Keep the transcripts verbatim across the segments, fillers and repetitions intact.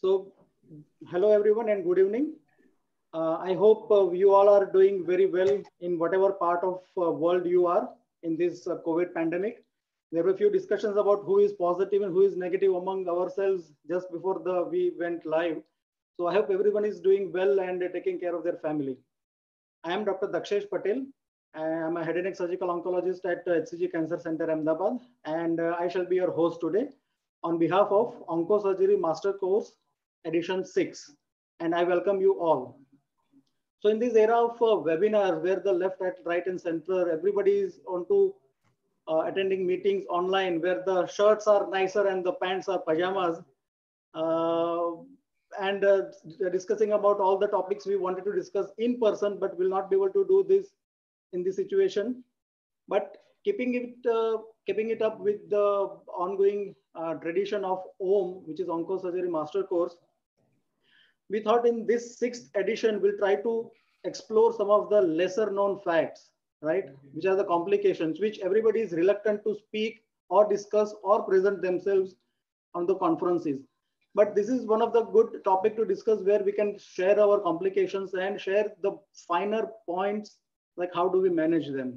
So, hello everyone and good evening. Uh, I hope uh, you all are doing very well in whatever part of uh, world you are in this uh, COVID pandemic. There were a few discussions about who is positive and who is negative among ourselves just before the we went live. So I hope everyone is doing well and uh, taking care of their family. I am Doctor Dakshesh Patel. I am a head and neck surgical oncologist at uh, H C G Cancer Center, Ahmedabad, and uh, I shall be your host today on behalf of Oncosurgery Master Course Edition six. And I welcome you all. So in this era of uh, webinars where the left, right, and center, everybody is onto uh, attending meetings online where the shirts are nicer and the pants are pajamas, uh, and uh, discussing about all the topics we wanted to discuss in person, but will not be able to do this in this situation. But keeping it uh, keeping it up with the ongoing uh, tradition of O M, which is Oncosurgery Master Course, we thought in this sixth edition we'll try to explore some of the lesser known facts, right? Which are the complications which everybody is reluctant to speak or discuss or present themselves on the conferences. But this is one of the good topic to discuss where we can share our complications and share the finer points, like how do we manage them.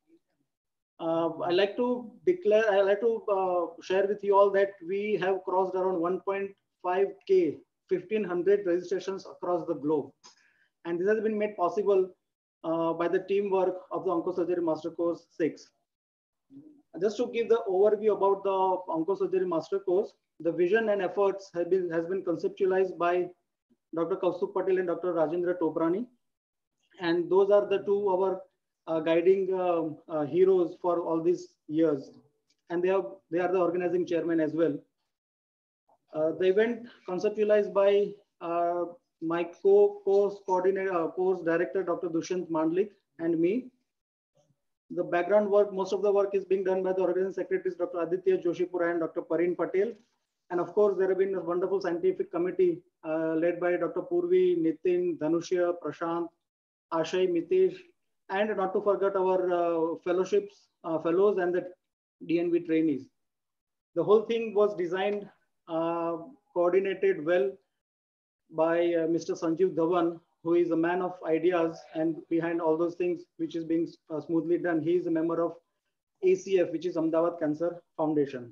Uh, I like to declare, I like to uh, share with you all that we have crossed around one point five K, fifteen hundred registrations across the globe. And this has been made possible uh, by the teamwork of the Oncosurgery Master Course six. Just to give the overview about the Oncosurgery Master Course, the vision and efforts have been, has been conceptualized by Doctor Kaustubh Patel and Doctor Rajendra Toprani. And those are the two our uh, guiding uh, uh, heroes for all these years. And they, have, they are the organizing chairman as well. Uh, the event conceptualized by uh, my co-course coordinator, uh, course director, Doctor Dushyant Mandlik, and me. The background work, most of the work is being done by the organizing secretaries, Doctor Aditya Joshipura and Doctor Pareen Patel. And of course, there have been a wonderful scientific committee uh, led by Doctor Purvi, Nitin, Dhanushya, Prashant, Ashay, Mitesh, and not to forget our uh, fellowships, uh, fellows and the D N V trainees. The whole thing was designed, uh, coordinated well by uh, Mister Sanjeev Dhawan, who is a man of ideas, and behind all those things which is being uh, smoothly done, he is a member of A C F, which is Ahmedabad Cancer Foundation.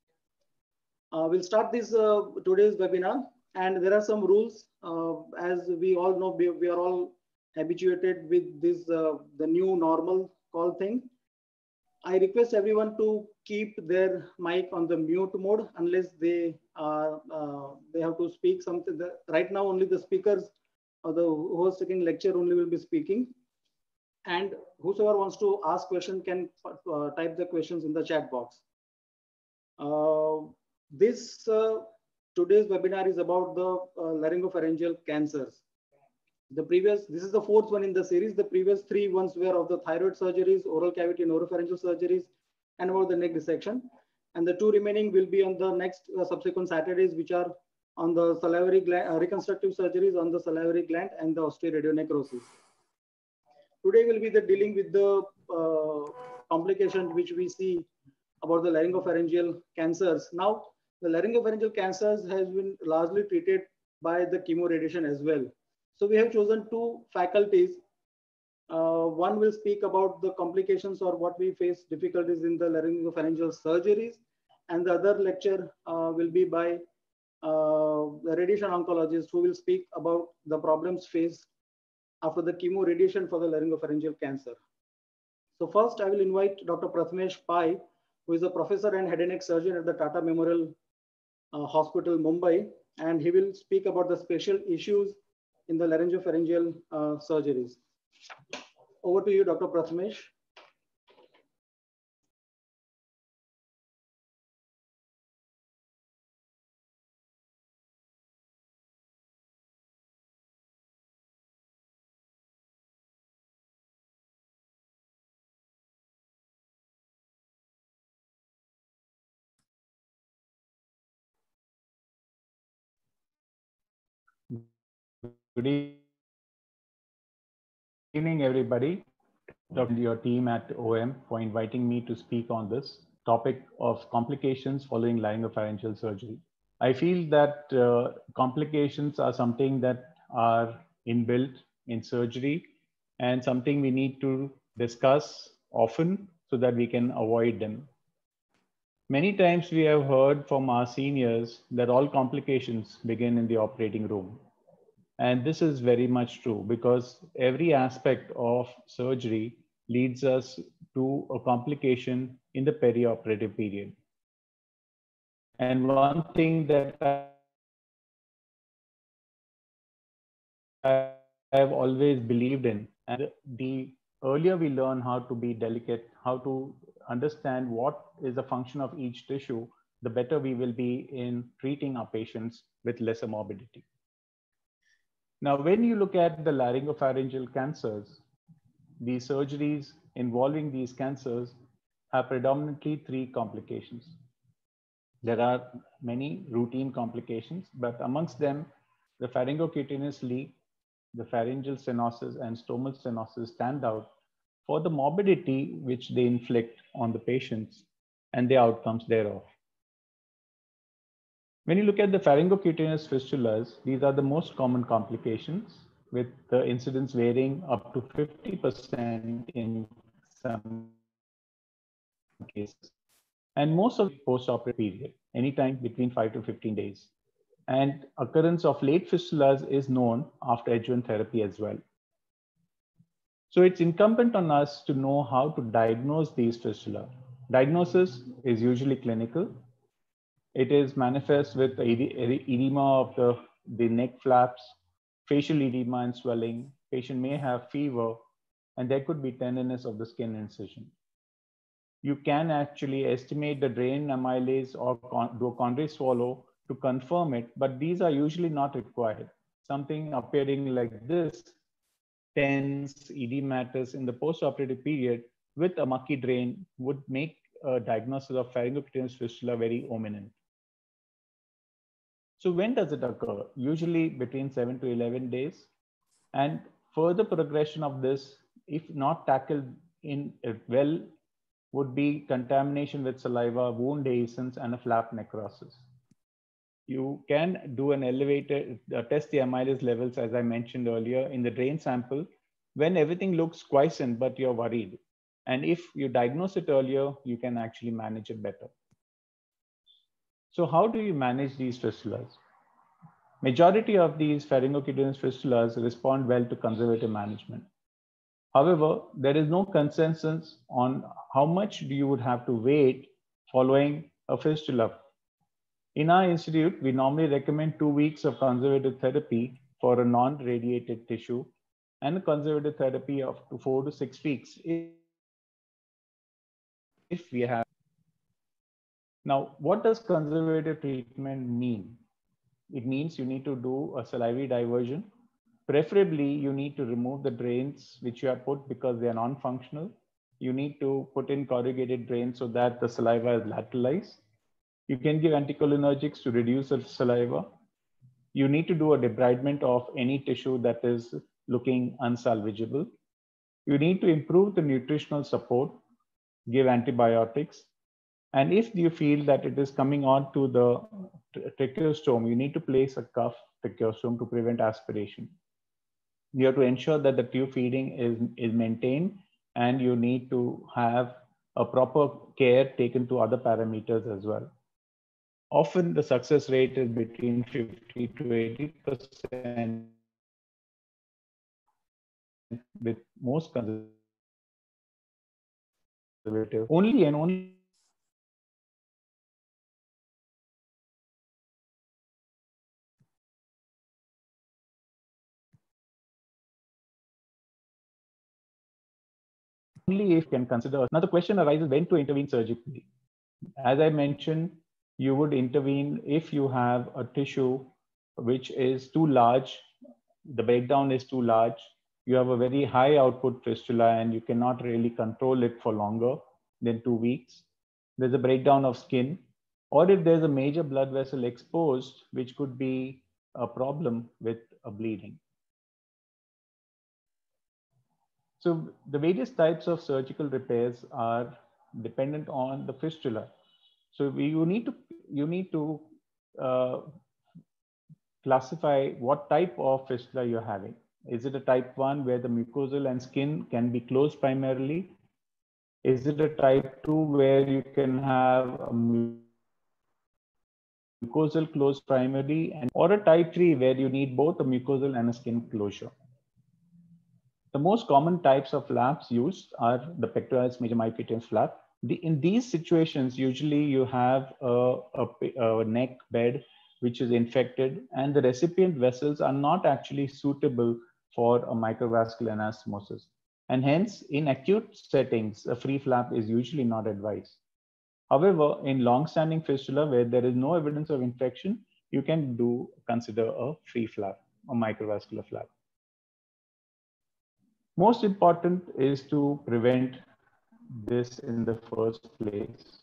Uh, we'll start this uh, today's webinar, and there are some rules. Uh, as we all know, we, we are all habituated with this, uh, the new normal call thing. I request everyone to keep their mic on the mute mode unless they are, uh, they have to speak something. The, right now, only the speakers or the host taking lecture only will be speaking. And whosoever wants to ask question can uh, type the questions in the chat box. Uh, this uh, today's webinar is about the uh, laryngopharyngeal cancers. The previous, this is the fourth one in the series. The previous three ones were of the thyroid surgeries, oral cavity and oropharyngeal surgeries, and about the neck dissection. And the two remaining will be on the next uh, subsequent Saturdays, which are on the salivary gland, uh, reconstructive surgeries on the salivary gland and the osteoradionecrosis. Today will be the dealing with the uh, complications which we see about the laryngopharyngeal cancers. Now, the laryngopharyngeal cancers has been largely treated by the chemoradiation as well. So we have chosen two faculties. Uh, one will speak about the complications or what we face difficulties in the laryngopharyngeal surgeries. And the other lecture uh, will be by uh, the radiation oncologist who will speak about the problems faced after the chemo radiation for the laryngopharyngeal cancer. So first I will invite Doctor Prathamesh Pai, who is a professor and head and neck surgeon at the Tata Memorial uh, Hospital, Mumbai. And he will speak about the special issues in the laryngopharyngeal uh, surgeries. Over to you, Doctor Prathamesh. Good evening, everybody. And your team at O M for inviting me to speak on this topic of complications following laryngopharyngeal surgery. I feel that uh, complications are something that are inbuilt in surgery and something we need to discuss often so that we can avoid them. Many times we have heard from our seniors that all complications begin in the operating room. And this is very much true because every aspect of surgery leads us to a complication in the perioperative period. And one thing that I have always believed in, and the earlier we learn how to be delicate, how to understand what is the function of each tissue, the better we will be in treating our patients with lesser morbidity. Now, when you look at the laryngopharyngeal cancers, the surgeries involving these cancers have predominantly three complications. There are many routine complications, but amongst them, the pharyngocutaneous leak, the pharyngeal stenosis, and stomal stenosis stand out for the morbidity which they inflict on the patients and the outcomes thereof. When you look at the pharyngocutaneous fistulas, these are the most common complications, with the incidence varying up to fifty percent in some cases. And most of the post-operative period, anytime between five to fifteen days. And occurrence of late fistulas is known after adjuvant therapy as well. So it's incumbent on us to know how to diagnose these fistula. Diagnosis is usually clinical. It is manifest with edema of the, the neck flaps, facial edema and swelling. Patient may have fever, and there could be tenderness of the skin incision. You can actually estimate the drain amylase or do a Condrey swallow to confirm it, but these are usually not required. Something appearing like this, tense, edematous in the postoperative period with a mucky drain would make a diagnosis of pharyngocutaneous fistula very ominous. So when does it occur? Usually between seven to eleven days. And further progression of this, if not tackled in well, would be contamination with saliva, wound dehiscence, and a flap necrosis. You can do an elevated, uh, test the amylase levels, as I mentioned earlier, in the drain sample when everything looks quiescent, but you're worried. And if you diagnose it earlier, you can actually manage it better. So how do you manage these fistulas? Majority of these pharyngocutaneous fistulas respond well to conservative management. However, there is no consensus on how much you would have to wait following a fistula. In our institute, we normally recommend two weeks of conservative therapy for a non-radiated tissue and a conservative therapy of four to six weeks if we have. Now, what does conservative treatment mean? It means you need to do a salivary diversion. Preferably, you need to remove the drains which you have put because they are non-functional. You need to put in corrugated drains so that the saliva is lateralized. You can give anticholinergics to reduce the saliva. You need to do a debridement of any tissue that is looking unsalvageable. You need to improve the nutritional support, give antibiotics. And if you feel that it is coming on to the tracheostome, you need to place a cuff tracheostome to prevent aspiration. You have to ensure that the tube feeding is, is maintained, and you need to have a proper care taken to other parameters as well. Often the success rate is between fifty to eighty percent with most conservative. Only and only only if can consider. Now the question arises when to intervene surgically. As I mentioned, you would intervene if you have a tissue which is too large, the breakdown is too large, you have a very high output fistula and you cannot really control it for longer than two weeks. There's a breakdown of skin, or if there's a major blood vessel exposed, which could be a problem with a bleeding. So the various types of surgical repairs are dependent on the fistula. So we, you need to you need to uh, classify what type of fistula you're having. Is it a type one where the mucosal and skin can be closed primarily? Is it a type two where you can have a mucosal closed primarily, and or a type three where you need both a mucosal and a skin closure? The most common types of flaps used are the pectoralis major myocutaneous flap. The, in these situations, usually you have a, a, a neck bed which is infected, and the recipient vessels are not actually suitable for a microvascular anastomosis. And hence, in acute settings, a free flap is usually not advised. However, in long-standing fistula where there is no evidence of infection, you can do consider a free flap, a microvascular flap. Most important is to prevent this in the first place.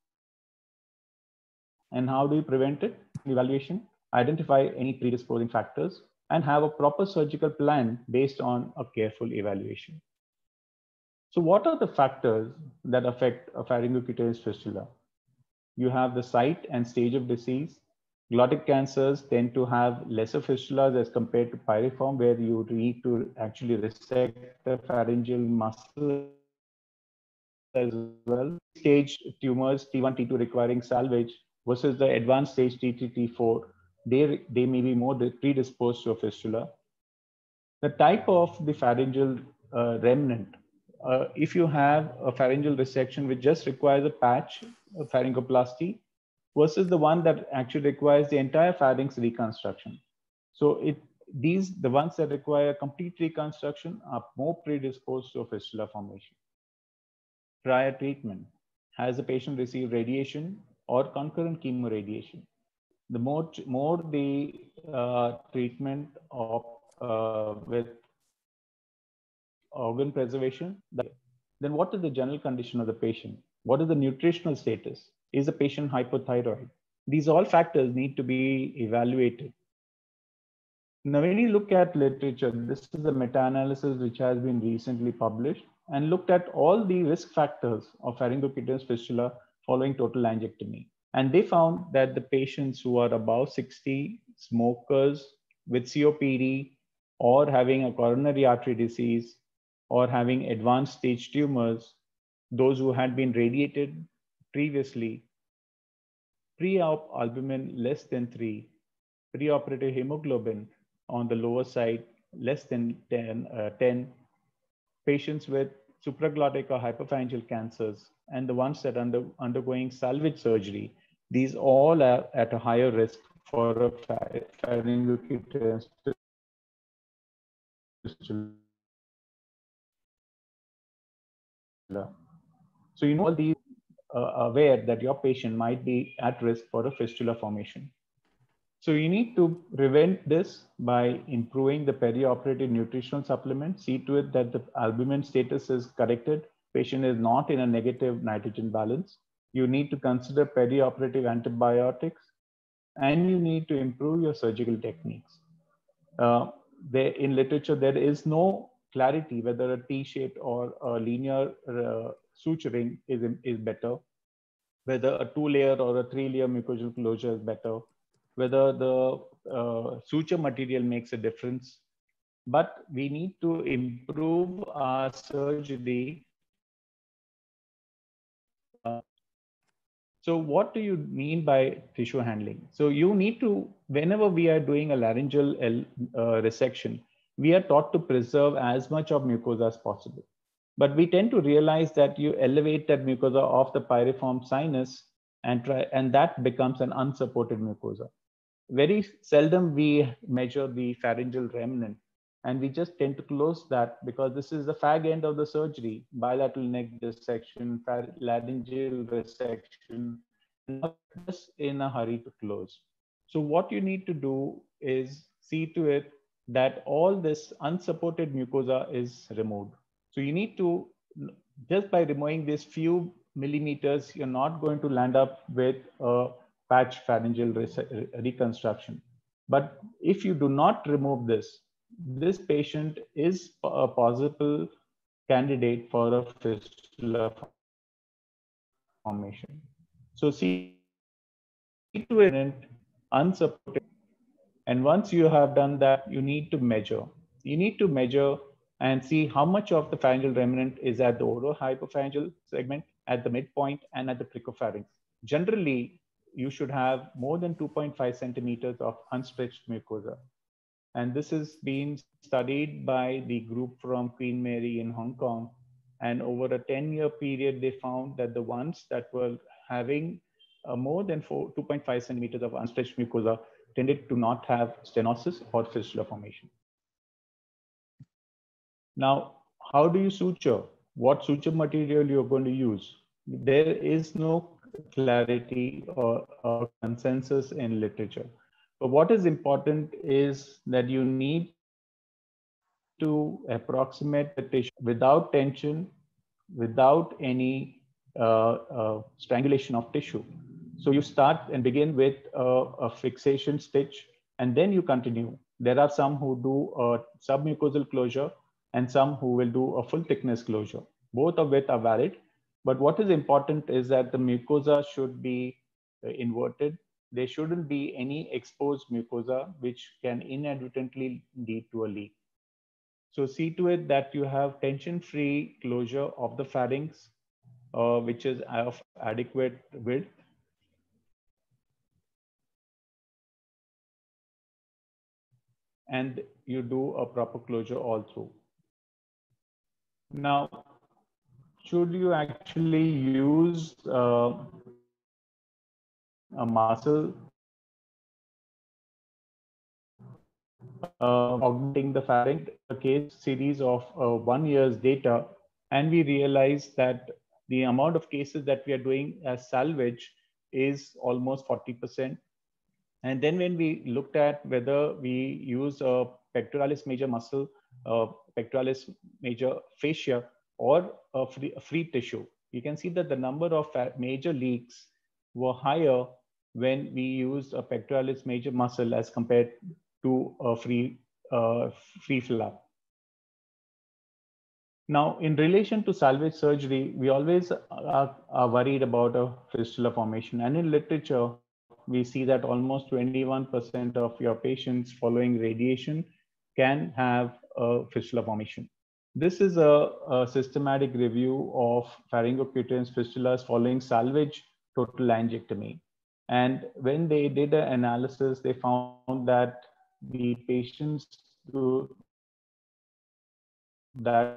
And how do you prevent it? Evaluation, identify any predisposing factors, and have a proper surgical plan based on a careful evaluation. So what are the factors that affect a pharyngocutaneous fistula? You have the site and stage of disease. Glottic cancers tend to have lesser fistulas as compared to pyriform, where you need to actually resect the pharyngeal muscle as well. Stage tumors, T one, T two requiring salvage versus the advanced stage T three, T four, they, they may be more predisposed to a fistula. The type of the pharyngeal uh, remnant, uh, if you have a pharyngeal resection which just requires a patch, a pharyngoplasty, versus the one that actually requires the entire pharynx reconstruction. So it, these, the ones that require complete reconstruction are more predisposed to a fistula formation. Prior treatment. Has the patient received radiation or concurrent chemoradiation? The more, more the uh, treatment of uh, with organ preservation, then what is the general condition of the patient? What is the nutritional status? Is the patient hypothyroid? These all factors need to be evaluated. Now, when you look at literature, this is a meta-analysis which has been recently published and looked at all the risk factors of pharyngocutaneous fistula following total laryngectomy. And they found that the patients who are above sixty, smokers with C O P D, or having a coronary artery disease, or having advanced stage tumors, those who had been radiated previously, pre-op albumin less than three, preoperative hemoglobin on the lower side less than ten, uh, ten, patients with supraglottic or hypopharyngeal cancers, and the ones that are under, undergoing salvage surgery, these all are at a higher risk for a pharyngocutaneous fistula. So you know all these uh, aware that your patient might be at risk for a fistula formation. So you need to prevent this by improving the perioperative nutritional supplement. See to it that the albumin status is corrected. Patient is not in a negative nitrogen balance. You need to consider perioperative antibiotics, and you need to improve your surgical techniques. Uh, there, in literature, there is no clarity whether a T-shaped or a linear uh, suturing is, is better, whether a two-layer or a three-layer mucosal closure is better, whether the uh, suture material makes a difference. But we need to improve our surgery. Uh, so what do you mean by tissue handling? So you need to, whenever we are doing a laryngeal uh, resection, we are taught to preserve as much of mucosa as possible. But we tend to realize that you elevate that mucosa off the pyriform sinus and try, and that becomes an unsupported mucosa. Very seldom we measure the pharyngeal remnant, and we just tend to close that because this is the fag end of the surgery, bilateral neck dissection, laryngeal resection, not just in a hurry to close. So what you need to do is see to it that all this unsupported mucosa is removed. So you need to, just by removing these few millimeters, you're not going to land up with a patch pharyngeal reconstruction. But if you do not remove this, this patient is a possible candidate for a fistula formation. So see to it, unsupported. And once you have done that, you need to measure. You need to measure and see how much of the pharyngeal remnant is at the orohypopharyngeal segment, at the midpoint, and at the pricopharynx. Generally, you should have more than two point five centimeters of unstretched mucosa. And this has been studied by the group from Queen Mary in Hong Kong. And over a ten year period, they found that the ones that were having uh, more than two point five centimeters of unstretched mucosa tended to not have stenosis or fistula formation. Now, how do you suture? What suture material you're going to use? There is no clarity or, or consensus in literature. But what is important is that you need to approximate the tissue without tension, without any uh, uh, strangulation of tissue. So you start and begin with a, a fixation stitch, and then you continue. There are some who do a submucosal closure and some who will do a full thickness closure. Both of which are valid. But what is important is that the mucosa should be inverted. There shouldn't be any exposed mucosa, which can inadvertently lead to a leak. So see to it that you have tension-free closure of the pharynx, uh, which is of adequate width. And you do a proper closure all through. Now, should you actually use uh, a muscle uh, augmenting the pharynx? A case series of uh, one year's data, and we realized that the amount of cases that we are doing as salvage is almost forty percent. And then when we looked at whether we use a pectoralis major muscle, uh, pectoralis major fascia, or a free, a free tissue, you can see that the number of major leaks were higher when we used a pectoralis major muscle as compared to a free, uh, free flap. Now, in relation to salvage surgery, we always are, are worried about a fistula formation. And in literature, we see that almost twenty-one percent of your patients following radiation can have a fistula formation. This is a, a systematic review of pharyngocutaneous fistulas following salvage total laryngectomy. And when they did an analysis, they found that the patients do, that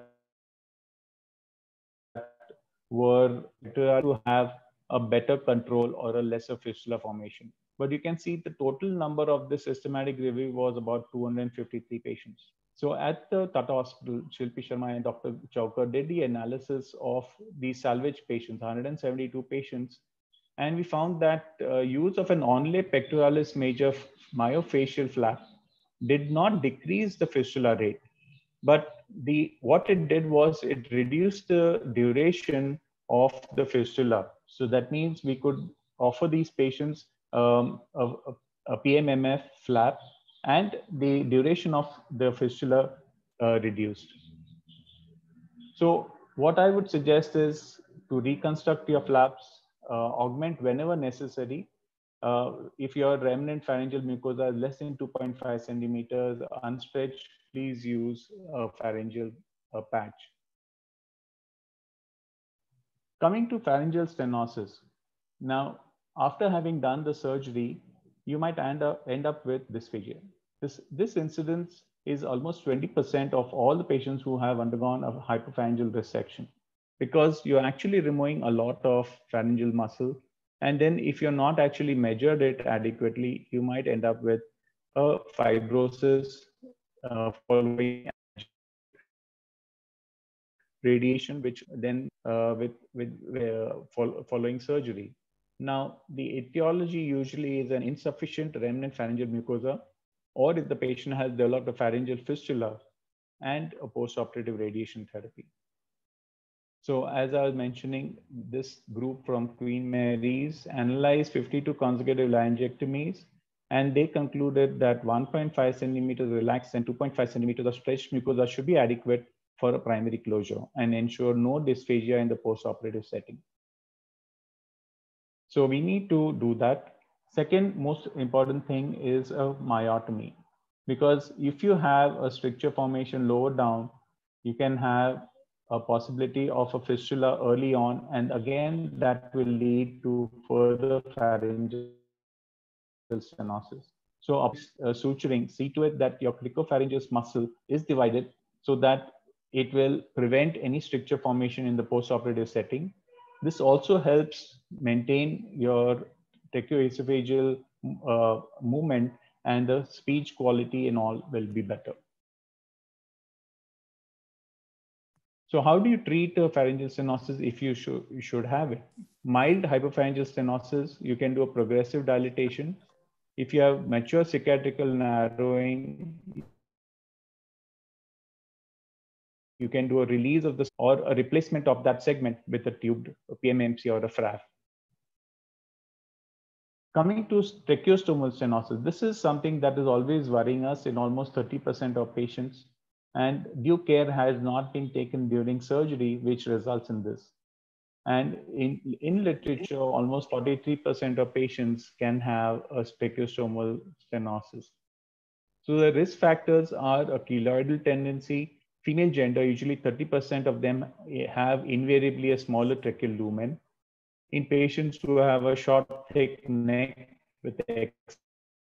were to have a better control or a lesser fistula formation. But you can see the total number of this systematic review was about two hundred fifty-three patients. So at the Tata Hospital, Shilpi Sharma and Doctor Chowkar did the analysis of the salvage patients, one hundred seventy-two patients. And we found that uh, use of an onlay pectoralis major myofascial flap did not decrease the fistula rate. But the what it did was it reduced the duration of the fistula. So that means we could offer these patients um, a, a P M M F flap, and the duration of the fistula uh, reduced. So what I would suggest is to reconstruct your flaps, uh, augment whenever necessary. Uh, if your remnant pharyngeal mucosa is less than two point five centimeters unstretched, please use a pharyngeal uh, patch. Coming to pharyngeal stenosis. Now, after having done the surgery, you might end up, end up with dysphagia. This, this incidence is almost twenty percent of all the patients who have undergone a hypopharyngeal resection, because you're actually removing a lot of pharyngeal muscle. And then if you're not actually measured it adequately, you might end up with a fibrosis uh, following radiation, which then uh, with, with uh, fol following surgery. Now, the etiology usually is an insufficient remnant pharyngeal mucosa, or if the patient has developed a pharyngeal fistula, and a postoperative radiation therapy. So as I was mentioning, this group from Queen Mary's analyzed fifty-two consecutive laryngectomies, and they concluded that one point five centimeters relaxed and two point five centimeters of stretched mucosa should be adequate for a primary closure and ensure no dysphagia in the postoperative setting. So we need to do that. Second most important thing is a myotomy, because if you have a stricture formation lower down, you can have a possibility of a fistula early on, and again that will lead to further pharyngeal stenosis. So uh, suturing, see to it that your cricopharyngeus muscle is divided so that it will prevent any stricture formation in the postoperative setting. This also helps maintain your tracheoesophageal uh, movement, and the speech quality and all will be better. So how do you treat uh, pharyngeal stenosis if you should, you should have it? Mild hypopharyngeal stenosis, you can do a progressive dilatation. If you have mature cicatricial narrowing, you can do a release of this or a replacement of that segment with a tubed P M M C or a F R A F. Coming to tracheostomal stenosis, this is something that is always worrying us in almost thirty percent of patients, and due care has not been taken during surgery, which results in this. And in, in literature, almost forty-three percent of patients can have a tracheostomal stenosis. So the risk factors are a keloidal tendency. Female gender, usually thirty percent of them have invariably a smaller tracheal lumen. In patients who have a short, thick neck with excess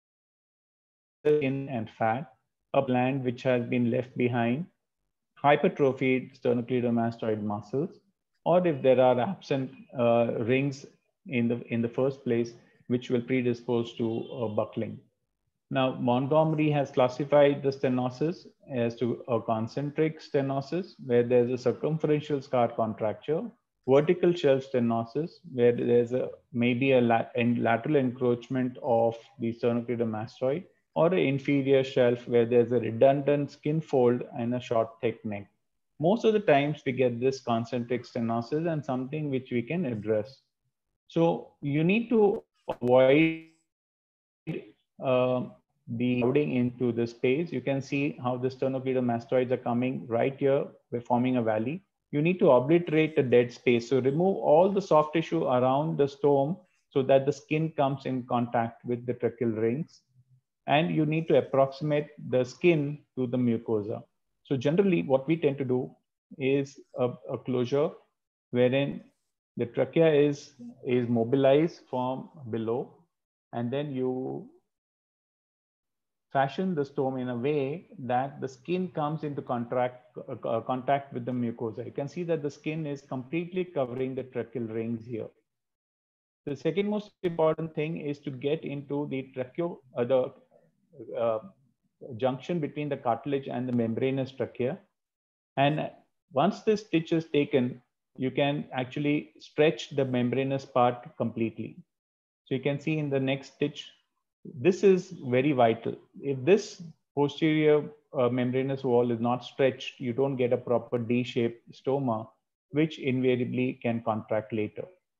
skin and fat, a gland which has been left behind, hypertrophied sternocleidomastoid muscles, or if there are absent uh, rings in the, in the first place, which will predispose to uh, buckling. Now, Montgomery has classified the stenosis as to a concentric stenosis, where there's a circumferential scar contracture, vertical shelf stenosis, where there's a maybe a lat lateral encroachment of the sternocleidomastoid, or an inferior shelf where there's a redundant skin fold and a short, thick neck. Most of the times we get this concentric stenosis, and something which we can address. So you need to avoid uh, the crowding into the space. You can see how the sternocleidomastoids are coming right here. We're forming a valley. You need to obliterate the dead space. So remove all the soft tissue around the stome so that the skin comes in contact with the tracheal rings. And you need to approximate the skin to the mucosa. So generally what we tend to do is a, a closure wherein the trachea is, is mobilized from below, and then you fashion the stome in a way that the skin comes into contact, uh, contact with the mucosa. You can see that the skin is completely covering the tracheal rings here. The second most important thing is to get into the tracheo, uh, the uh, junction between the cartilage and the membranous trachea. And once this stitch is taken, you can actually stretch the membranous part completely. So you can see in the next stitch, this is very vital. If this posterior uh, membranous wall is not stretched, you don't get a proper D-shaped stoma, which invariably can contract later.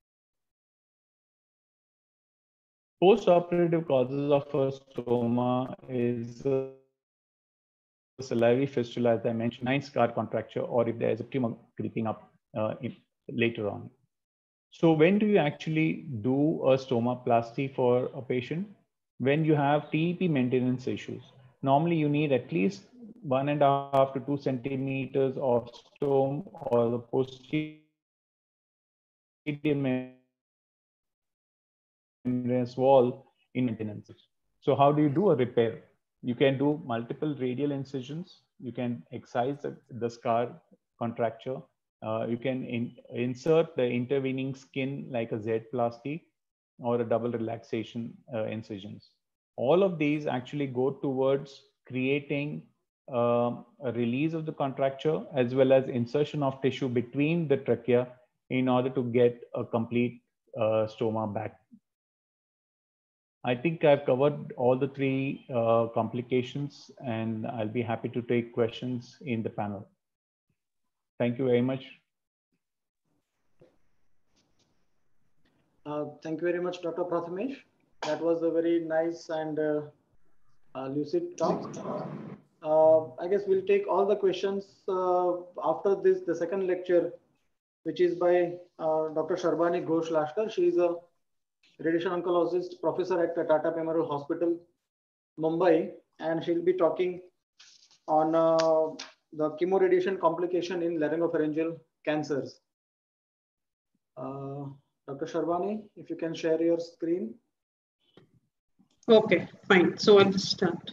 Post-operative causes of a stoma is a salivary fistula, as I mentioned, benign scar contracture, or if there is a tumor creeping up uh, in, later on. So when do you actually do a stomoplasty for a patient? When you have T E P maintenance issues. Normally you need at least one and a half to two centimeters of stome or the posterior membranous wall in maintenance. So how do you do a repair? You can do multiple radial incisions. You can excise the, the scar contracture. Uh, you can in, insert the intervening skin like a Z-plasty or a double relaxation uh, incisions. All of these actually go towards creating uh, a release of the contracture as well as insertion of tissue between the trachea in order to get a complete uh, stoma back. I think I've covered all the three uh, complications, and I'll be happy to take questions in the panel. Thank you very much. Uh, thank you very much, Doctor Prathamesh. That was a very nice and uh, uh, lucid talk. Uh, I guess we'll take all the questions uh, after this, the second lecture, which is by uh, Doctor Sharbani Ghosh Lashkar. She is a radiation oncologist, professor at Tata Memorial Hospital, Mumbai, and she'll be talking on uh, the chemoradiation complication in laryngopharyngeal cancers. Uh, Doctor Sharbani, if you can share your screen. Okay, fine. So I'll just start.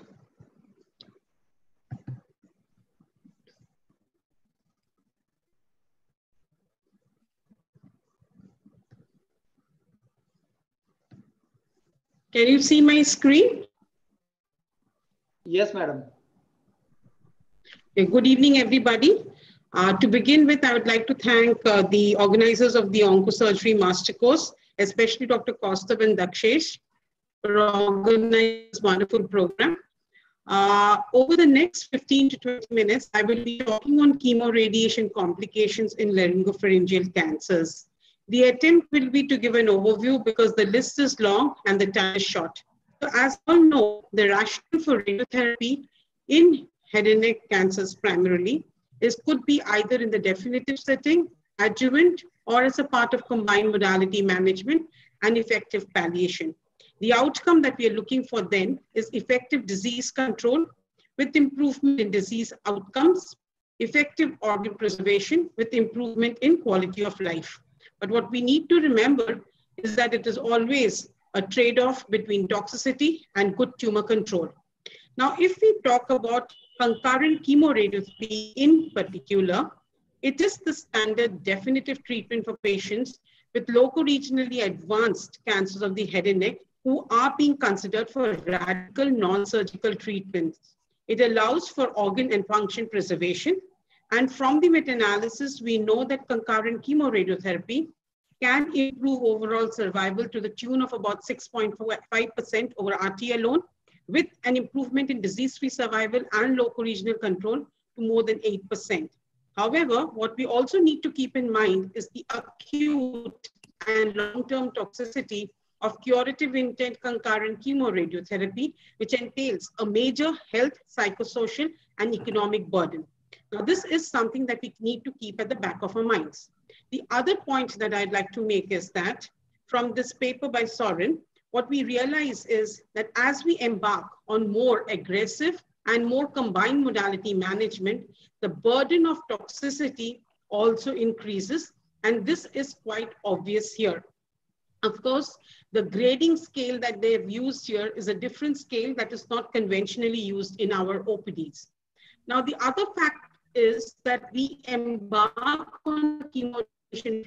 Can you see my screen? Yes, madam. Okay, good evening, everybody. Uh, to begin with, I would like to thank uh, the organizers of the Oncosurgery Master Course, especially Doctor Kaustav and Dakshesh, for organizing this wonderful program. Uh, over the next fifteen to twenty minutes, I will be talking on chemoradiation complications in laryngopharyngeal cancers. The attempt will be to give an overview because the list is long and the time is short. So as you all know, the rationale for radiotherapy in head and neck cancers primarily is could be either in the definitive setting, adjuvant, or as a part of combined modality management and effective palliation. The outcome that we are looking for then is effective disease control with improvement in disease outcomes, effective organ preservation with improvement in quality of life. But what we need to remember is that it is always a trade-off between toxicity and good tumor control. Now, if we talk about concurrent chemoradiotherapy in particular, it is the standard definitive treatment for patients with loco-regionally advanced cancers of the head and neck who are being considered for radical non-surgical treatments. It allows for organ and function preservation. And from the meta-analysis, we know that concurrent chemoradiotherapy can improve overall survival to the tune of about six point five percent over R T alone, with an improvement in disease-free survival and loco-regional control to more than eight percent. However, what we also need to keep in mind is the acute and long-term toxicity of curative intent concurrent chemoradiotherapy, which entails a major health, psychosocial, and economic burden. Now, this is something that we need to keep at the back of our minds. The other point that I'd like to make is that from this paper by Soren, what we realize is that as we embark on more aggressive and more combined modality management, the burden of toxicity also increases, and this is quite obvious here. Of course, the grading scale that they've used here is a different scale that is not conventionally used in our O P Ds. Now, the other fact is that we embark on chemoradiation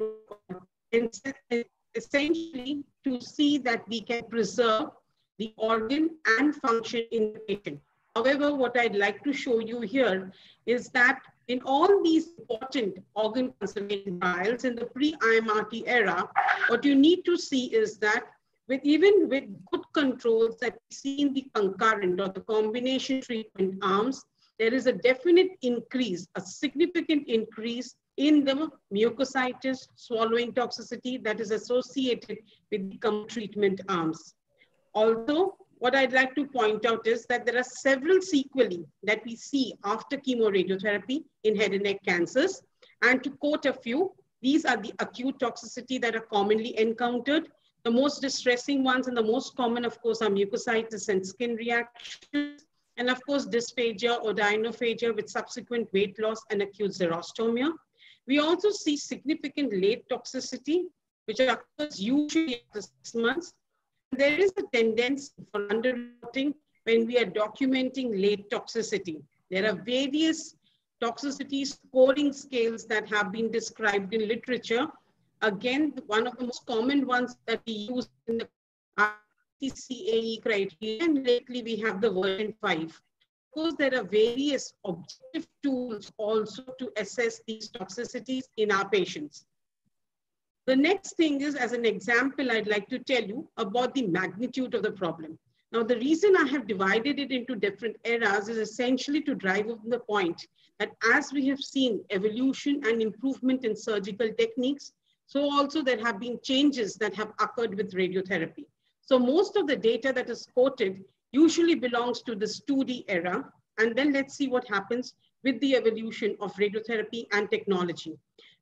essentially to see that we can preserve the organ and function in the patient. However, what I'd like to show you here is that in all these important organ conservation trials in the pre-I M R T era, what you need to see is that with even with good controls that we see in the concurrent or the combination treatment arms, there is a definite increase, a significant increase in the mucositis, swallowing toxicity that is associated with the treatment arms. Also, what I'd like to point out is that there are several sequelae that we see after chemoradiotherapy in head and neck cancers. And to quote a few, these are the acute toxicity that are commonly encountered. The most distressing ones and the most common, of course, are mucositis and skin reactions. And of course, dysphagia or dinophagia with subsequent weight loss and acute xerostomia. We also see significant late toxicity, which occurs usually after six months. There is a tendency for underreporting when we are documenting late toxicity. There are various toxicity scoring scales that have been described in literature. Again, one of the most common ones that we use in the C C A E criteria, and lately we have the version five. Of course, there are various objective tools also to assess these toxicities in our patients. The next thing is, as an example, I'd like to tell you about the magnitude of the problem. Now, the reason I have divided it into different eras is essentially to drive home the point that as we have seen evolution and improvement in surgical techniques, so also there have been changes that have occurred with radiotherapy. So most of the data that is quoted usually belongs to this two D era. And then let's see what happens with the evolution of radiotherapy and technology.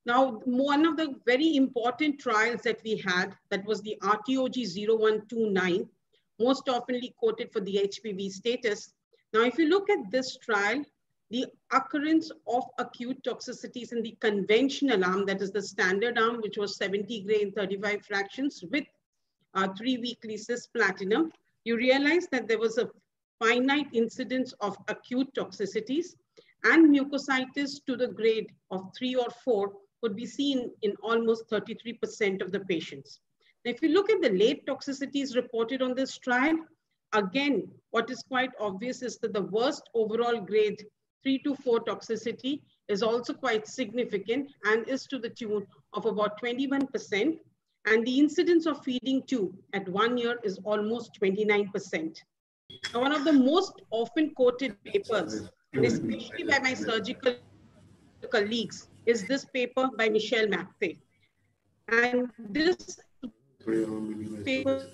Now, one of the very important trials that we had, that was the R T O G zero one two nine, most oftenly quoted for the H P V status. Now, if you look at this trial, the occurrence of acute toxicities in the conventional arm, that is the standard arm, which was seventy gray in thirty-five fractions with uh, three weekly cisplatinum, you realize that there was a finite incidence of acute toxicities, and mucositis to the grade of three or four could be seen in almost thirty-three percent of the patients. Now, if you look at the late toxicities reported on this trial, again, what is quite obvious is that the worst overall grade three to four toxicity is also quite significant and is to the tune of about twenty-one percent. And the incidence of feeding tube at one year is almost twenty-nine percent. Now, one of the most often quoted papers, especially by my surgical colleagues, is this paper by Michelle Macte. And this paper,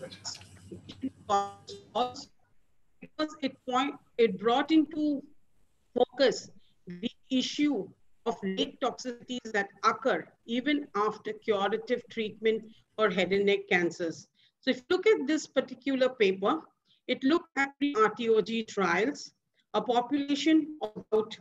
because it, point, it brought into focus the issue of late toxicities that occur even after curative treatment for head and neck cancers. So if you look at this particular paper, it looked at the R T O G trials, a population of about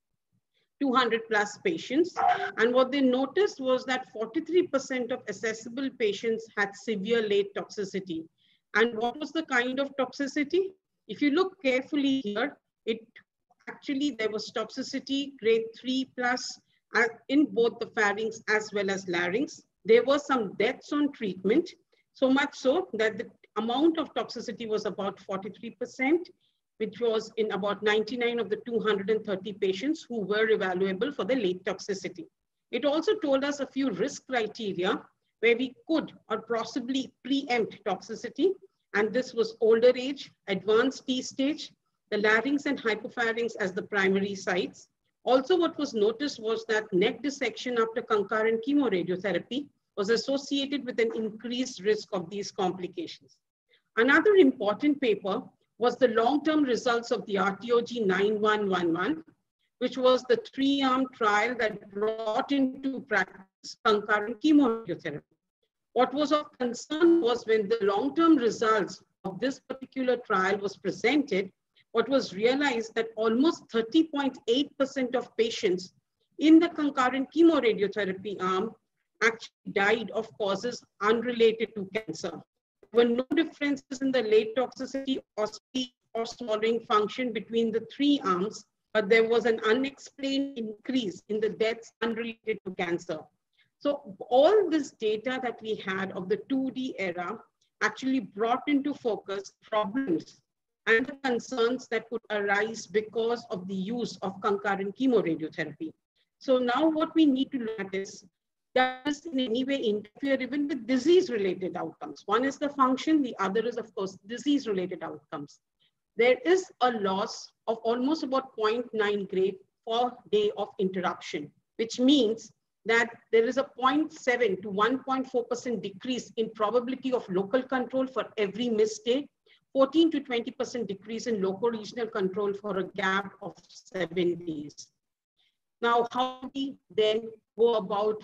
two hundred plus patients. And what they noticed was that forty-three percent of accessible patients had severe late toxicity. And what was the kind of toxicity? If you look carefully here, it actually, there was toxicity grade three plus in both the pharynx as well as larynx. There were some deaths on treatment, so much so that the amount of toxicity was about forty-three percent, which was in about ninety-nine of the two hundred thirty patients who were evaluable for the late toxicity. It also told us a few risk criteria where we could or possibly preempt toxicity. And this was older age, advanced T stage, the larynx and hypopharynx as the primary sites. Also, what was noticed was that neck dissection after concurrent chemoradiotherapy was associated with an increased risk of these complications. Another important paper was the long-term results of the R T O G nine one one one, which was the three-arm trial that brought into practice concurrent chemoradiotherapy. What was of concern was when the long-term results of this particular trial was presented, what was realized that almost thirty point eight percent of patients in the concurrent chemoradiotherapy arm actually died of causes unrelated to cancer. There were no differences in the late toxicity or speech or swallowing function between the three arms, but there was an unexplained increase in the deaths unrelated to cancer. So all this data that we had of the two D era actually brought into focus problems and the concerns that could arise because of the use of concurrent chemoradiotherapy. So now what we need to look at is, does this in any way interfere even with disease-related outcomes? One is the function, the other is, of course, disease-related outcomes. There is a loss of almost about zero point nine grade per day of interruption, which means that there is a zero point seven to one point four percent decrease in probability of local control for every missed day, fourteen to twenty percent decrease in local regional control for a gap of seven days. Now, how do we then go about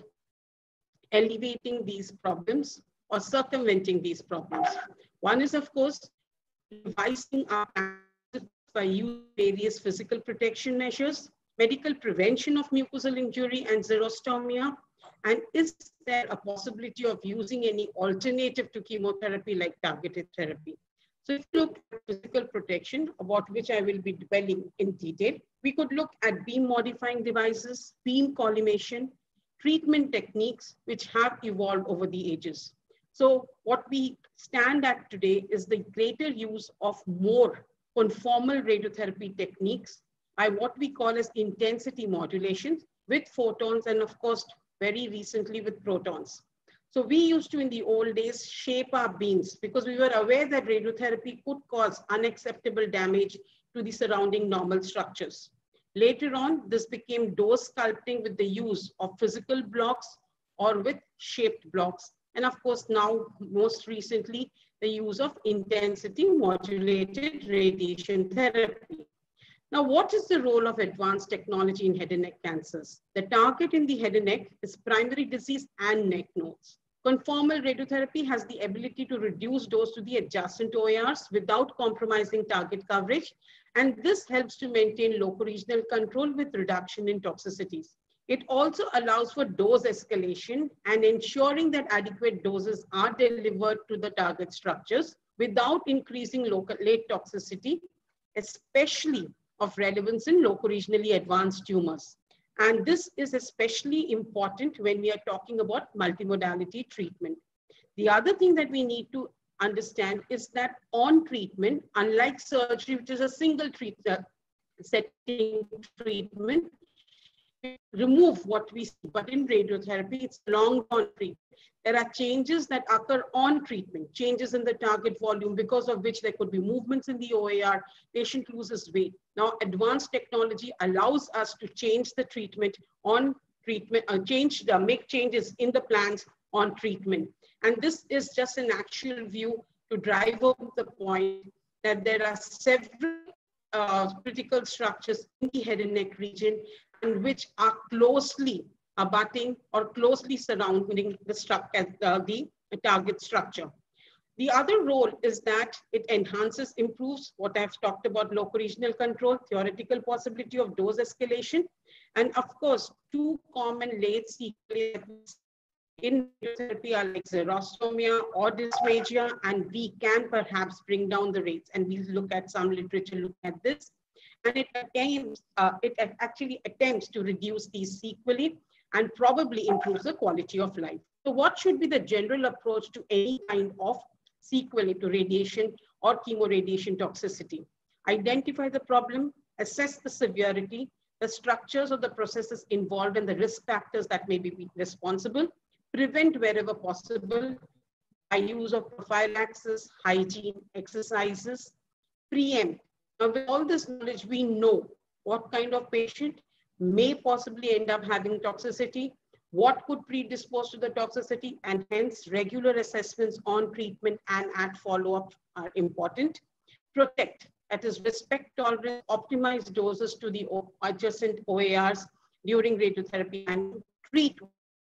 elevating these problems or circumventing these problems? One is, of course, revising our practices by using various physical protection measures, medical prevention of mucosal injury and xerostomia, and is there a possibility of using any alternative to chemotherapy like targeted therapy? So if you look at physical protection, about which I will be dwelling in detail, we could look at beam modifying devices, beam collimation, treatment techniques which have evolved over the ages. So what we stand at today is the greater use of more conformal radiotherapy techniques by what we call as intensity modulation with photons and of course, very recently with protons. So we used to in the old days shape our beams because we were aware that radiotherapy could cause unacceptable damage to the surrounding normal structures. Later on, this became dose sculpting with the use of physical blocks or with shaped blocks. And of course, now most recently, the use of intensity modulated radiation therapy. Now, what is the role of advanced technology in head and neck cancers? The target in the head and neck is primary disease and neck nodes. Conformal radiotherapy has the ability to reduce dose to the adjacent O A Rs without compromising target coverage, and this helps to maintain locoregional control with reduction in toxicities. It also allows for dose escalation and ensuring that adequate doses are delivered to the target structures without increasing local late toxicity, especially of relevance in locoregionally advanced tumors. And this is especially important when we are talking about multimodality treatment. The other thing that we need to understand is that on treatment, unlike surgery, which is a single treat, uh, setting treatment, remove what we see, but in radiotherapy, it's long-term treatment. There are changes that occur on treatment, changes in the target volume, because of which there could be movements in the O A R, patient loses weight. Now, advanced technology allows us to change the treatment on treatment, uh, change the, make changes in the plans on treatment. And this is just an actual view to drive home the point that there are several uh, critical structures in the head and neck region, and which are closely abutting or closely surrounding the, structure, uh, the target structure. The other role is that it enhances, improves what I've talked about, locoregional control, theoretical possibility of dose escalation, and of course, two common late sequelae in radiotherapy are like xerostomia or dysphagia, and we can perhaps bring down the rates. And we'll look at some literature looking at this. And it attempts, uh, it actually attempts to reduce these sequelae and probably improves the quality of life. So what should be the general approach to any kind of sequelae to radiation or chemoradiation toxicity? Identify the problem, assess the severity, the structures of the processes involved, and the risk factors that may be responsible, prevent wherever possible by use of prophylaxis, hygiene, exercises, preempt. Now, with all this knowledge, we know what kind of patient may possibly end up having toxicity, what could predispose to the toxicity, and hence regular assessments on treatment and at follow-up are important. Protect, that is respect tolerance, optimize doses to the adjacent O A Rs during radiotherapy, and treat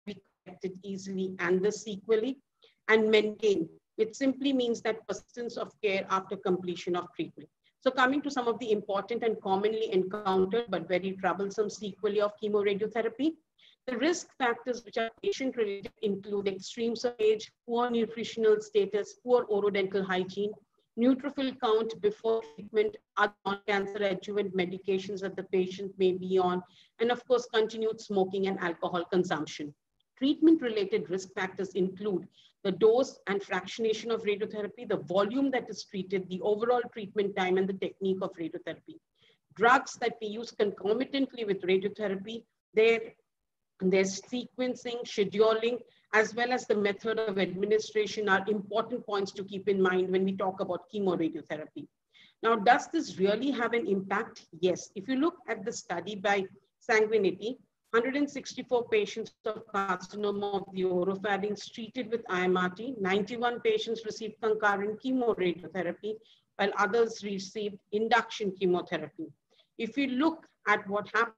it easily and the sequelae, and maintain. It simply means that persistence of care after completion of treatment. So coming to some of the important and commonly encountered but very troublesome sequelae of chemoradiotherapy, the risk factors which are patient-related include extremes of age, poor nutritional status, poor orodental hygiene, neutrophil count before treatment, other non-cancer adjuvant medications that the patient may be on, and of course, continued smoking and alcohol consumption. Treatment-related risk factors include the dose and fractionation of radiotherapy, the volume that is treated, the overall treatment time, and the technique of radiotherapy. Drugs that we use concomitantly with radiotherapy, their, their sequencing, scheduling, as well as the method of administration are important points to keep in mind when we talk about chemoradiotherapy. Now, does this really have an impact? Yes. If you look at the study by Sanguinetti, one hundred sixty-four patients of carcinoma of the oropharynx treated with I M R T, ninety-one patients received concurrent chemoradiotherapy, while others received induction chemotherapy. If you look at what happened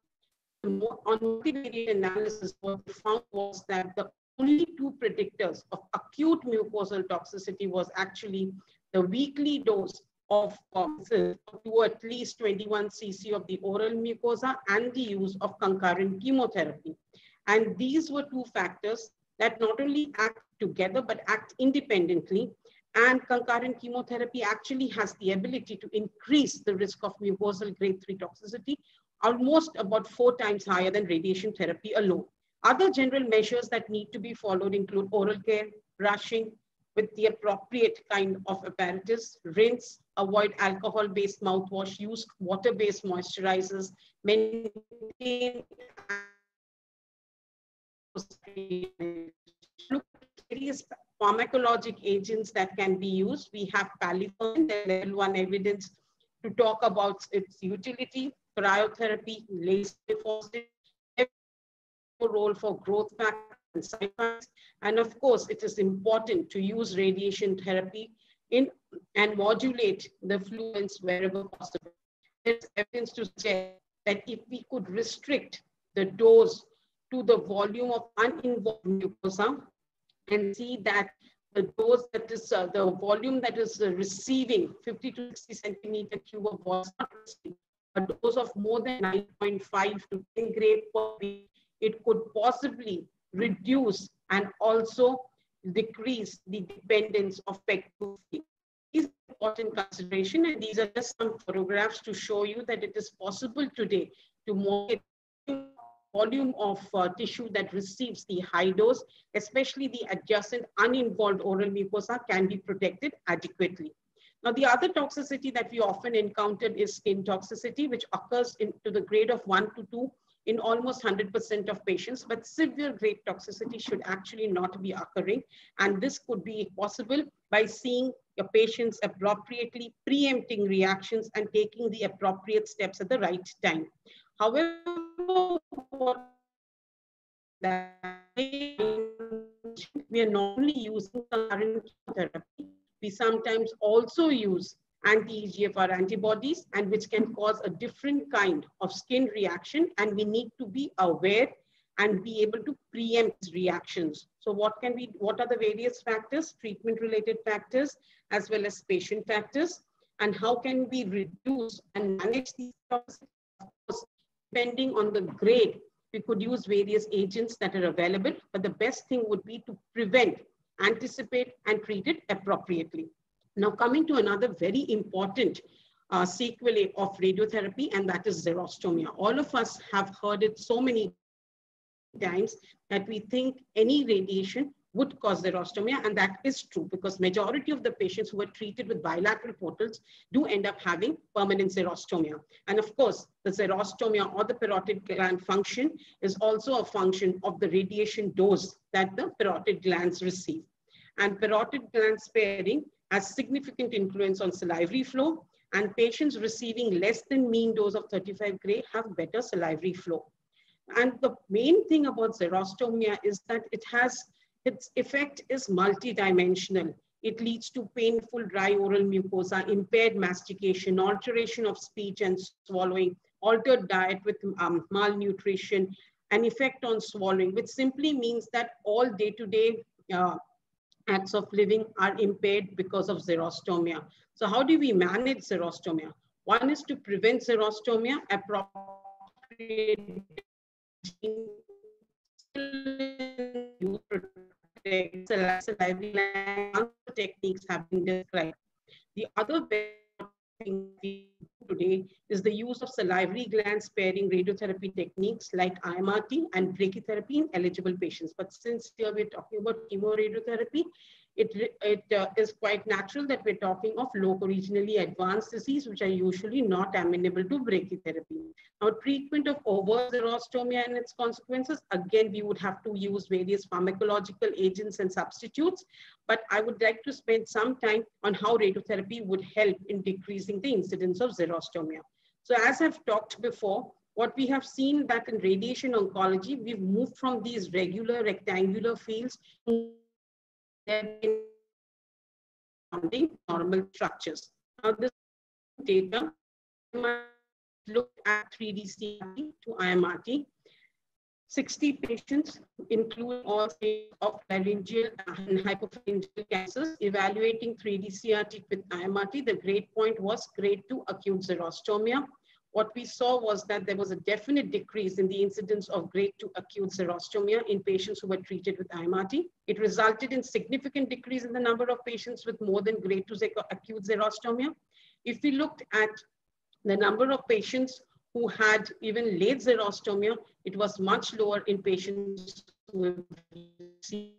on multivariate analysis, what we found was that the only two predictors of acute mucosal toxicity was actually the weekly dose of to at least twenty-one C C of the oral mucosa and the use of concurrent chemotherapy. And these were two factors that not only act together, but act independently. And concurrent chemotherapy actually has the ability to increase the risk of mucosal grade three toxicity, almost about four times higher than radiation therapy alone. Other general measures that need to be followed include oral care, brushing with the appropriate kind of apparatus, rinse, avoid alcohol-based mouthwash, use water-based moisturizers, maintain various pharmacologic agents that can be used. We have palifermin, level one evidence to talk about its utility, cryotherapy, laser deposit, role for growth factors and cytokines. And of course, it is important to use radiation therapy in and modulate the fluence wherever possible. there's evidence to suggest that if we could restrict the dose to the volume of uninvolved mucosa and see that the dose that is, uh, the volume that is uh, receiving fifty to sixty centimeter cube of water, a dose of more than nine point five to ten gram per week, it could possibly reduce and also decrease the dependence of pegfilgrastim. These are important consideration, and these are just some photographs to show you that it is possible today to monitor volume of uh, tissue that receives the high dose, especially the adjacent uninvolved oral mucosa, can be protected adequately. Now, the other toxicity that we often encountered is skin toxicity, which occurs in, to the grade of one to two in almost one hundred percent of patients, but severe grade toxicity should actually not be occurring. And this could be possible by seeing your patients appropriately, preempting reactions and taking the appropriate steps at the right time. However, we are not only using current therapy, we sometimes also use anti-E G F R antibodies, and which can cause a different kind of skin reaction, and we need to be aware and be able to preempt reactions. So what can we, what are the various factors, treatment-related factors, as well as patient factors, and how can we reduce and manage these toxins? Of course, depending on the grade, we could use various agents that are available, but the best thing would be to prevent, anticipate, and treat it appropriately. Now, coming to another very important uh, sequelae of radiotherapy, and that is xerostomia. All of us have heard it so many times that we think any radiation would cause xerostomia, and that is true because majority of the patients who are treated with bilateral portals do end up having permanent xerostomia. And of course, the xerostomia or the parotid gland function is also a function of the radiation dose that the parotid glands receive. And parotid gland sparing has significant influence on salivary flow, and patients receiving less than mean dose of thirty-five gray have better salivary flow. And the main thing about xerostomia is that it has, its effect is multidimensional. It leads to painful dry oral mucosa, impaired mastication, alteration of speech and swallowing, altered diet with um, malnutrition, an effect on swallowing, which simply means that all day-to-day uh, acts of living are impaired because of xerostomia. So how do we manage xerostomia? One is to prevent xerostomia, appropriate salivary gland techniques have been described. The other thing today is the use of salivary gland sparing radiotherapy techniques like I M R T and brachytherapy in eligible patients. But since here we're talking about chemoradiotherapy, it, it uh, is quite natural that we're talking of loco-regionally advanced disease, which are usually not amenable to brachytherapy. Now, treatment of overt xerostomia and its consequences, again, we would have to use various pharmacological agents and substitutes, but I would like to spend some time on how radiotherapy would help in decreasing the incidence of xerostomia. So as I've talked before, what we have seen that in radiation oncology, we've moved from these regular rectangular fields to normal structures. Now, this data look at three D C R T to I M R T. sixty patients, including all stages of laryngeal and hypopharyngeal cancers, evaluating three D C R T with I M R T. The grade point was grade two acute xerostomia. What we saw was that there was a definite decrease in the incidence of grade two acute xerostomia in patients who were treated with I M R T. It resulted in significant decrease in the number of patients with more than grade two acute xerostomia. If we looked at the number of patients who had even late xerostomia, it was much lower in patients who received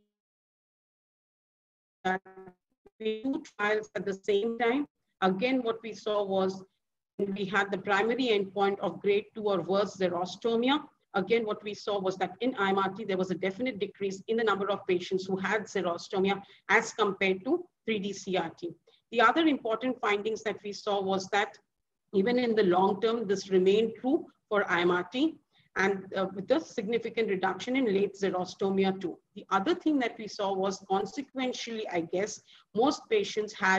two trials at the same time. Again, what we saw was we had the primary endpoint of grade two or worse xerostomia. Again, what we saw was that in I M R T, there was a definite decrease in the number of patients who had xerostomia as compared to three D C R T. The other important findings that we saw was that even in the long term, this remained true for I M R T, and uh, with a significant reduction in late xerostomia too. The other thing that we saw was consequentially, I guess, most patients had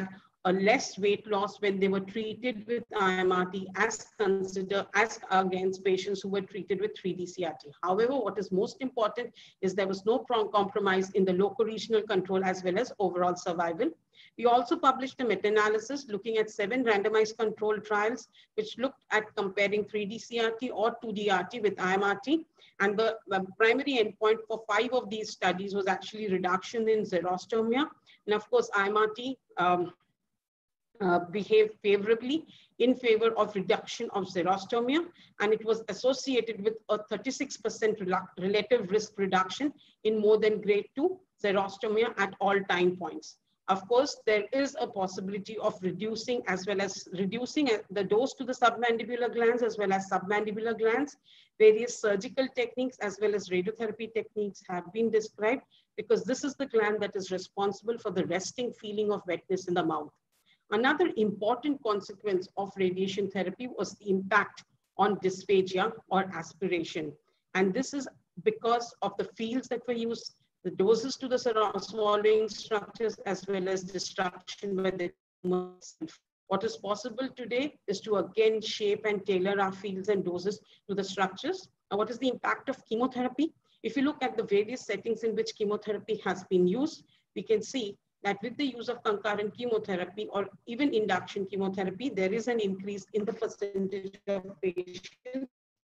a less weight loss when they were treated with I M R T as considered as against patients who were treated with three D C R T. However, what is most important is there was no compromise in the local regional control as well as overall survival. We also published a meta-analysis looking at seven randomized controlled trials, which looked at comparing three D C R T or two D R T with I M R T. And the, the primary endpoint for five of these studies was actually reduction in xerostomia. And of course, I M R T um, uh, behaved favorably in favor of reduction of xerostomia, and it was associated with a thirty-six percent relative risk reduction in more than grade two xerostomia at all time points. Of course, there is a possibility of reducing as well as reducing the dose to the submandibular glands as well as submandibular glands. Various surgical techniques as well as radiotherapy techniques have been described because this is the gland that is responsible for the resting feeling of wetness in the mouth. Another important consequence of radiation therapy was the impact on dysphagia or aspiration. And this is because of the fields that were used, the doses to the swallowing structures, as well as destruction by the tumor itself. What is possible today is to again shape and tailor our fields and doses to the structures. Now, what is the impact of chemotherapy? If you look at the various settings in which chemotherapy has been used, we can see that with the use of concurrent chemotherapy or even induction chemotherapy, there is an increase in the percentage of patients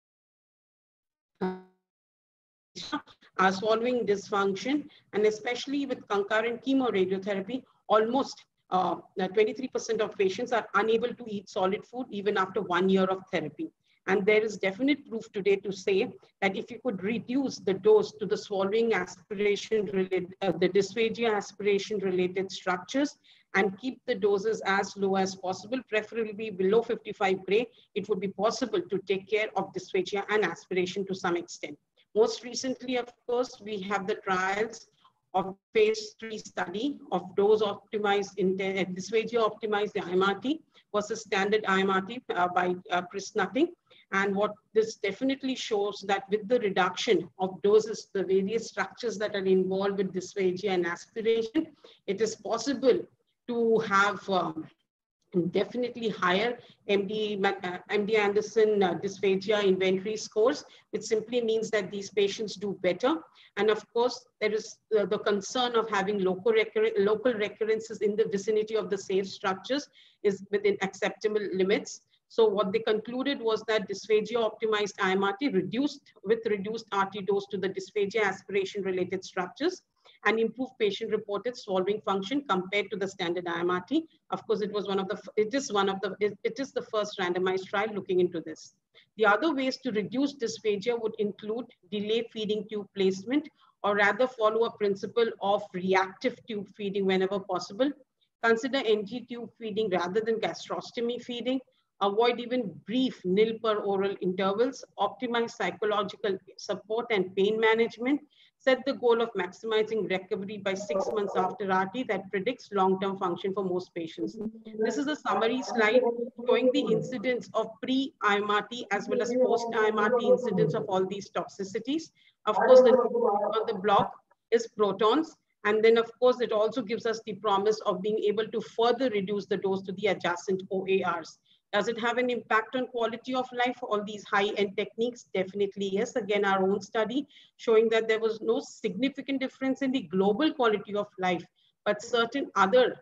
are swallowing dysfunction, and especially with concurrent chemoradiotherapy, almost twenty-three percent uh, of patients are unable to eat solid food even after one year of therapy. And there is definite proof today to say that if you could reduce the dose to the swallowing aspiration related, uh, the dysphagia aspiration related structures and keep the doses as low as possible, preferably below fifty-five gray, it would be possible to take care of dysphagia and aspiration to some extent. Most recently, of course, we have the trials of phase three study of dose optimized in dysphagia optimized I M R T versus standard I M R T uh, by uh, Chris Nutting. And what this definitely shows that with the reduction of doses, the various structures that are involved with dysphagia and aspiration, it is possible to have um, definitely higher M D, uh, M D Anderson uh, dysphagia inventory scores, which simply means that these patients do better. And of course, there is uh, the concern of having local, recur local recurrences in the vicinity of the safe structures is within acceptable limits. So what they concluded was that dysphagia optimized I M R T reduced with reduced R T dose to the dysphagia aspiration related structures and improved patient reported swallowing function compared to the standard I M R T. Of course, it was one of the, it is one of the, it, it is the first randomized trial looking into this. The other ways to reduce dysphagia would include delay feeding tube placement, or rather follow a principle of reactive tube feeding whenever possible. Consider N G tube feeding rather than gastrostomy feeding. Avoid even brief nil per oral intervals, optimize psychological support and pain management, set the goal of maximizing recovery by six months after R T that predicts long-term function for most patients. This is a summary slide showing the incidence of pre-I M R T as well as post-I M R T incidence of all these toxicities. Of course, the on the block is protons. And then, of course, it also gives us the promise of being able to further reduce the dose to the adjacent O A Rs. Does it have an impact on quality of life? All these high-end techniques? Definitely yes. Again, our own study showing that there was no significant difference in the global quality of life, but certain other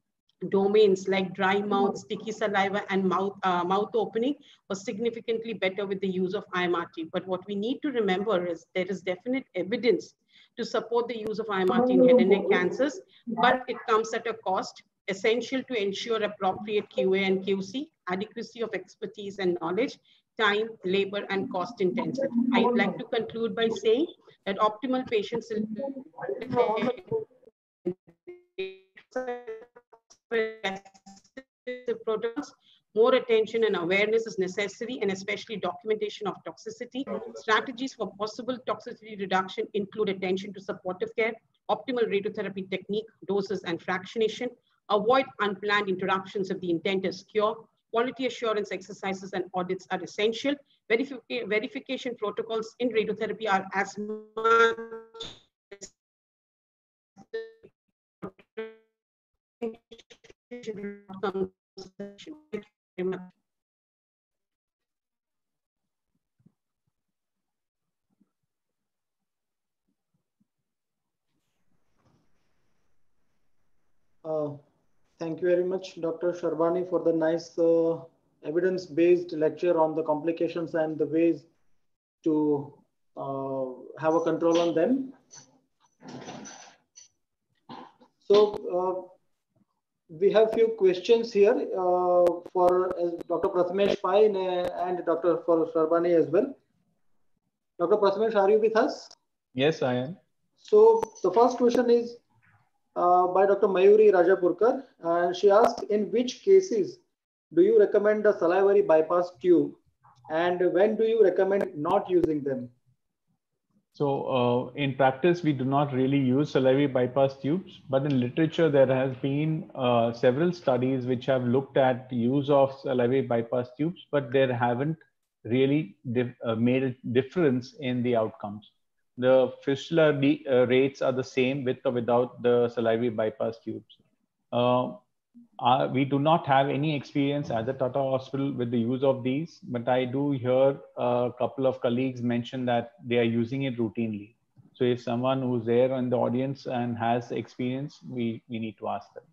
domains like dry mouth, sticky saliva, and mouth, uh, mouth opening was significantly better with the use of I M R T. But what we need to remember is there is definite evidence to support the use of I M R T in head and neck cancers, but it comes at a cost. Essential to ensure appropriate Q A and Q C, adequacy of expertise and knowledge, time, labor, and cost intensive. I'd like to conclude by saying that optimal patient protocols, more attention and awareness is necessary, and especially documentation of toxicity. Strategies for possible toxicity reduction include attention to supportive care, optimal radiotherapy technique, doses, and fractionation. Avoid unplanned interruptions if the intent is cure. Quality assurance exercises and audits are essential. Verific verification protocols in radiotherapy are as much patient outcome section. Thank you very much. Uh, thank you very much, Doctor Sharbani, for the nice uh, evidence-based lecture on the complications and the ways to uh, have a control on them. So uh, we have few questions here uh, for uh, Doctor Prathamesh Pai and Doctor for Sharbani as well. Doctor Prathamesh, are you with us? Yes, I am. So the first question is uh, by Doctor Mayuri Rajapurkar. Uh, she asked, in which cases do you recommend the salivary bypass tube, and when do you recommend not using them? So uh, in practice, we do not really use salivary bypass tubes, but in literature, there has been uh, several studies which have looked at the use of salivary bypass tubes, but there haven't really uh, made a difference in the outcomes. The fistula uh, rates are the same with or without the salivary bypass tubes. Uh, Uh, we do not have any experience at the Tata Hospital with the use of these, but I do hear a couple of colleagues mention that they are using it routinely. So if someone who's there in the audience and has experience, we, we need to ask them.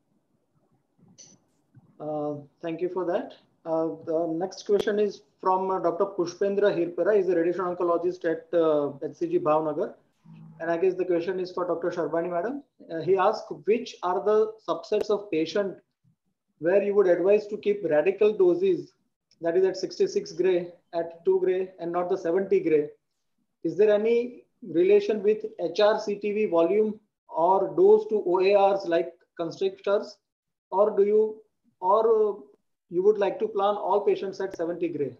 Uh, thank you for that. Uh, the next question is from uh, Doctor Pushpendra Hirpera. He's a radiation oncologist at uh, H C G Bhavnagar. And I guess the question is for Doctor Sharbani, madam. Uh, he asked, which are the subsets of patient where you would advise to keep radical doses, that is at sixty-six gray, at two gray, and not the seventy gray? Is there any relation with H R C T V volume or dose to O A Rs like constrictors, or do you, or uh, you would like to plan all patients at seventy gray?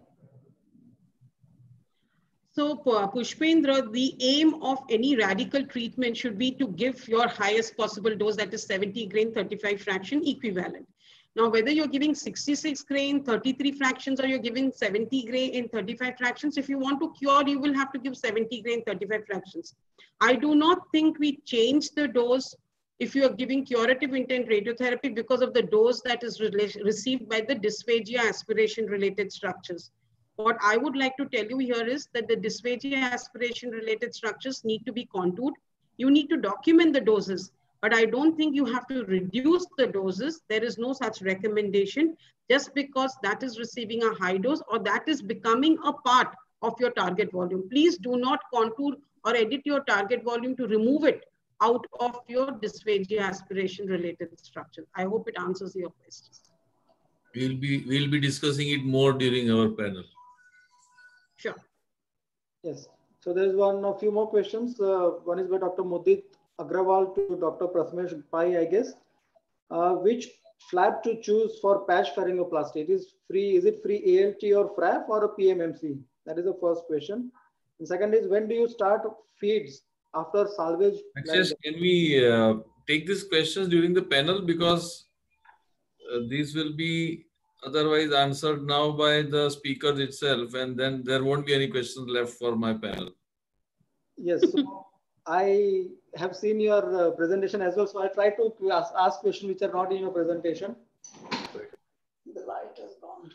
So Pushpendra, the aim of any radical treatment should be to give your highest possible dose, that is seventy grain, thirty-five fraction equivalent. Now, whether you're giving sixty-six grain, thirty-three fractions, or you're giving seventy grain in thirty-five fractions, if you want to cure, you will have to give seventy grain, thirty-five fractions. I do not think we change the dose if you are giving curative intent radiotherapy because of the dose that is received by the dysphagia aspiration related structures. What I would like to tell you here is that the dysphagia aspiration related structures need to be contoured. You need to document the doses, but I don't think you have to reduce the doses. There is no such recommendation just because that is receiving a high dose or that is becoming a part of your target volume. Please do not contour or edit your target volume to remove it out of your dysphagia aspiration related structure. I hope it answers your questions. We'll be, we'll be discussing it more during our panel. Sure. Yes. So there's one, a few more questions. Uh, one is by Doctor Mudit Agrawal to Doctor Prathamesh Pai, I guess. Uh, which flap to choose for patch pharyngoplasty? It is free. Is it free A L T or F R A F or a P M M C? That is the first question. And second is, when do you start feeds after salvage? Actually, can we uh, take these questions during the panel, because uh, these will be otherwise answered now by the speakers itself, and then there won't be any questions left for my panel. Yes, so I have seen your uh, presentation as well, so I try to ask, ask questions which are not in your presentation. The light has gone.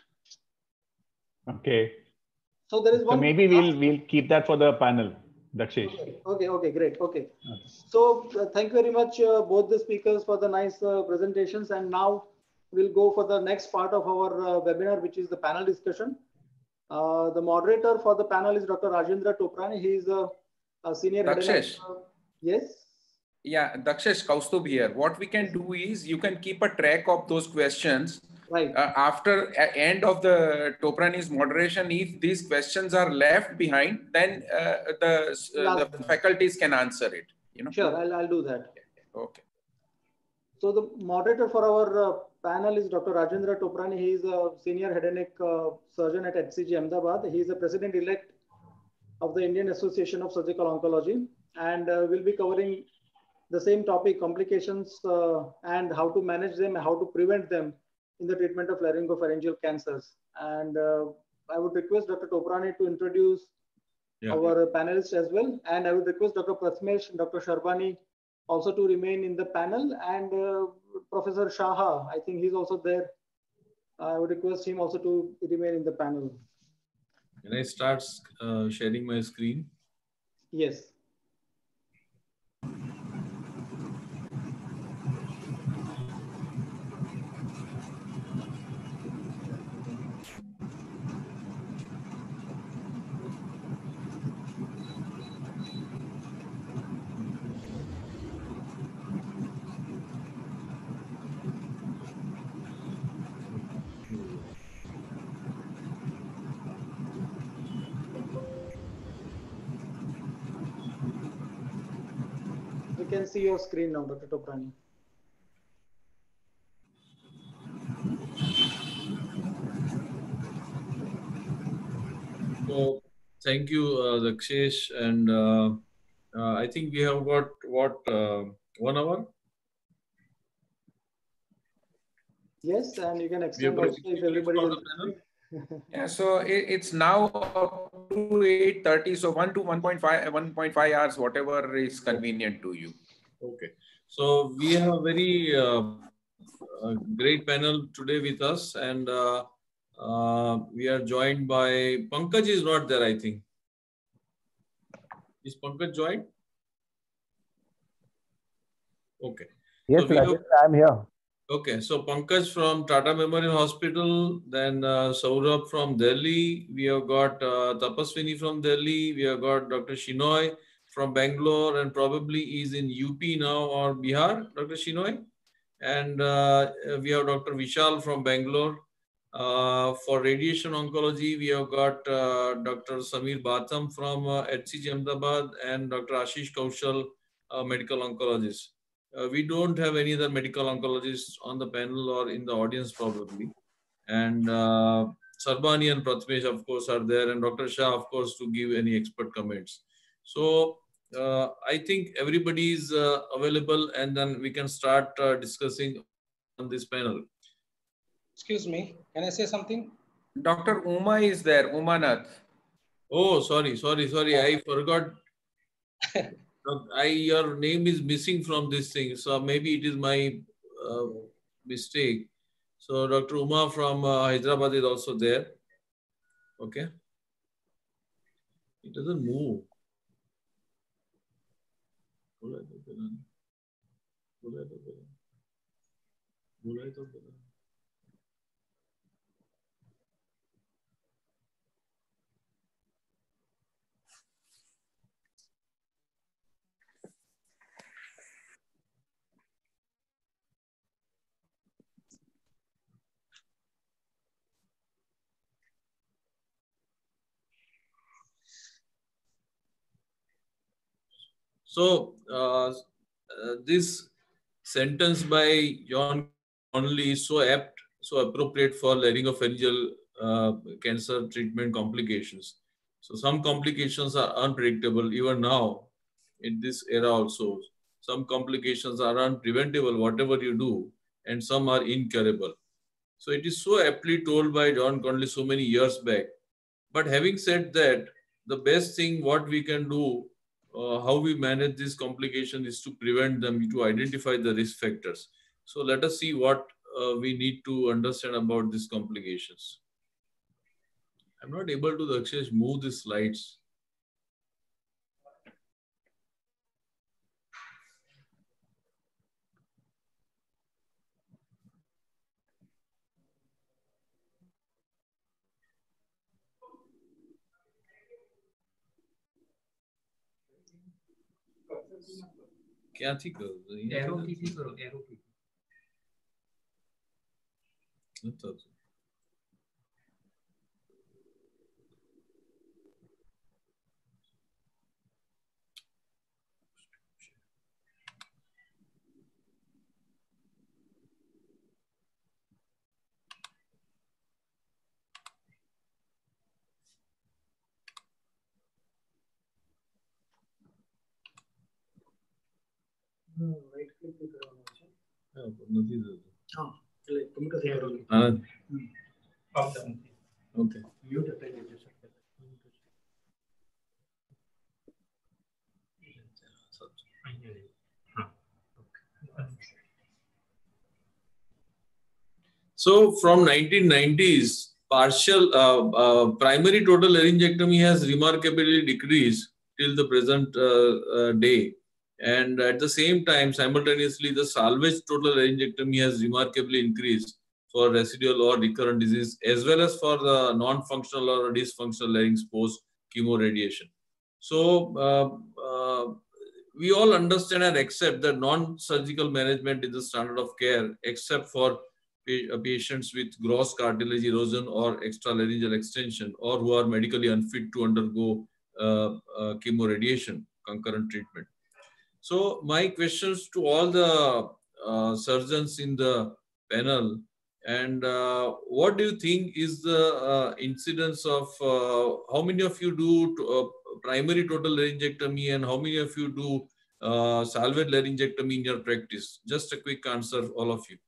Okay. So there is one. So maybe we'll we'll keep that for the panel, Dakshesh. Okay, okay, okay, great. Okay. okay. So uh, thank you very much, uh, both the speakers, for the nice uh, presentations. And now we'll go for the next part of our uh, webinar, which is the panel discussion. Uh, the moderator for the panel is Doctor Rajendra Toprani. He is a, a senior. Dakshesh. Uh, yes. Yeah, Dakshesh, Kaustubh here. What we can do is you can keep a track of those questions. Right. Uh, after uh, end of the Toprani's moderation, if these questions are left behind, then uh, the, uh, the faculties can answer it. You know. Sure, I'll, I'll do that. Okay. So the moderator for our uh, panel is Doctor Rajendra Toprani. He is a senior head and neck uh, surgeon at H C G Ahmedabad. He is the president-elect of the Indian Association of Surgical Oncology, and uh, we'll be covering the same topic, complications uh, and how to manage them, how to prevent them in the treatment of laryngopharyngeal cancers. And uh, I would request Doctor Toprani to introduce yeah. our panelists as well. And I would request Doctor Prathamesh and Doctor Sharbani also to remain in the panel, and uh, Professor Shaha, I think he's also there. I would request him also to remain in the panel. Can I start uh, sharing my screen? Yes. We can see your screen now, Doctor Toprani. So thank you, uh, Dakshesh, and uh, uh, I think we have got what uh, one hour. Yes, and you can extend also if everybody is interested. Yeah, so it, it's now up to eight thirty, so one to one point five, one point five hours, whatever is convenient to you. Okay, so we have a very uh, a great panel today with us, and uh, uh, we are joined by Pankaj is not there, I think. Is Pankaj joined? Okay. Yes, so Rajesh, I am here. Okay, so Pankaj from Tata Memorial Hospital, then uh, Saurabh from Delhi, we have got uh, Tapaswini from Delhi, we have got Doctor Shinoy from Bangalore, and probably is in U P now or Bihar, Doctor Shinoy. And uh, we have Doctor Vishal from Bangalore. Uh, for radiation oncology, we have got uh, Doctor Samir Batham from uh, H C G Ahmedabad and Doctor Ashish Kaushal, uh, medical oncologist. Uh, we don't have any other medical oncologists on the panel or in the audience probably. And uh, Sarbani and Pratmesh, of course, are there, and Doctor Shah, of course, to give any expert comments. So uh, I think everybody is uh, available, and then we can start uh, discussing on this panel. Excuse me, can I say something? Doctor Uma is there, Uma Nath. Oh, sorry, sorry, sorry, I forgot. I, your name is missing from this thing, so maybe it is my uh, mistake. So Doctor Uma from uh, Hyderabad is also there. Okay. It doesn't move. So uh, uh, this sentence by John Connolly is so apt, so appropriate for laryngopharyngeal uh, cancer treatment complications. So some complications are unpredictable even now in this era also. Some complications are unpreventable, whatever you do, and some are incurable. So it is so aptly told by John Connolly so many years back. But having said that, the best thing what we can do, uh, how we manage this complication is to prevent them, to identify the risk factors. So let us see what uh, we need to understand about these complications. I'm not able to actually move the slides. क्या थी करो arrow की थी करो arrow की अच्छा right click भी करवाना है हां નથી થતું हां એટલે તમે કસે એરો हां ઓકે ओके म्यूट અપ્લાય કરી શકો So from nineteen nineties, partial uh, uh, primary total laryngectomy has remarkably decreased till the present uh, uh, day. And at the same time, simultaneously, the salvage total laryngectomy has remarkably increased for residual or recurrent disease, as well as for the non-functional or dysfunctional larynx post chemoradiation. So uh, uh, we all understand and accept that non-surgical management is the standard of care, except for patients with gross cartilage erosion or extralaryngeal extension, or who are medically unfit to undergo uh, uh, chemoradiation concurrent treatment. So my questions to all the uh, surgeons in the panel, and uh, what do you think is the uh, incidence of, uh, how many of you do to, uh, primary total laryngectomy, and how many of you do uh, salvage laryngectomy in your practice? Just a quick answer, all of you.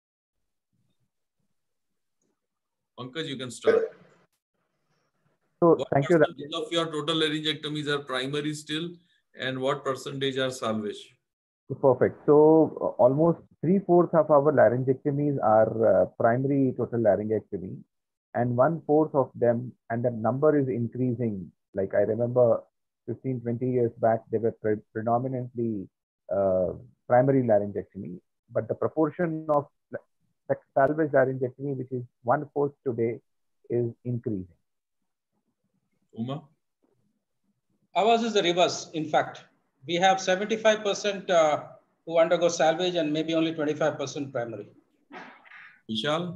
Pankaj, you can start. So What thank you. percentage of your total laryngectomies are primary still, and what percentage are salvage? Perfect. So uh, almost three-fourths of our laryngectomies are uh, primary total laryngectomy, and one-fourth of them, and the number is increasing. Like I remember fifteen, twenty years back, they were pre predominantly uh, primary laryngectomy, but the proportion of salvage laryngectomy, which is one-fourth today, is increasing. Uma? Ours is the reverse, in fact. We have seventy-five percent uh, who undergo salvage and maybe only twenty-five percent primary. Vishal?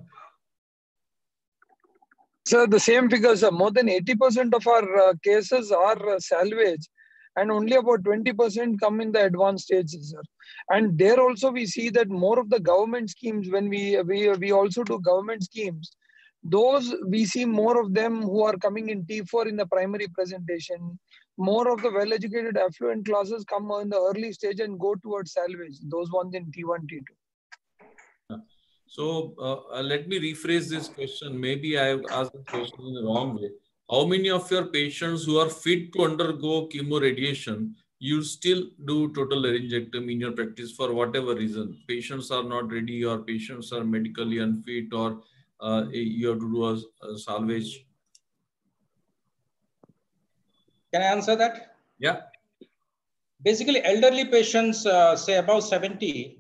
Sir, the same figures, sir. More than eighty percent of our uh, cases are uh, salvage, and only about twenty percent come in the advanced stages, sir. And there also we see that more of the government schemes, when we, we, we also do government schemes, those we see more of them who are coming in T four in the primary presentation. More of the well-educated affluent classes come in the early stage and go towards salvage, those ones in T one, T two. So uh, let me rephrase this question. Maybe I have asked the question in the wrong way. How many of your patients who are fit to undergo chemoradiation, you still do total laryngectomy in your practice for whatever reason? Patients are not ready, or patients are medically unfit, or uh, you have to do a, a salvage? Can I answer that? Yeah. Basically, elderly patients, uh, say above seventy,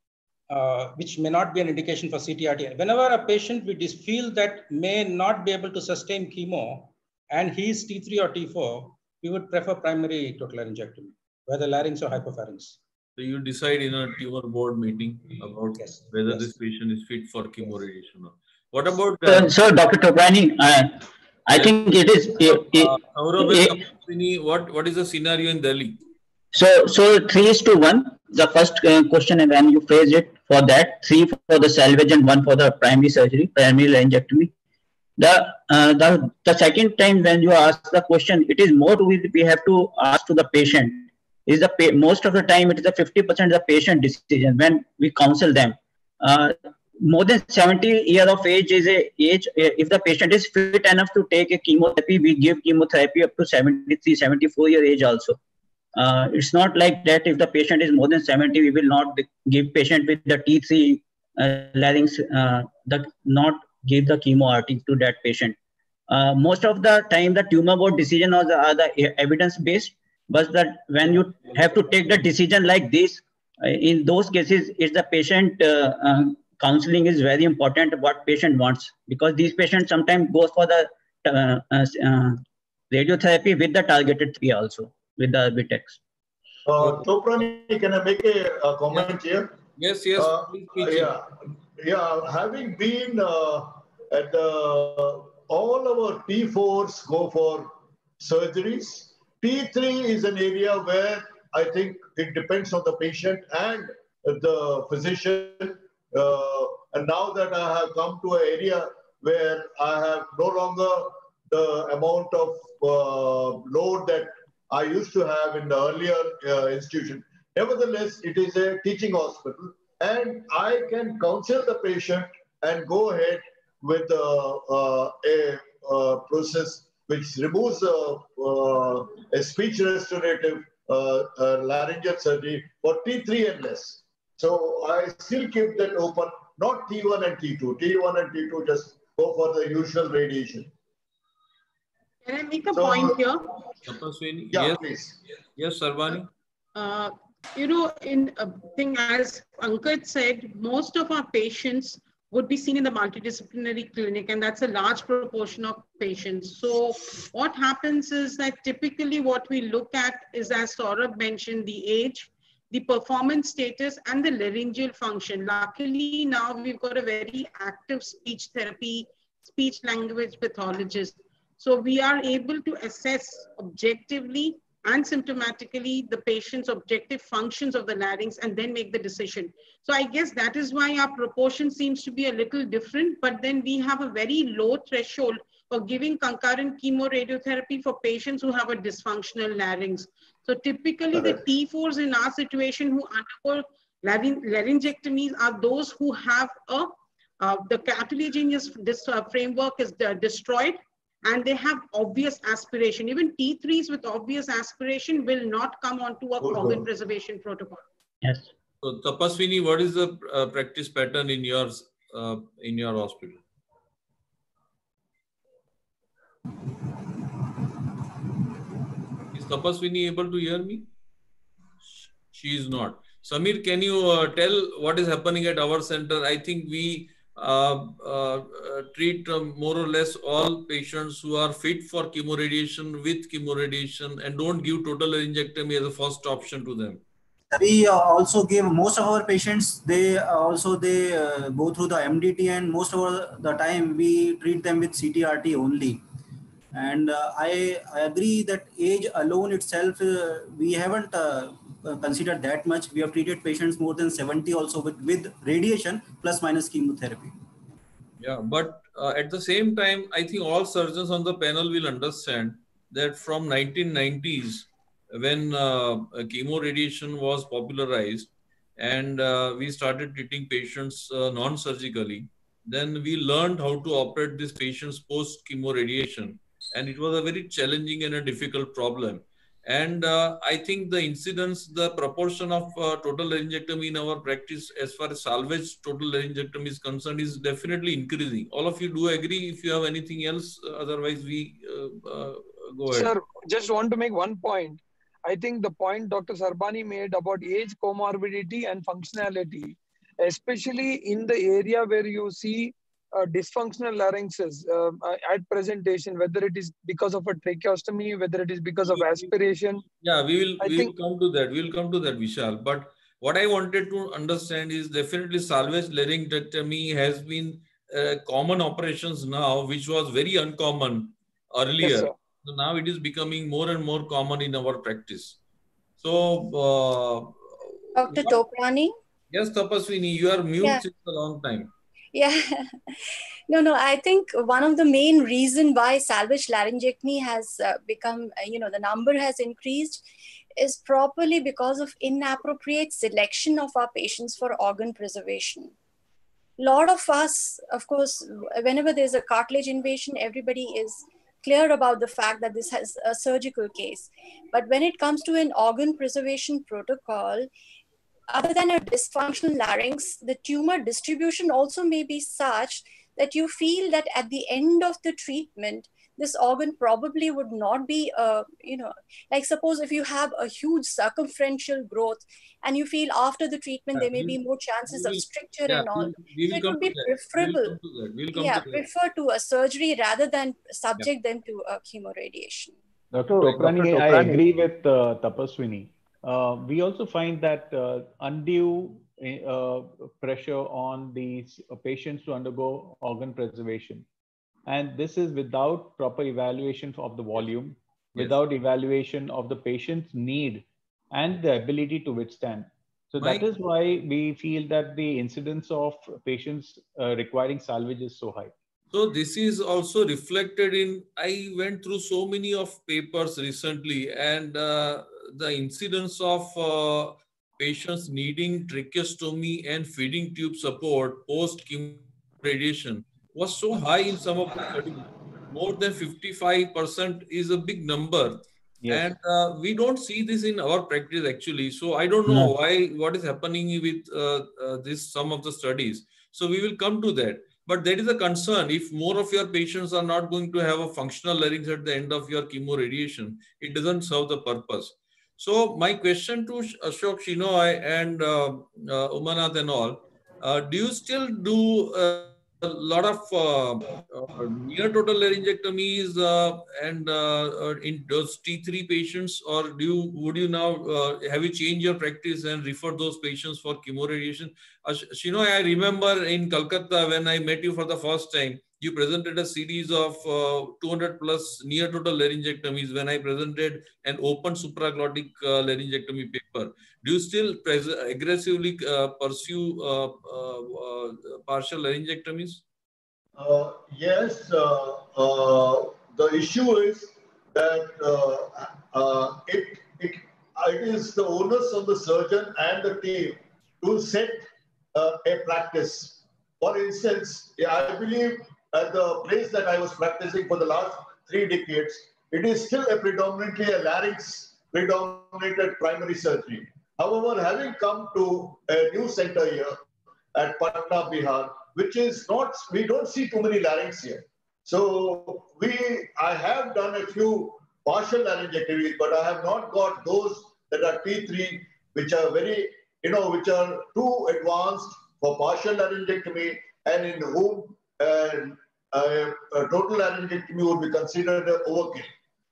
uh, which may not be an indication for C T R T. Whenever a patient we feel that may not be able to sustain chemo and he is T three or T four, we would prefer primary total laryngectomy, whether larynx or hypopharynx. So you decide in a tumor board meeting about yes. whether yes. this patient is fit for chemoradiation. What about uh, so, Doctor Toprani? Uh, I Let think it is. It, uh, it, it, what what is the scenario in Delhi? So, so three is to one. The first uh, question, and when you phrase it for that, three for the salvage and one for the primary surgery, primary laryngectomy. The uh, the the second time when you ask the question, it is more we we have to ask to the patient. Is the pa most of the time it is a fifty percent the patient decision when we counsel them. Uh, more than seventy years of age is a age. If the patient is fit enough to take a chemotherapy, we give chemotherapy up to seventy-three, seventy-four year age also. Uh, it's not like that if the patient is more than seventy, we will not give patient with the T three uh, larynx, uh, the, not give the chemo R T to that patient. Uh, most of the time, the tumor board decision are the, are the evidence based, but that when you have to take the decision like this, uh, in those cases, it's the patient uh, uh, counseling is very important. What patient wants, because these patients sometimes go for the uh, uh, uh, radiotherapy with the targeted therapy also, with the Erbitux. Uh, Toprani, can I make a, a comment yes. here? Yes, yes. Uh, yeah, yeah. Having been uh, at the, all our T fours go for surgeries. T three is an area where I think it depends on the patient and the physician. Uh, and now that I have come to an area where I have no longer the amount of uh, load that I used to have in the earlier uh, institution. Nevertheless, it is a teaching hospital, and I can counsel the patient and go ahead with uh, uh, a uh, process which removes uh, uh, a speech restorative uh, uh, laryngeal surgery for T three and less. So I still keep that open. not T one and T two. T one and T two just go for the usual radiation. Can I make a so, point here? Yeah, yes. please. Yes, Sarbani. Uh, you know, in a thing, as Ankit said, most of our patients would be seen in the multidisciplinary clinic, and that's a large proportion of patients. So what happens is that typically what we look at is, as Saurabh mentioned, the age, the performance status, and the laryngeal function. Luckily, now we've got a very active speech therapy, speech language pathologist. So we are able to assess objectively and symptomatically the patient's objective functions of the larynx and then make the decision. So I guess that is why our proportion seems to be a little different, but then we have a very low threshold for giving concurrent chemoradiotherapy for patients who have a dysfunctional larynx. So typically the T fours in our situation who undergo larynx laryngectomies are those who have a, uh, the cartilaginous this, uh, framework is uh, destroyed, and they have obvious aspiration. Even T threes with obvious aspiration will not come onto a Good organ God. preservation protocol. Yes. So Tapaswini, what is the uh, practice pattern in yours uh, in your hospital? Is Tapaswini able to hear me? She is not. Samir, can you uh, tell what is happening at our center? I think we uh, uh, treat uh, more or less all patients who are fit for chemoradiation with chemoradiation and don't give total laryngectomy as a first option to them. We uh, also give most of our patients, they uh, also they uh, go through the M D T, and most of the time we treat them with C T R T only. And uh, I, I agree that age alone itself, uh, we haven't uh, considered that much. We have treated patients more than seventy also with, with radiation plus minus chemotherapy. Yeah, but uh, at the same time, I think all surgeons on the panel will understand that from nineteen nineties, when uh, chemoradiation was popularized and uh, we started treating patients uh, non-surgically, then we learned how to operate these patients post chemoradiation. And it was a very challenging and a difficult problem. And uh, I think the incidence, the proportion of uh, total laryngectomy in our practice as far as salvage total laryngectomy is concerned is definitely increasing. All of you do agree? If you have anything else, otherwise we uh, uh, go ahead. Sir, just want to make one point. I think the point Doctor Sarbani made about age, comorbidity and functionality, especially in the area where you see uh, dysfunctional larynxes uh, at presentation, whether it is because of a tracheostomy, whether it is because of aspiration. Yeah, we will, I we think, will come to that. We will come to that, Vishal. But what I wanted to understand is definitely salvage laryngectomy has been uh, common operations now, which was very uncommon earlier. Yes, sir. So now it is becoming more and more common in our practice. So, uh, Doctor Toprani? Yes, Tapaswini, you are mute Yeah. since a long time. Yeah. No, no, I think one of the main reason why salvage laryngectomy has uh, become, uh, you know, the number has increased is probably because of inappropriate selection of our patients for organ preservation. A lot of us, of course, whenever there's a cartilage invasion, everybody is clear about the fact that this has a surgical case. But when it comes to an organ preservation protocol, other than a dysfunctional larynx, the tumor distribution also may be such that you feel that at the end of the treatment, this organ probably would not be, uh, you know, like suppose if you have a huge circumferential growth and you feel after the treatment, Yeah, there may we'll, be more chances we will, of stricture yeah, and all. we, we will So it come would to be that. preferable, We'll come to that. We'll come yeah, to that. prefer to a surgery rather than subject yeah. them to a chemoradiation. Doctor Toprani, I agree with uh, Tapaswini. Uh, we also find that uh, undue uh, pressure on these uh, patients to undergo organ preservation. And this is without proper evaluation of the volume, yes. without evaluation of the patient's need and the ability to withstand. So My, that is why we feel that the incidence of patients uh, requiring salvage is so high. So this is also reflected in, I went through so many of papers recently, and uh, the incidence of uh, patients needing tracheostomy and feeding tube support post chemoradiation was so high in some of the studies. More than fifty-five percent is a big number. Yes. And uh, we don't see this in our practice actually. So I don't know No. why, what is happening with uh, uh, this, some of the studies. So we will come to that. But that is a concern. If more of your patients are not going to have a functional larynx at the end of your chemo radiation, it doesn't serve the purpose. So my question to Ashok Shenoy and uh, uh, Umanath and all, uh, do you still do uh, a lot of uh, uh, near total laryngectomies uh, and uh, in those T three patients, or do you, would you now, uh, have you changed your practice and refer those patients for chemoradiation? Uh, Shenoy, I remember in Calcutta when I met you for the first time, you presented a series of uh, two hundred plus near total laryngectomies when I presented an open supraglottic uh, laryngectomy paper. Do you still aggressively uh, pursue uh, uh, uh, partial laryngectomies? Uh, yes, uh, uh, the issue is that uh, uh, it, it, it is the onus of the surgeon and the team to set uh, a practice. For instance, I believe at the place that I was practicing for the last three decades, it is still a predominantly a larynx predominated primary surgery. However, having come to a new center here at Patna, Bihar, which is not, we don't see too many larynx here. So we, I have done a few partial laryngectomies, but I have not got those that are T three, which are very, you know, which are too advanced for partial laryngectomy and in whom uh, a, a total laryngectomy would be considered an overkill.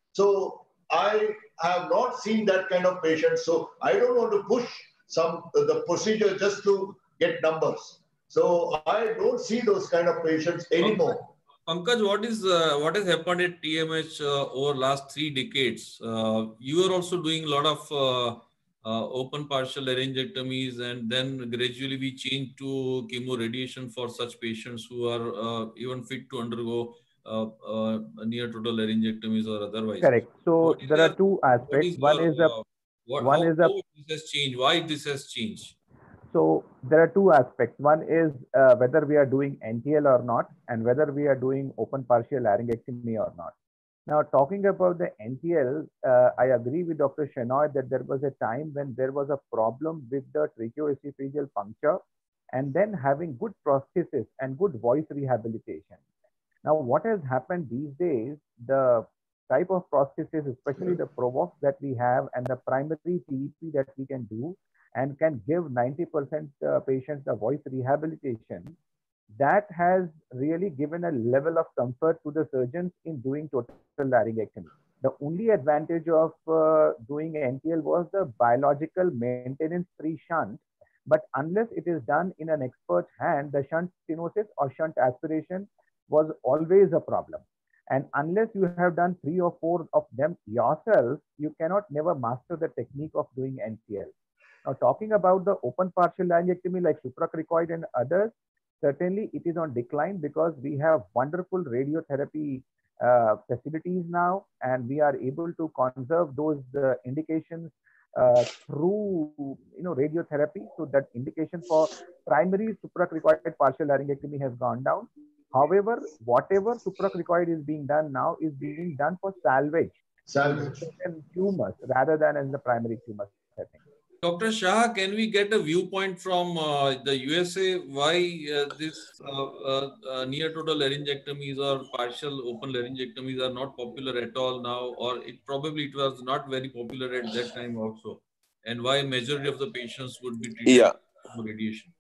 So I have not seen that kind of patient. So I don't want to push some uh, the procedure just to get numbers. So I don't see those kind of patients anymore. Pankaj, what is uh, what has happened at T M H uh, over last three decades? Uh, you are also doing a lot of uh, uh, open partial laryngectomies, and then gradually we changed to chemoradiation for such patients who are uh, even fit to undergo uh, uh, near total laryngectomies or otherwise. Correct. So there your, are two aspects. Is one your, is a uh, what, one how, is a how this has changed. Why this has changed? So there are two aspects. One is uh, whether we are doing N T L or not, and whether we are doing open partial laryngectomy or not. Now, talking about the N T L, uh, I agree with Doctor Shenoy that there was a time when there was a problem with the tracheoesophageal puncture, and then having good prosthesis and good voice rehabilitation. Now, what has happened these days, the type of prosthesis, especially the Provox that we have and the primary P E P that we can do, and can give ninety percent uh, patients the voice rehabilitation, that has really given a level of comfort to the surgeons in doing total laryngectomy. The only advantage of uh, doing N T L was the biological maintenance-free shunt, but unless it is done in an expert hand, the shunt stenosis or shunt aspiration was always a problem. And unless you have done three or four of them yourself, you cannot never master the technique of doing N T L. Now, talking about the open partial laryngectomy like supracricoid and others, certainly it is on decline because we have wonderful radiotherapy uh, facilities now, and we are able to conserve those uh, indications uh, through you know radiotherapy. So that indication for primary supracricoid partial laryngectomy has gone down. However, whatever supracricoid is being done now is being done for salvage, salvage. in tumors rather than in the primary tumor setting. Doctor Shah, can we get a viewpoint from uh, the U S A why uh, this uh, uh, uh, near total laryngectomies or partial open laryngectomies are not popular at all now, or it probably it was not very popular at that time also, and why majority of the patients would be treated yeah. with radiation?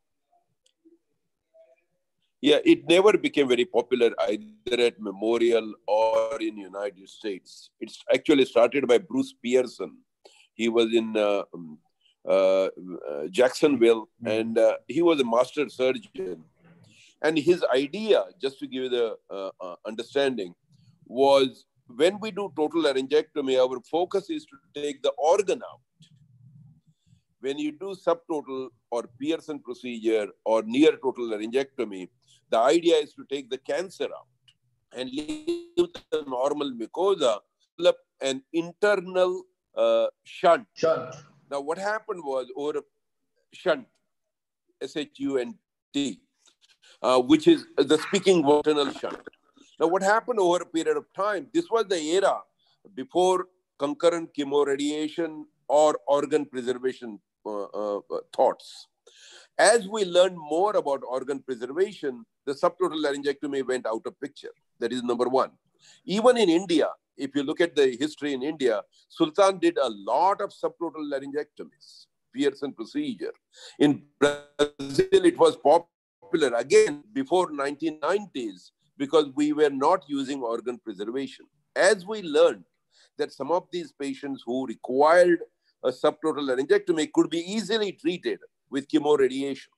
Yeah, it never became very popular either at Memorial or in United States. It's actually started by Bruce Pearson. He was in uh, uh, uh, Jacksonville, and uh, he was a master surgeon. And his idea, just to give you the uh, uh, understanding, was when we do total laryngectomy, our focus is to take the organ out. When you do subtotal or Pearson procedure or near total laryngectomy, the idea is to take the cancer out and leave the normal mucosa, develop an internal uh, shunt. Shunt. Now, what happened was over shunt, S H U N T, uh, which is the speaking internal shunt. Now, what happened over a period of time, this was the era before concurrent chemoradiation or organ preservation uh, uh, thoughts. As we learned more about organ preservation, the subtotal laryngectomy went out of picture. That is number one. Even in India, if you look at the history in India, Sultan did a lot of subtotal laryngectomies, Pearson procedure. In Brazil, it was popular again before nineteen nineties because we were not using organ preservation. As we learned that some of these patients who required a subtotal laryngectomy could be easily treated with chemoradiation,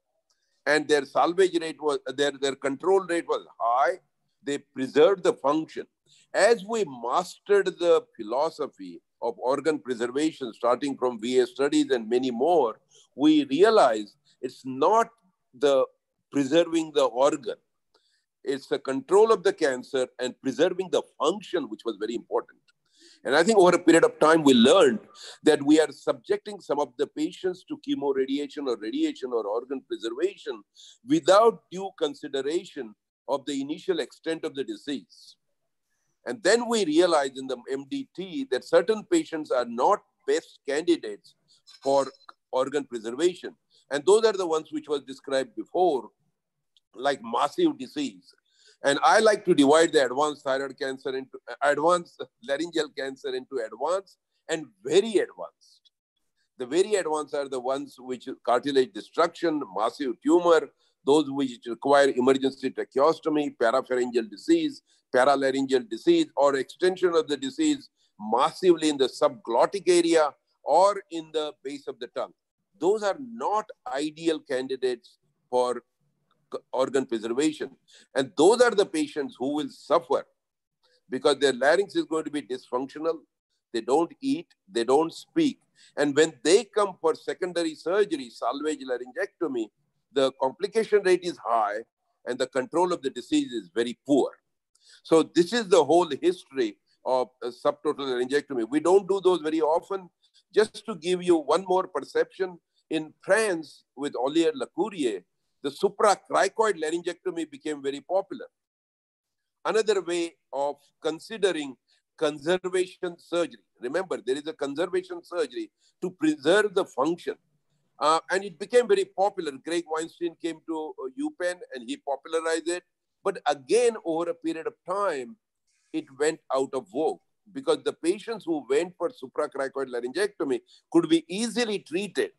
and their salvage rate was, their, their control rate was high. They preserved the function. As we mastered the philosophy of organ preservation, starting from V A studies and many more, we realized it's not the preserving the organ. It's the control of the cancer and preserving the function, which was very important. And I think over a period of time, we learned that we are subjecting some of the patients to chemoradiation or radiation or organ preservation without due consideration of the initial extent of the disease. And then we realized in the M D T that certain patients are not best candidates for organ preservation. And those are the ones which was described before, like massive disease. And I like to divide the advanced thyroid cancer into advanced laryngeal cancer into advanced and very advanced. The very advanced are the ones which cartilage destruction, massive tumor, those which require emergency tracheostomy, parapharyngeal disease, paralaryngeal disease, or extension of the disease massively in the subglottic area or in the base of the tongue. Those are not ideal candidates for organ preservation. And those are the patients who will suffer because their larynx is going to be dysfunctional. They don't eat, they don't speak. And when they come for secondary surgery, salvage laryngectomy, the complication rate is high and the control of the disease is very poor. So this is the whole history of uh, subtotal laryngectomy. We don't do those very often. Just to give you one more perception, in France with Olivier Lacourier, the supracricoid laryngectomy became very popular. Another way of considering conservation surgery. Remember, there is a conservation surgery to preserve the function. Uh, and it became very popular. Greg Weinstein came to uh, UPenn and he popularized it. But again, over a period of time, it went out of vogue because the patients who went for supracricoid laryngectomy could be easily treated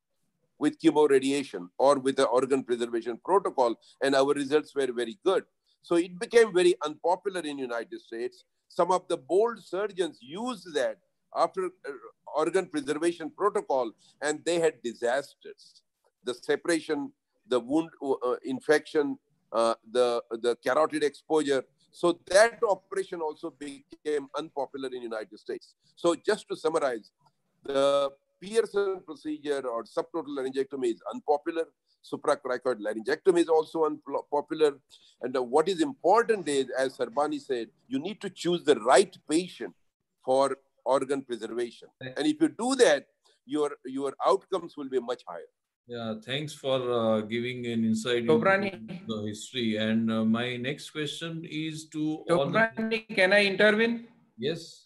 with chemoradiation or with an organ preservation protocol, and our results were very good. So it became very unpopular in the United States. Some of the bold surgeons used that after organ preservation protocol, and they had disasters. The separation, the wound uh, infection, uh, the, the carotid exposure. So that operation also became unpopular in the United States. So just to summarize, the Pearson procedure or subtotal laryngectomy is unpopular. Supracricoid laryngectomy is also unpopular. And uh, what is important is, as Sarbani said, you need to choose the right patient for organ preservation. And if you do that, your, your outcomes will be much higher. Yeah, thanks for uh, giving an insight into the history. And uh, my next question is to Toprani, can I intervene? Yes.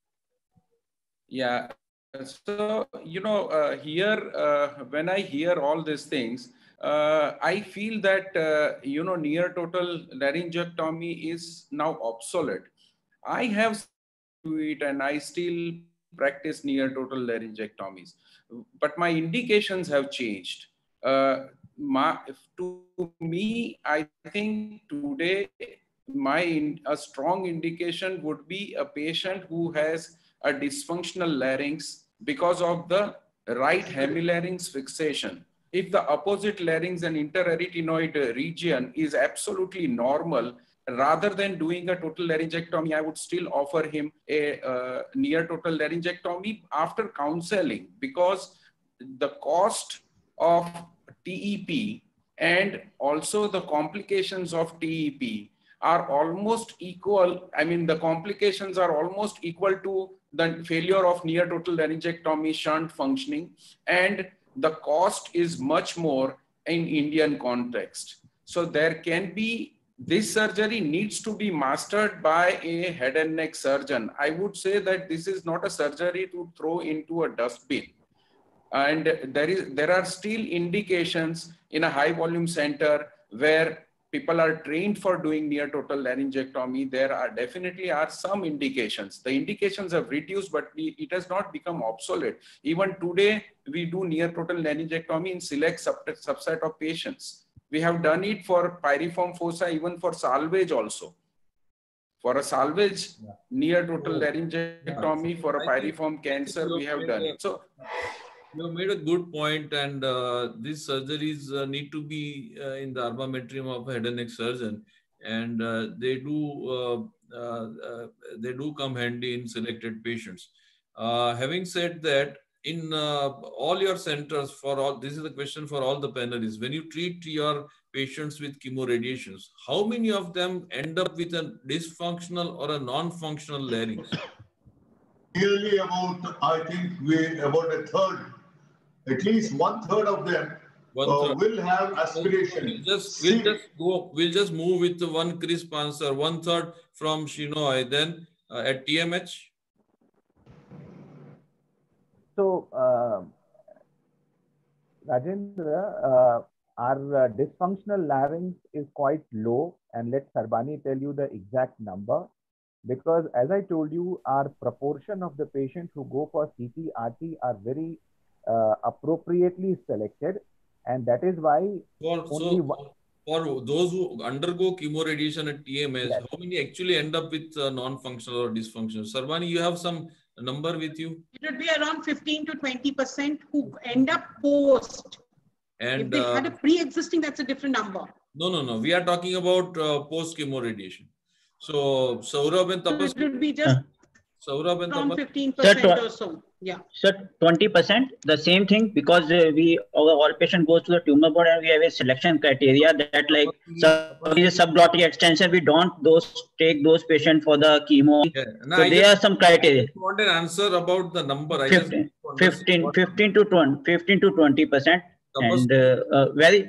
Yeah. So, you know, uh, here, uh, when I hear all these things, uh, I feel that, uh, you know, near total laryngectomy is now obsolete. I have to it and I still practice near total laryngectomies, but my indications have changed. Uh, my, to me, I think today, my a strong indication would be a patient who has a dysfunctional larynx because of the right hemilarynx fixation. If the opposite larynx and interarytenoid region is absolutely normal, rather than doing a total laryngectomy, I would still offer him a uh, near total laryngectomy after counseling, because the cost of T E P and also the complications of T E P are almost equal. I mean, the complications are almost equal to the failure of near total laryngectomy shunt functioning, and the cost is much more in Indian context. So there can be this surgery needs to be mastered by a head and neck surgeon. I would say that this is not a surgery to throw into a dustbin. And there is there are still indications in a high volume center where people are trained for doing near total laryngectomy. There are definitely are some indications. The indications have reduced, but we, it has not become obsolete. Even today, we do near total laryngectomy in select sub subset of patients. We have done it for pyriform fossa, even for salvage also. For a salvage yeah. near total oh. laryngectomy yeah. for a pyriform cancer, we have done it. So you have made a good point, and uh, these surgeries uh, need to be uh, in the armamentarium of a head and neck surgeon, and uh, they do uh, uh, uh, they do come handy in selected patients. Uh, having said that, in uh, all your centers, for all this is a question for all the panelists. When you treat your patients with chemoradiations, how many of them end up with a dysfunctional or a non-functional larynx? Nearly about, I think, we about a third. At least one third of them uh, will have aspiration. We'll just, we'll just go. We'll just move with the one crisp answer. One third from Shinoy, then uh, at T M H. So, uh, Rajendra, uh, our uh, dysfunctional larynx is quite low, and let Sarbani tell you the exact number. Because as I told you, our proportion of the patients who go for C T R T are very Uh, appropriately selected, and that is why for, only so, one, for those who undergo chemoradiation at T M S, yes. how many actually end up with uh, non-functional or dysfunctional? Sarbani, you have some number with you? It would be around fifteen to twenty percent who end up post. And if they uh, had a pre-existing, that's a different number. No, no, no. We are talking about uh, post-chemoradiation. So, Saurabh and Tapas. So it would be just Saurabh and around Tapas. fifteen percent or so. Yeah. So twenty percent, the same thing, because uh, we our all patient goes to the tumor board and we have a selection criteria that like sub, subglottic extension, we don't those take those patients for the chemo. Yeah. No, so I there just, are some criteria. I want an answer about the number. I fifteen, just fifteen, fifteen to twenty, fifteen to twenty percent, and uh, uh, very.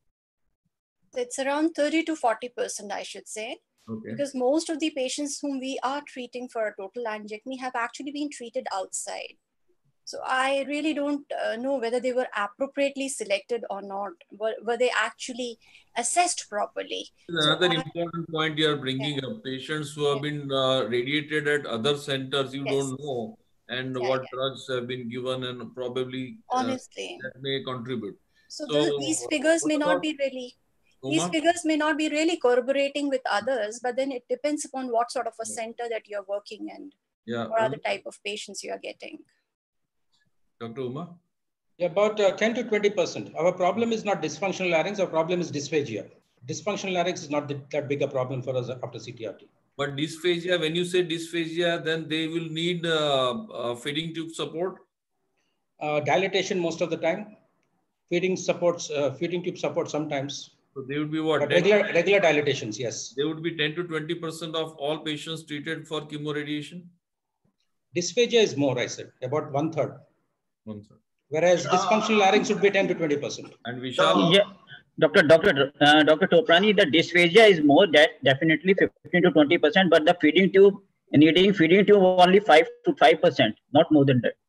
It's around thirty to forty percent, I should say. Okay. Because most of the patients whom we are treating for a total laryngectomy have actually been treated outside. So I really don't uh, know whether they were appropriately selected or not. Were, were they actually assessed properly? Another so important I, point you are bringing yeah. up. Patients who have yeah. been uh, radiated at other centers, you yes. don't know, and yeah, what yeah. drugs have been given, and probably honestly uh, that may contribute. So, so the, these figures may not be really Uma? These figures may not be really corroborating with others, but then it depends upon what sort of a center that you're working in. Yeah. What are the type of patients you are getting? Doctor Uma? Yeah, about uh, ten to twenty percent. Our problem is not dysfunctional larynx, our problem is dysphagia. Dysfunctional larynx is not that big a problem for us after C T R T. But dysphagia, when you say dysphagia, then they will need uh, uh, feeding tube support? Uh, dilatation most of the time. Feeding supports, uh, feeding tube support sometimes. So they would be what? Regular, regular dilatations, yes. They would be ten to twenty percent of all patients treated for chemoradiation? Dysphagia is more, I said, about one third. One third. Whereas dysfunctional larynx would be ten to twenty percent. And Vishal? Yeah, Doctor Doctor Uh, Doctor Toprani, the dysphagia is more, that definitely fifteen to twenty percent, but the feeding tube, needing feeding tube only five to five percent, not more than that.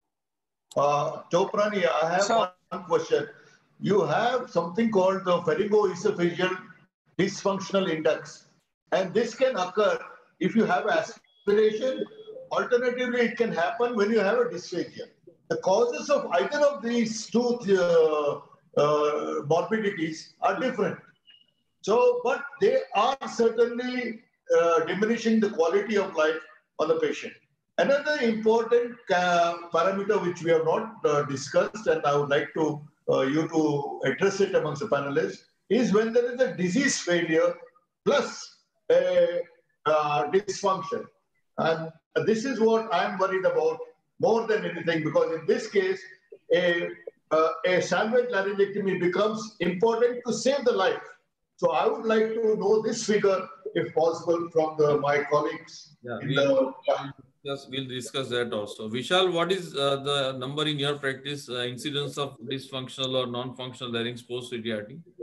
Uh, Toprani, I have so, one question. You have something called the pharyngoesophageal dysfunctional index, and this can occur if you have aspiration. Alternatively, it can happen when you have a dysphagia. The causes of either of these two uh, uh, morbidities are different. So, but they are certainly uh, diminishing the quality of life on the patient. Another important uh, parameter which we have not uh, discussed, and I would like to uh, you to address it amongst the panelists, is when there is a disease failure plus a uh, dysfunction. And this is what I am worried about more than anything, because in this case, a, uh, a salvage laryngectomy becomes important to save the life. So I would like to know this figure, if possible, from the, my colleagues. Yeah, we'll, the, yes, we'll discuss that also. Vishal, what is uh, the number in your practice, uh, incidence of dysfunctional or non-functional larynx post-C T R T?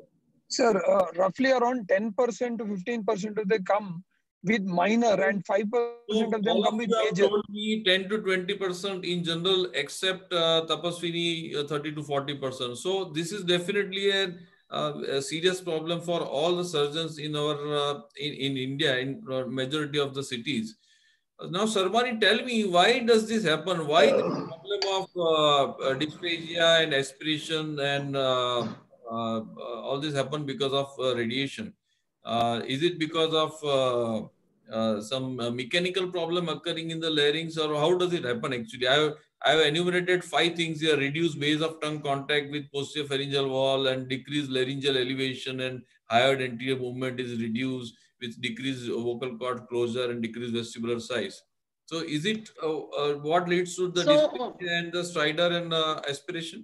Sir, uh, roughly around ten percent to fifteen percent of they come with minor and five percent So of them all come of with you have major. told me ten to twenty percent in general, except uh, Tapaswini uh, thirty to forty percent. So this is definitely a, uh, a serious problem for all the surgeons in our uh, in, in India, in uh, majority of the cities. Now, Sarmani, tell me, why does this happen? Why the problem of uh, uh, dysphagia and aspiration and uh, uh, uh, all this happen because of uh, radiation? Uh, is it because of uh, uh, some uh, mechanical problem occurring in the larynx, or how does it happen actually? I have, I have enumerated five things here: reduced base of tongue contact with posterior pharyngeal wall, and decreased laryngeal elevation, and hyoid anterior movement is reduced with decreased vocal cord closure and decreased vestibular size. So is it uh, uh, what leads to the So, dysphagia and the stridor and uh, aspiration?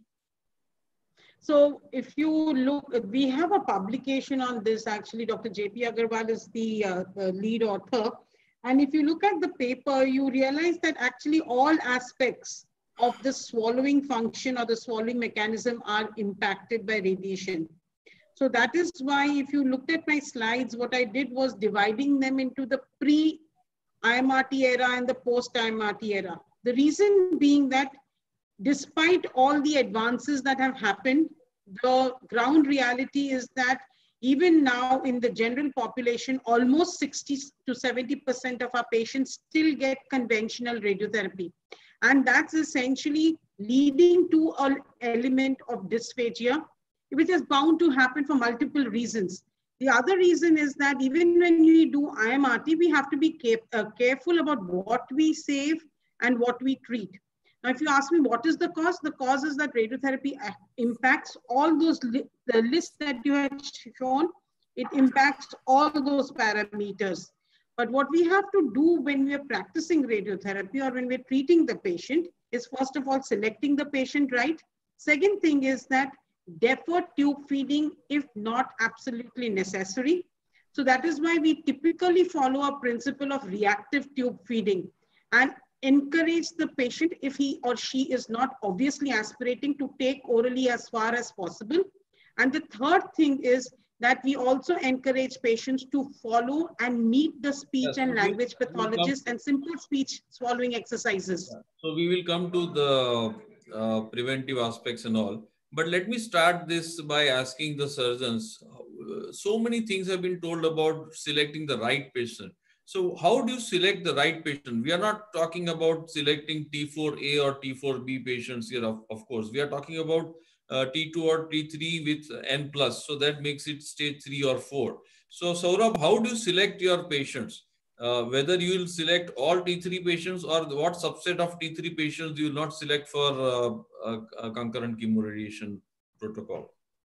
So if you look, we have a publication on this. Actually, Doctor J P Agarwal is the, uh, the lead author. And if you look at the paper, you realize that actually all aspects of the swallowing function or the swallowing mechanism are impacted by radiation. So that is why if you looked at my slides, what I did was dividing them into the pre-I M R T era and the post-I M R T era. The reason being that despite all the advances that have happened, the ground reality is that even now in the general population, almost sixty to seventy percent of our patients still get conventional radiotherapy. And that's essentially leading to an element of dysphagia, which is bound to happen for multiple reasons. The other reason is that even when we do I M R T, we have to be care uh, careful about what we save and what we treat. Now, if you ask me what is the cause, the cause is that radiotherapy impacts all those, li the list that you had shown, it impacts all those parameters. But what we have to do when we are practicing radiotherapy or when we're treating the patient is first of all selecting the patient right. Second thing is that defer tube feeding if not absolutely necessary. So that is why we typically follow a principle of reactive tube feeding and encourage the patient, if he or she is not obviously aspirating, to take orally as far as possible. And the third thing is that we also encourage patients to follow and meet the speech yes, and so language we, pathologists and simple speech swallowing exercises. Yeah. So we will come to the uh, preventive aspects and all. But let me start this by asking the surgeons. So many things have been told about selecting the right patient. So how do you select the right patient? We are not talking about selecting T four A or T four B patients here, of, of course. We are talking about uh, T two or T three with N plus. So that makes it stage three or four. So Saurabh, how do you select your patients? Uh, whether you will select all T three patients or what subset of T three patients you will not select for uh, a, a concurrent chemoradiation protocol?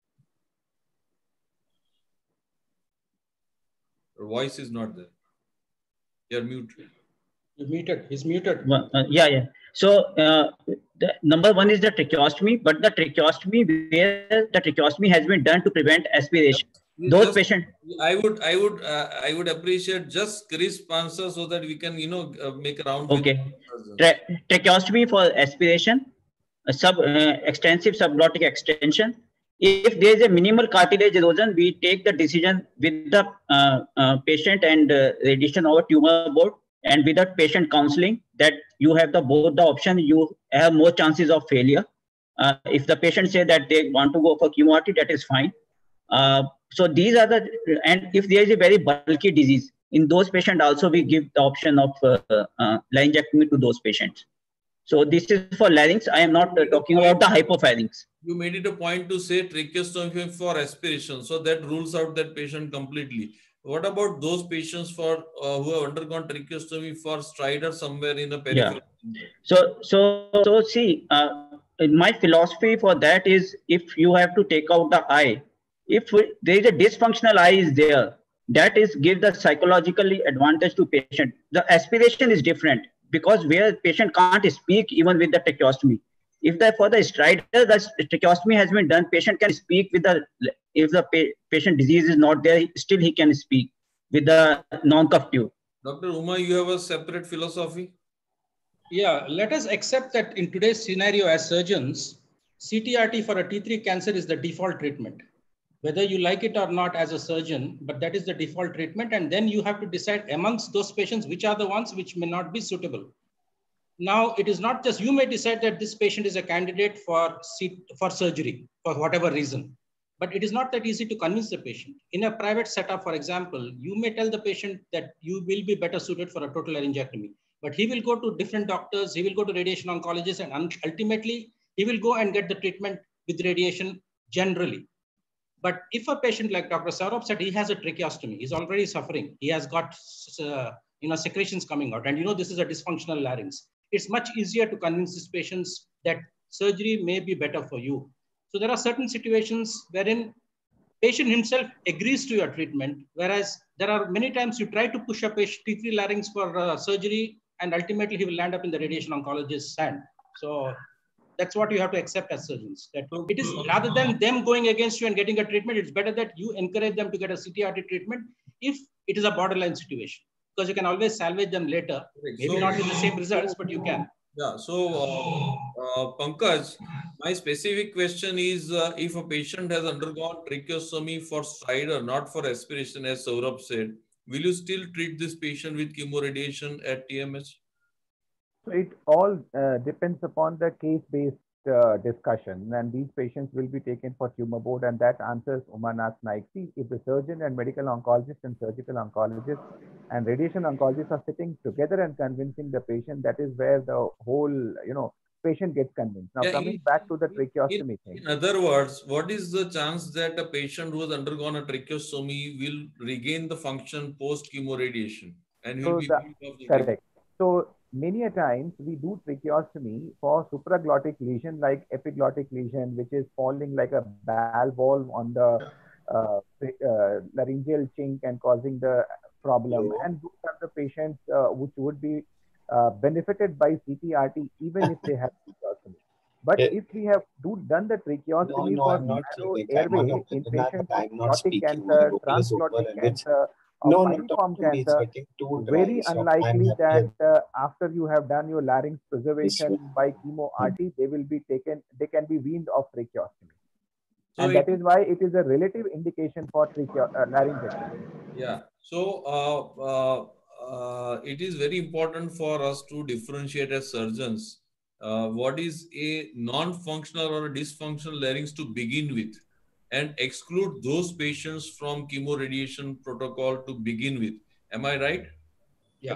Your voice is not there. You're muted. You're muted. He's muted. Well, uh, yeah, yeah. So uh, the number one is the tracheostomy, but the tracheostomy where the tracheostomy has been done to prevent aspiration. Those just, patients. I would, I would, uh, I would appreciate just crisp answer so that we can, you know, uh, make a round. Okay. Tra tracheostomy for aspiration, a sub uh, extensive subglottic extension. If there is a minimal cartilage erosion, we take the decision with the uh, uh, patient and uh, radiation over tumor board, and with that patient counseling that you have the both the option, you have more chances of failure. Uh, if the patient say that they want to go for chemotherapy, that is fine. Uh, so these are the, and if there is a very bulky disease, in those patients also we give the option of uh, uh, laryngectomy to those patients. So this is for larynx. I am not uh, talking about the hypopharynx. You made it a point to say tracheostomy for aspiration. So that rules out that patient completely. What about those patients for uh, who have undergone tracheostomy for stridor somewhere in the peripheral? Yeah. So, so, so see, uh, my philosophy for that is if you have to take out the eye, if there is a dysfunctional eye is there, that is give the psychologically advantage to patient. The aspiration is different because where patient can't speak even with the tracheostomy. If the for the stridor, the tracheostomy has been done, patient can speak with the, if the pa patient disease is not there, still he can speak with the non-cuff tube. Doctor Uma, you have a separate philosophy? Yeah, let us accept that in today's scenario as surgeons, C T R T for a T three cancer is the default treatment. whether you like it or not as a surgeon, but that is the default treatment. And then you have to decide amongst those patients, which are the ones which may not be suitable. Now, it is not just, you may decide that this patient is a candidate for, for surgery for whatever reason, but it is not that easy to convince the patient. In a private setup, for example, you may tell the patient that you will be better suited for a total laryngectomy, but he will go to different doctors, he will go to radiation oncologists, and ultimately he will go and get the treatment with radiation generally. But if a patient like Doctor Saurabh said, he has a tracheostomy, he's already suffering, he has got uh, you know, secretions coming out, and you know this is a dysfunctional larynx, it's much easier to convince these patients that surgery may be better for you. So there are certain situations wherein patient himself agrees to your treatment, whereas there are many times you try to push a patient T three larynx for uh, surgery, and ultimately he will land up in the radiation oncologist's hand. So that's what you have to accept as surgeons. That it is, rather than them going against you and getting a treatment, it's better that you encourage them to get a C T R T treatment if it is a borderline situation, because you can always salvage them later. Maybe so, not with the same results, but you can. Yeah. So, uh, uh, Pankaj, my specific question is, uh, if a patient has undergone tracheostomy for stridor, not for aspiration, as Saurabh said, will you still treat this patient with chemoradiation at T M H? So it all uh, depends upon the case-based uh, discussion, and these patients will be taken for tumor board, and that answers Umanath Naik. See, if the surgeon and medical oncologist and surgical oncologist and radiation oncologist are sitting together and convincing the patient, that is where the whole, you know, patient gets convinced. Now, yeah, coming in, back to the tracheostomy in, thing. In other words, what is the chance that a patient who has undergone a tracheostomy will regain the function post chemoradiation and will so be the, correct. So many a times we do tracheostomy for supraglottic lesion like epiglottic lesion, which is falling like a valve valve on the uh, uh, laryngeal chink and causing the problem. Hello. And those are the patients uh, which would be uh, benefited by C T R T even if they have tracheostomy. But it, if we have do, done the tracheostomy no, no, for narrow airway in patients with glottic cancer, transglottic cancer, No, piriform cancer, very unlikely that uh, after you have done your larynx preservation by chemo R T, they will be taken, they can be weaned off tracheostomy. So and that is why it is a relative indication for tracheo uh, laryngectomy. Yeah. So uh, uh, uh, it is very important for us to differentiate as surgeons uh, what is a non-functional or a dysfunctional larynx to begin with, and exclude those patients from chemoradiation protocol to begin with. Am I right? Yeah.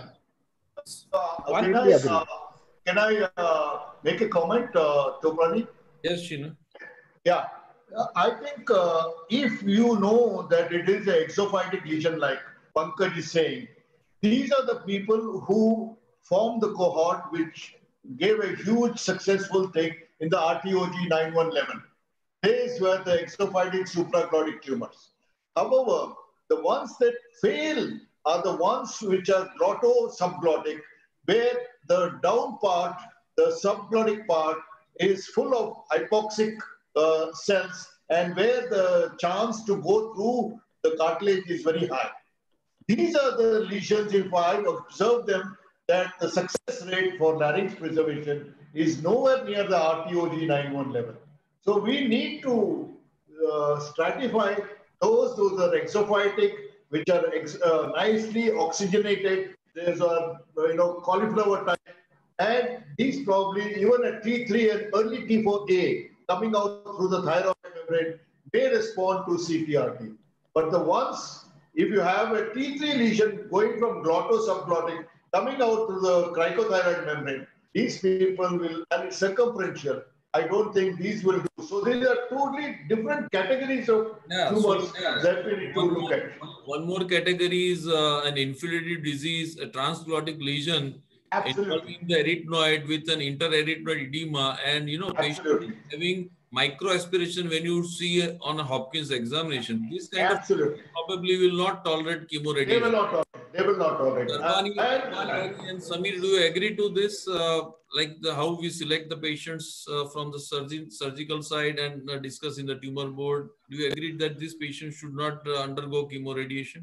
Uh, can, I, uh, can I uh, make a comment, uh, Toprani? Yes, Sheena. Yeah. I think uh, if you know that it is an exophytic lesion like Pankaj is saying, these are the people who formed the cohort which gave a huge successful thing in the R T O G nine one one one. These were the exophytic supraglottic tumors. However, the ones that fail are the ones which are glotto-subglottic, where the down part, the subglottic part, is full of hypoxic uh, cells, and where the chance to go through the cartilage is very high. These are the lesions, if I observe them, that the success rate for larynx preservation is nowhere near the R T O G nine one one level. So we need to uh, stratify those, those are exophytic, which are ex uh, nicely oxygenated. There's a, you know, cauliflower type. And these probably, even at T three and early T four A, coming out through the thyroid membrane, may respond to C T R T. But the ones, if you have a T three lesion going from glotto-subglottic, coming out through the cricothyroid membrane, these people will, and it's circumferential, I don't think these will do. So these are totally different categories of yeah, tumors so, yeah. that we need to one look more, at. One more category is uh, an infiltrative disease, a transglottic lesion. Absolutely. Involving the erythenoid with an intererythenoid edema, and you know, patient having microaspiration when you see on a Hopkins examination. This kind Absolutely. of probably will not tolerate chemoradiation. They will not tolerate. They will not tolerate. Sarvani, uh, and Samir, do you agree to this? Uh, like the how we select the patients uh, from the surgeon, surgical side and uh, discuss in the tumor board? Do you agree that this patient should not uh, undergo chemoradiation?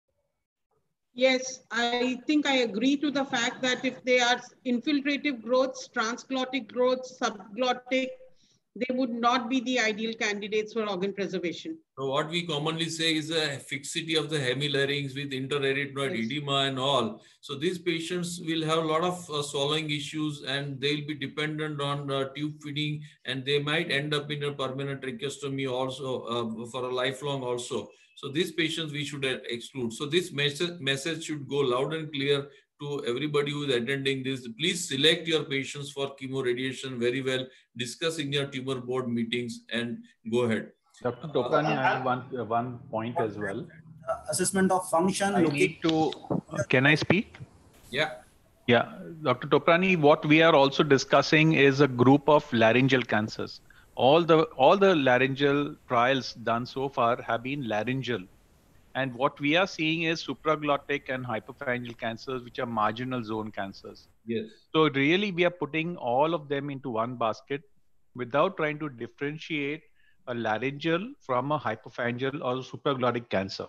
Yes, I think I agree to the fact that if they are infiltrative growths, transglottic growths, subglottic, they would not be the ideal candidates for organ preservation. So what we commonly say is a fixity of the hemilarynx with inter-arytenoid yes. edema and all. So these patients will have a lot of uh, swallowing issues, and they'll be dependent on uh, tube feeding, and they might end up in a permanent tracheostomy also uh, for a lifelong also. So these patients we should exclude. So this message, message should go loud and clear to everybody who is attending this. Please select your patients for chemoradiation very well, discuss in your tumor board meetings, and go ahead. Doctor Toprani, I have one, uh, one point as well. Uh, assessment of function. I need to, uh, can I speak? Yeah. Yeah, Doctor Toprani, what we are also discussing is a group of laryngeal cancers. All the, all the laryngeal trials done so far have been laryngeal. And what we are seeing is supraglottic and hypopharyngeal cancers, which are marginal zone cancers. Yes. So really, we are putting all of them into one basket without trying to differentiate a laryngeal from a hypopharyngeal or supraglottic cancer.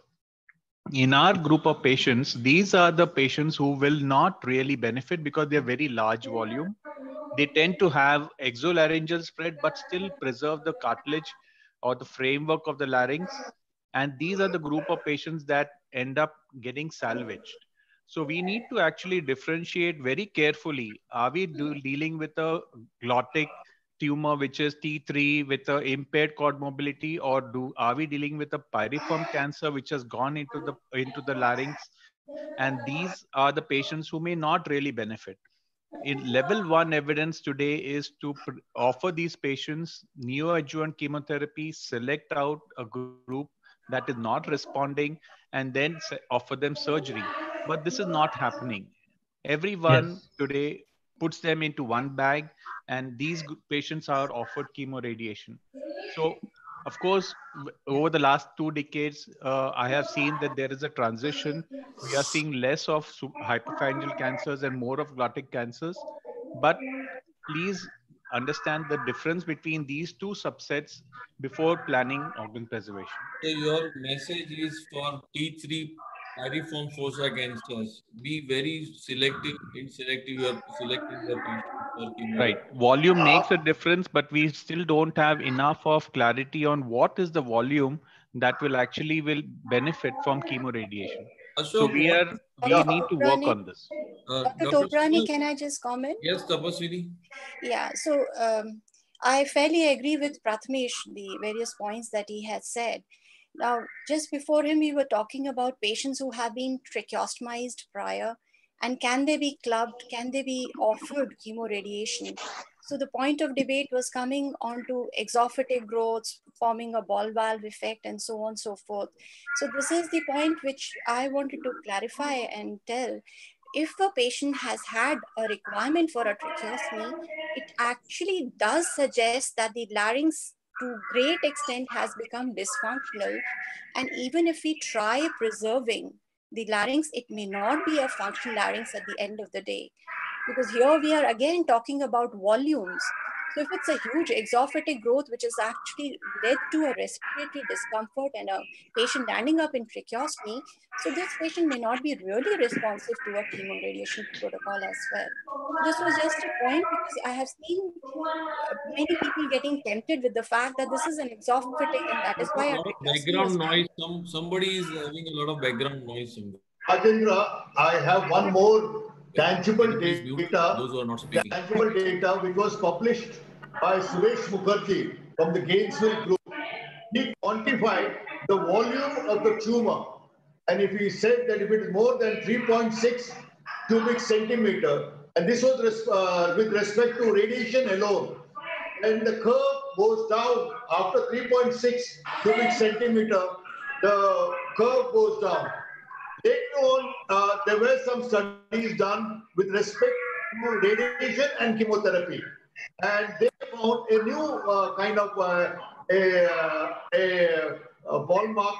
In our group of patients, these are the patients who will not really benefit because they are very large volume. They tend to have exolaryngeal spread, but still preserve the cartilage or the framework of the larynx. And these are the group of patients that end up getting salvaged. So we need to actually differentiate very carefully. Are we do, dealing with a glottic tumor, which is T three with a impaired cord mobility, or do are we dealing with a pyriform cancer, which has gone into the, into the larynx? And these are the patients who may not really benefit. In level one evidence today is to offer these patients neoadjuvant chemotherapy, select out a group that is not responding, and then offer them surgery. But this is not happening. Everyone yes. today puts them into one bag, and these patients are offered chemoradiation. So, of course, over the last two decades, uh, I have seen that there is a transition. We are seeing less of hypopharyngeal cancers and more of glottic cancers. But please understand the difference between these two subsets before planning organ preservation. So your message is for T three pyriform fossa cancers. Be very selective in selective your selecting your patients for chemo. Right. Volume makes a difference, but we still don't have enough of clarity on what is the volume that will actually will benefit from chemoradiation. Ashok, so we are we Doctor need to work on this. Uh, Doctor Toprani, can I just comment? Yes, Tapaswini. Yeah. So um, I fairly agree with Prathamesh, the various points that he has said. Now, just before him, we were talking about patients who have been tracheostomized prior, and can they be clubbed? Can they be offered chemoradiation? So the point of debate was coming onto exophageal growths, forming a ball valve effect, and so on and so forth. So this is the point which I wanted to clarify and tell. If a patient has had a requirement for a tracheostomy, it actually does suggest that the larynx to great extent has become dysfunctional. And even if we try preserving the larynx, it may not be a functional larynx at the end of the day. Because here we are again talking about volumes. So if it's a huge exophageal growth, which has actually led to a respiratory discomfort and a patient landing up in tracheostomy, so this patient may not be really responsive to a chemoradiation protocol as well. This was just a point because I have seen many people getting tempted with the fact that this is an exophageal and that is why a background noise. Some somebody is having a lot of background noise. Rajendra, I have one more tangible data, those who are not speaking. tangible data which was published by Suresh Mukherjee from the Gainesville group. He quantified the volume of the tumor, and if he said that if it is more than three point six cubic centimeter, and this was res uh, with respect to radiation alone, and the curve goes down after three point six cubic centimeter, the curve goes down. Later on, uh, there were some studies done with respect to radiation and chemotherapy. And they found a new uh, kind of uh, a, a, a ball mark,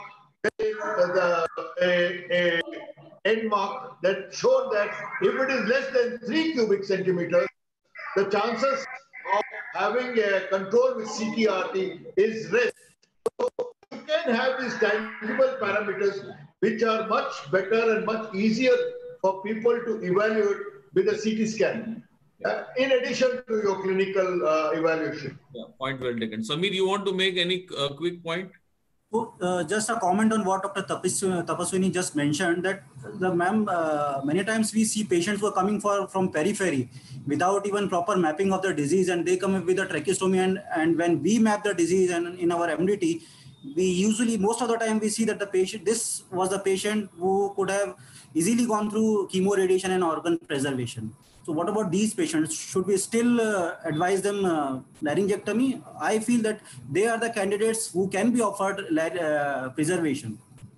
the, a, a end mark that showed that if it is less than three cubic centimeters, the chances of having a control with C T R T is less. So you can have these tangible parameters which are much better and much easier for people to evaluate with a C T scan. uh, in addition to your clinical uh, evaluation. Yeah, point well taken. Samir, you want to make any uh, quick point? So, uh, just a comment on what Doctor Tapaswini just mentioned, that the ma'am, uh, many times we see patients who are coming for, from periphery without even proper mapping of the disease, and they come up with a tracheostomy, and, and when we map the disease and in our M D T, we usually, most of the time we see that the patient, this was the patient who could have easily gone through chemoradiation and organ preservation. So what about these patients? Should we still uh, advise them uh, laryngectomy? I feel that they are the candidates who can be offered uh, preservation.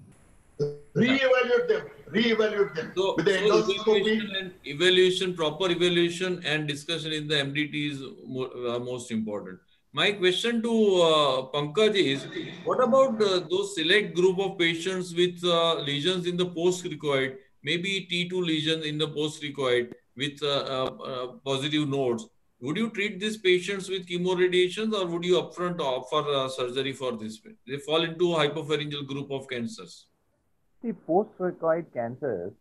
Re-evaluate them, re-evaluate them. So, with the so evaluation, and evaluation, proper evaluation and discussion in the M D T is more, uh, most important. My question to uh, Pankaj is, what about uh, those select group of patients with uh, lesions in the post-cricoid, maybe T two lesions in the post-cricoid with uh, uh, uh, positive nodes? Would you treat these patients with chemoradiations, or would you upfront offer uh, surgery for this? They fall into a hypopharyngeal group of cancers. The post-cricoid cancers,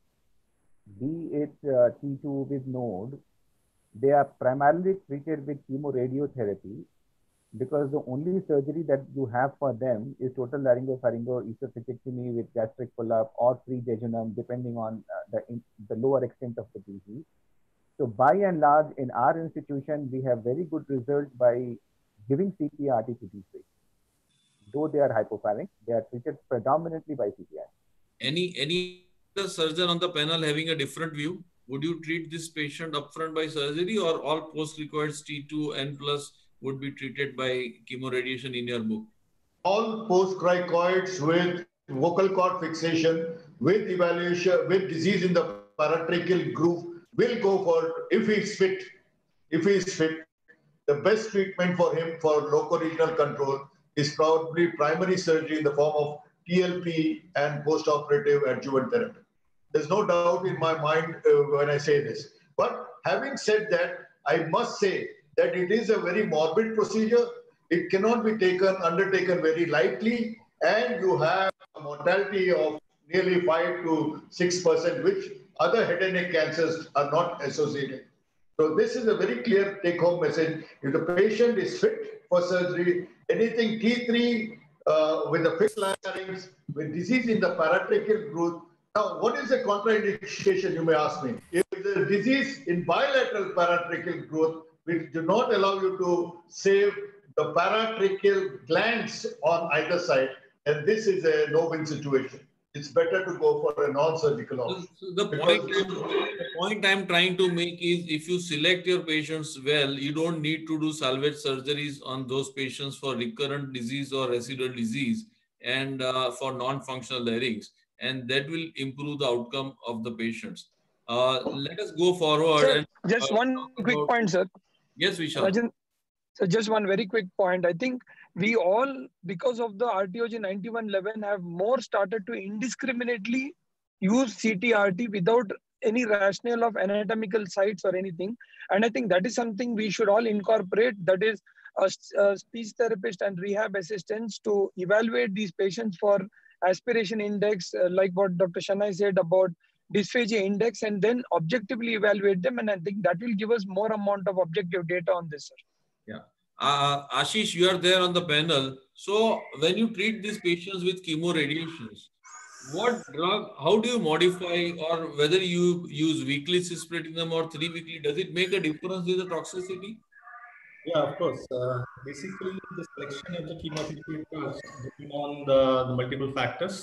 be it uh, T two with node, they are primarily treated with chemoradiotherapy, because the only surgery that you have for them is total laryngopharyngoesophageectomy with gastric pull-up or free jejunum, depending on uh, the, in, the lower extent of the disease. So by and large, in our institution, we have very good results by giving C T R T to these patients. Though they are hypopharynx, they are treated predominantly by C T R T. Any, any other surgeon on the panel having a different view? Would you treat this patient upfront by surgery, or all post-cricoids T two N plus would be treated by chemoradiation in your book? All post-cricoids with vocal cord fixation, with evaluation, with disease in the paratracheal groove will go for, if he is fit, if he is fit, the best treatment for him for locoregional control is probably primary surgery in the form of T L P and post-operative adjuvant therapy. There's no doubt in my mind uh, when I say this. But having said that, I must say that it is a very morbid procedure. It cannot be taken, undertaken very lightly, and you have a mortality of nearly five to six percent, which other head and neck cancers are not associated. So this is a very clear take-home message. If the patient is fit for surgery, anything T three uh, with a fixed larynx, with disease in the paratracheal groove. Now, what is the contraindication, you may ask me? If the disease in bilateral paratracheal growth, which do not allow you to save the paratracheal glands on either side, and this is a no-win situation. It's better to go for a non-surgical option. So the point, the point I'm trying to make is, if you select your patients well, you don't need to do salvage surgeries on those patients for recurrent disease or residual disease and uh, for non-functional larynx, and that will improve the outcome of the patients. Uh, let us go forward. Sir, and, just uh, one quick about, point, sir. Yes, Vishal. Rajan, so just one very quick point. I think we all, because of the R T O G ninety-one eleven, have more started to indiscriminately use C T R T without any rationale of anatomical sites or anything. And I think that is something we should all incorporate. That is a, a speech therapist and rehab assistants to evaluate these patients for aspiration index, uh, like what Doctor Shanai said about dysphagia index, and then objectively evaluate them. And I think that will give us more amount of objective data on this, sir. Yeah. Uh, Ashish, you are there on the panel. So when you treat these patients with chemoradiations, what drug, how do you modify, or whether you use weekly cisplatinum or three weekly, does it make a difference in the toxicity? Yeah, of course. Uh, basically, the selection of the chemotherapy drugs depends on the, the multiple factors.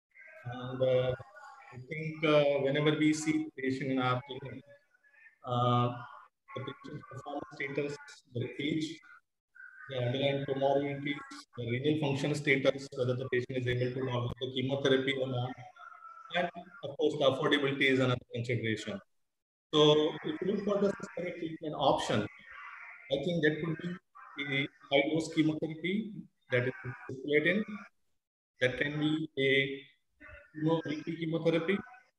And uh, I think uh, whenever we see the patient in our clinic, uh, the patient's performance status, their age, the underlying comorbidities, the renal function status, whether the patient is able to tolerate the chemotherapy or not, and of course, the affordability is another consideration. So, if you look for the systemic treatment option, I think that could be a high-dose chemotherapy that is cisplatin. That can be a chemo weekly chemotherapy,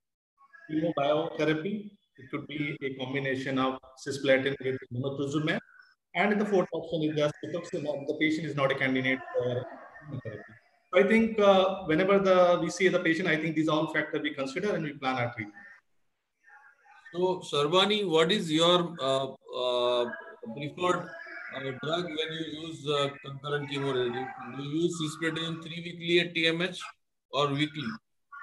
chemobiotherapy. It could be a combination of cisplatin with mometasumab. And the fourth option is just cetuximab. The patient is not a candidate for chemotherapy. So I think uh, whenever the we see the patient, I think these all factors we consider and we plan our treatment. So, Sarbani, what is your uh, uh, preferred uh, drug when you use uh, concurrent chemoradiation? Do you use cisplatin three weekly at T M H or weekly?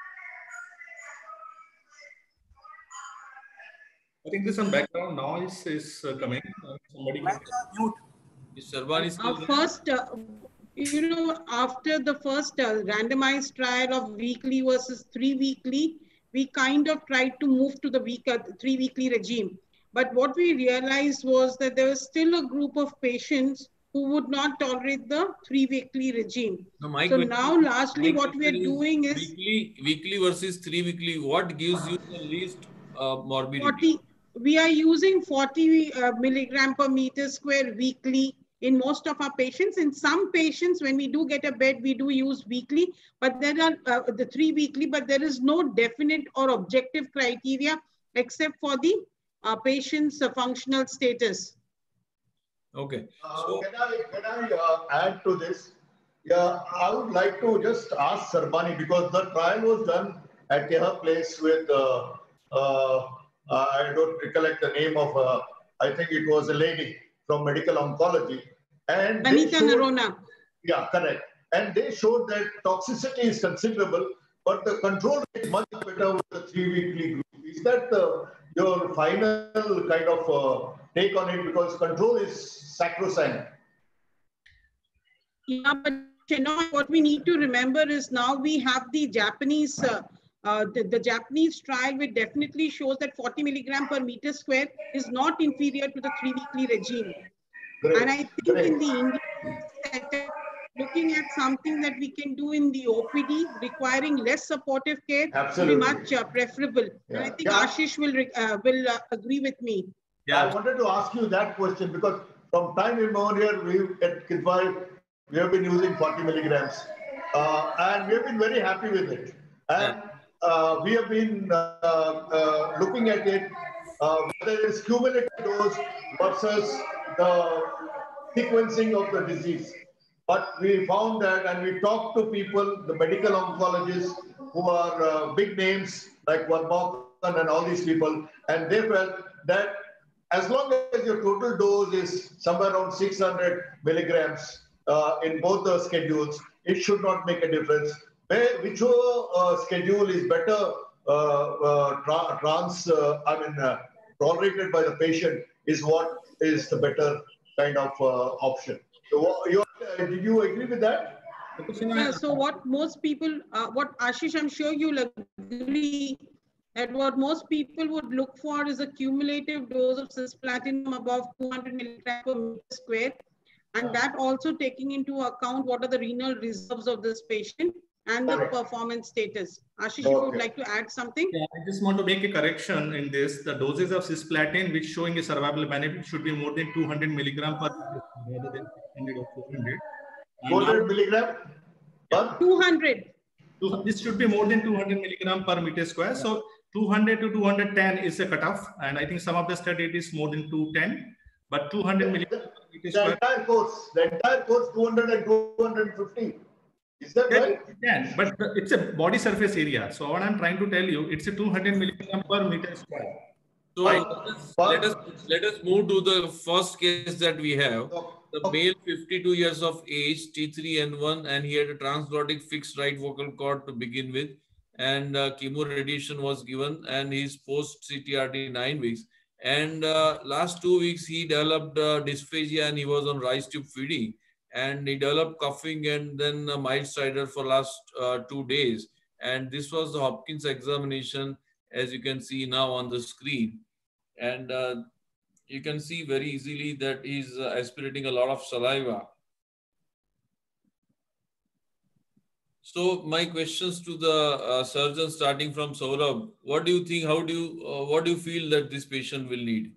I think there's some background noise is uh, coming. Uh, somebody can mute. Is Sarbani still Our there? first, uh, you know, after the first uh, randomized trial of weekly versus three weekly, we kind of tried to move to the week, uh, three weekly regime. But what we realized was that there was still a group of patients who would not tolerate the three weekly regime. No, my so question, now largely my what we are question is doing is weekly, weekly versus three weekly. What gives you the least uh, morbidity? forty, we are using forty uh, milligram per meter square weekly in most of our patients. In some patients, when we do get a bed, we do use weekly, but there are uh, the three weekly, but there is no definite or objective criteria except for the uh, patient's uh, functional status. Okay. Uh, can I, can I uh, add to this? Yeah, I would like to just ask Sarbani, because the trial was done at her place with, uh, uh, I don't recollect the name of, uh, I think it was a lady from medical oncology. And they Anita showed, Narona. Yeah, correct. And they showed that toxicity is considerable, but the control is much better with the three weekly group. Is that the, your final kind of uh, take on it? Because control is sacrosanct. Yeah, but you know, what we need to remember is now we have the Japanese, uh, uh, the, the Japanese trial, which definitely shows that forty milligram per meter square is not inferior to the three weekly regime. Great. And I think Great. in the Indian setup, looking at something that we can do in the O P D, requiring less supportive care, Absolutely. will be much uh, preferable. Yeah. And I think Yeah. Ashish will uh, will uh, agree with me. Yeah. I wanted to ask you that question because from time immemorial, we at Kidwai, we have been using forty milligrams, uh, and we have been very happy with it. And uh, we have been uh, uh, looking at it, uh, whether it's cumulative dose versus the sequencing of the disease. But we found that, and we talked to people, the medical oncologists who are uh, big names like Varmakan and all these people, and they felt that as long as your total dose is somewhere around six hundred milligrams uh, in both the schedules, it should not make a difference. Where, whichever uh, schedule is better uh, uh, tra trans, uh, I mean, uh, tolerated by the patient is what is the better kind of uh, option. So, you, uh, did you agree with that? Yeah, so what most people, uh, what Ashish, I'm sure you'll agree that what most people would look for is a cumulative dose of cisplatin above two hundred milligrams per meter square. And that also taking into account what are the renal reserves of this patient and the performance status. Ashish, if you would like to add something? Yeah, I just want to make a correction in this. The doses of cisplatin, which showing a survival benefit, should be more than two hundred milligram per rather than six hundred or four hundred. four hundred milligram per? two hundred. This should be more than two hundred milligram per meter square. So two hundred to two hundred ten is a cutoff. And I think some of the study it is more than two ten. But two hundred milligram per meter The square. entire course, the entire course, two hundred and two hundred fifty. Is that right? Yeah, but it's a body surface area. So what I'm trying to tell you, it's a two hundred milligram per meter square. So let us, let us let us move to the first case that we have. The male, fifty-two years of age, T three N one, and he had a transglottic fixed right vocal cord to begin with, and uh, chemo radiation was given, and he's post C T R T nine weeks. And uh, last two weeks he developed uh, dysphagia, and he was on rice tube feeding, and he developed coughing and then a mild stridor for last uh, two days. And this was the Hopkins examination, as you can see now on the screen. And uh, you can see very easily that he's uh, aspirating a lot of saliva. So my questions to the uh, surgeon, starting from Saurabh, what do you think, how do you, uh, what do you feel that this patient will need?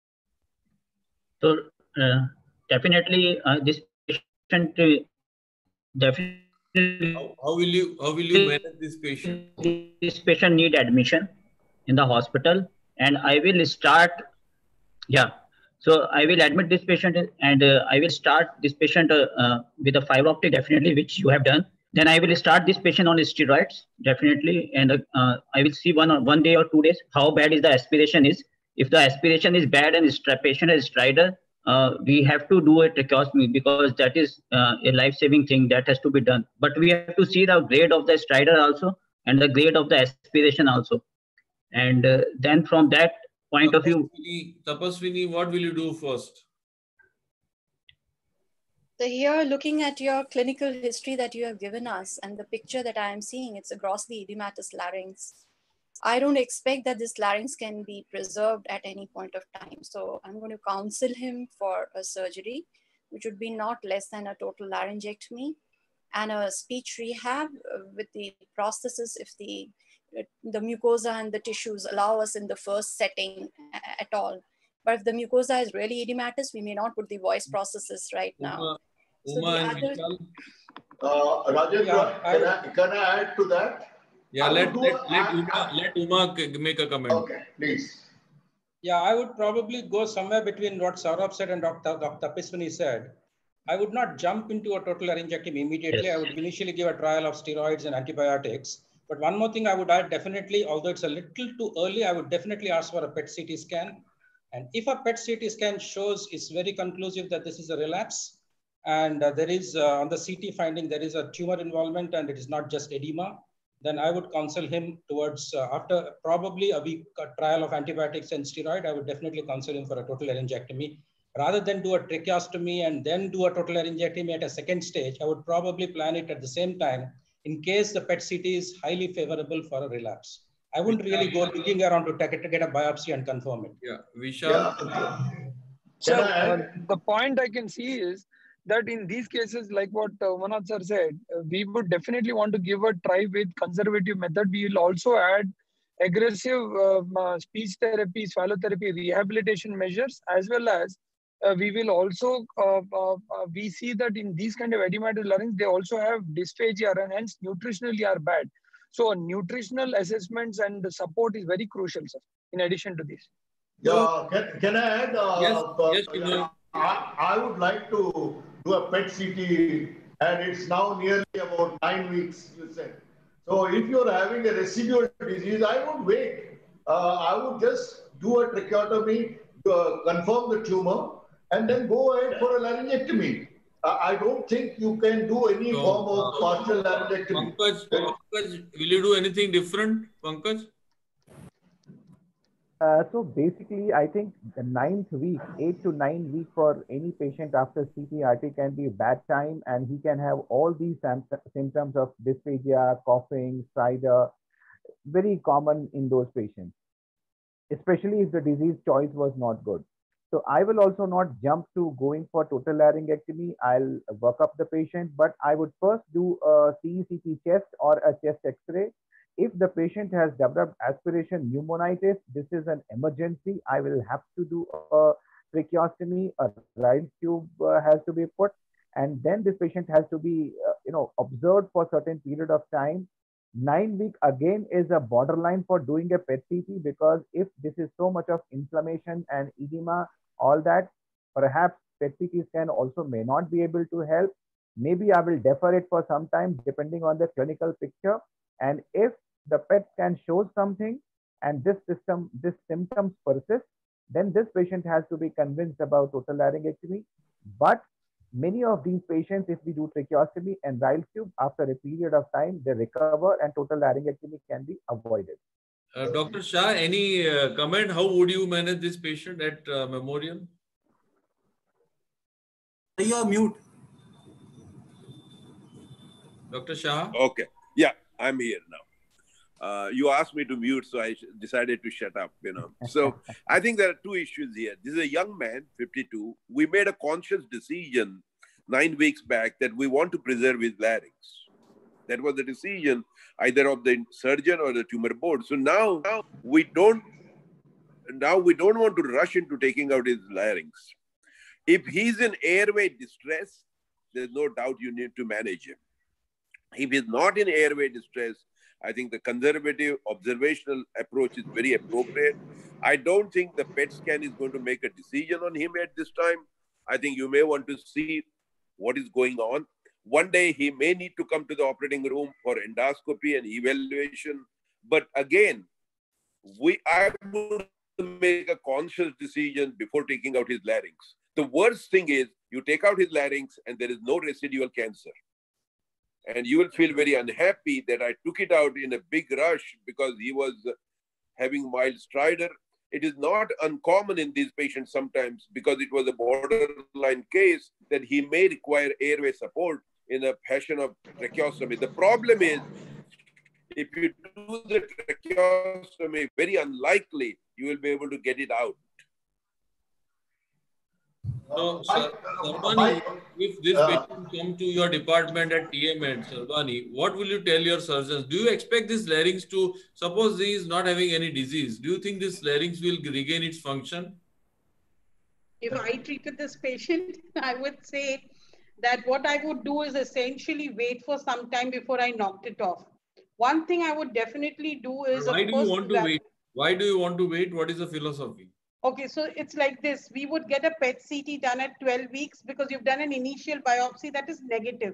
So uh, definitely uh, this patient uh, definitely. How, how will you, how will you manage this patient? This patient need admission in the hospital, and I will start, yeah. So I will admit this patient and uh, I will start this patient uh, uh, with a fiber optic definitely, which you have done. then I will start this patient on steroids, definitely. And uh, I will see one, one day or two days how bad is the aspiration is. If the aspiration is bad and the patient is stridor, uh, we have to do a tracheostomy because that is uh, a life-saving thing that has to be done. But we have to see the grade of the stridor also and the grade of the aspiration also. And uh, then from that point of view. Tapaswini, what will you do first? So here, looking at your clinical history that you have given us and the picture that I am seeing, it's a grossly edematous larynx. I don't expect that this larynx can be preserved at any point of time. So I'm going to counsel him for a surgery, which would be not less than a total laryngectomy and a speech rehab with the prosthesis if the, the mucosa and the tissues allow us in the first setting at all. But if the mucosa is really edematous, we may not put the voice prosthesis right now. Uma, so Uma the and other, Uh, Rajendra, Yeah, I can, I, can I add to that? Yeah, I let, would let, do a- let, I- Uma, let Uma k- make a comment. Okay, please. Yeah, I would probably go somewhere between what Saurabh said and Doctor Doctor Tapaswini said. I would not jump into a total laryngectomy immediately. Yes. I would initially give a trial of steroids and antibiotics. But one more thing I would add, definitely, although it's a little too early, I would definitely ask for a P E T C T scan. And if a P E T C T scan shows it's very conclusive that this is a relapse, and uh, there is uh, on the C T finding, there is a tumor involvement and it is not just edema, then I would counsel him towards, uh, after probably a week uh, trial of antibiotics and steroid, I would definitely counsel him for a total laryngectomy. Rather than do a tracheostomy and then do a total laryngectomy at a second stage, I would probably plan it at the same time in case the P E T C T is highly favorable for a relapse. I wouldn't really go looking around to, take, to get a biopsy and confirm it. Yeah, Vishal. Yeah. So Can I uh, add? the point I can see is that in these cases, like what uh, Manoj sir said, uh, we would definitely want to give a try with conservative method. We will also add aggressive uh, uh, speech therapy, swallow therapy, rehabilitation measures, as well as uh, we will also, uh, uh, uh, we see that in these kind of edematous larynx, they also have dysphagia and hence nutritionally are bad. So nutritional assessments and support is very crucial, sir, in addition to this. Yeah, can, can I add? Uh, Yes, uh, yes, you know. I, I would like to do a P E T C T, and it's now nearly about nine weeks, you said. So if you're having a residual disease, I won't wait. Uh, I would just do a tracheotomy, uh, confirm the tumor, and then go ahead for a laryngectomy. Uh, I don't think you can do any So, form of uh, partial laryngectomy. Pankaj, Pankaj, will you do anything different, Pankaj? Uh, so basically, I think the ninth week, eight to nine week for any patient after C T R T can be a bad time, and he can have all these symptoms of dysphagia, coughing, stridor, very common in those patients, especially if the disease choice was not good. So I will also not jump to going for total laryngectomy. I'll work up the patient, but I would first do a C E C T chest or a chest X-ray. If the patient has developed aspiration pneumonitis, this is an emergency. I will have to do a tracheostomy, a Ryle tube uh, has to be put, and then this patient has to be, uh, you know, observed for a certain period of time. Nine week again is a borderline for doing a P E T C T, because if this is so much of inflammation and edema, all that, perhaps P E T C T scan also may not be able to help. Maybe I will defer it for some time depending on the clinical picture. And if the P E T scan shows something and this system, this symptoms persist, then this patient has to be convinced about total laryngectomy. But many of these patients, if we do tracheostomy and Ryle tube, after a period of time, they recover and total laryngectomy can be avoided. Uh, Doctor Shah, any uh, comment? How would you manage this patient at uh, Memorial? You're mute. Doctor Shah? Okay. Yeah, I'm here now. Uh, you asked me to mute, so I decided to shut up, you know. So I think there are two issues here. This is a young man, fifty-two. We made a conscious decision nine weeks back that we want to preserve his larynx. That was the decision either of the surgeon or the tumor board. So now, now we don't now we don't want to rush into taking out his larynx. If he's in airway distress, there's no doubt you need to manage him. If he's not in airway distress, I think the conservative observational approach is very appropriate. I don't think the P E T scan is going to make a decision on him at this time. I think you may want to see what is going on. One day he may need to come to the operating room for endoscopy and evaluation. But again, we I would make a conscious decision before taking out his larynx. The worst thing is you take out his larynx and there is no residual cancer. And you will feel very unhappy that I took it out in a big rush because he was having mild stridor. It is not uncommon in these patients sometimes, because it was a borderline case, that he may require airway support in a fashion of tracheostomy. The problem is, if you do the tracheostomy, very unlikely you will be able to get it out. So, Sir, Sarbani, if this patient come to your department at T M N, Sarbani, what will you tell your surgeons? Do you expect this larynx to, suppose he is not having any disease, do you think this larynx will regain its function? If I treated this patient, I would say that what I would do is essentially wait for some time before I knocked it off. One thing I would definitely do is, Why of do course, you want to wait? Why do you want to wait? What is the philosophy? Okay, so it's like this. We would get a P E T C T done at twelve weeks because you've done an initial biopsy that is negative.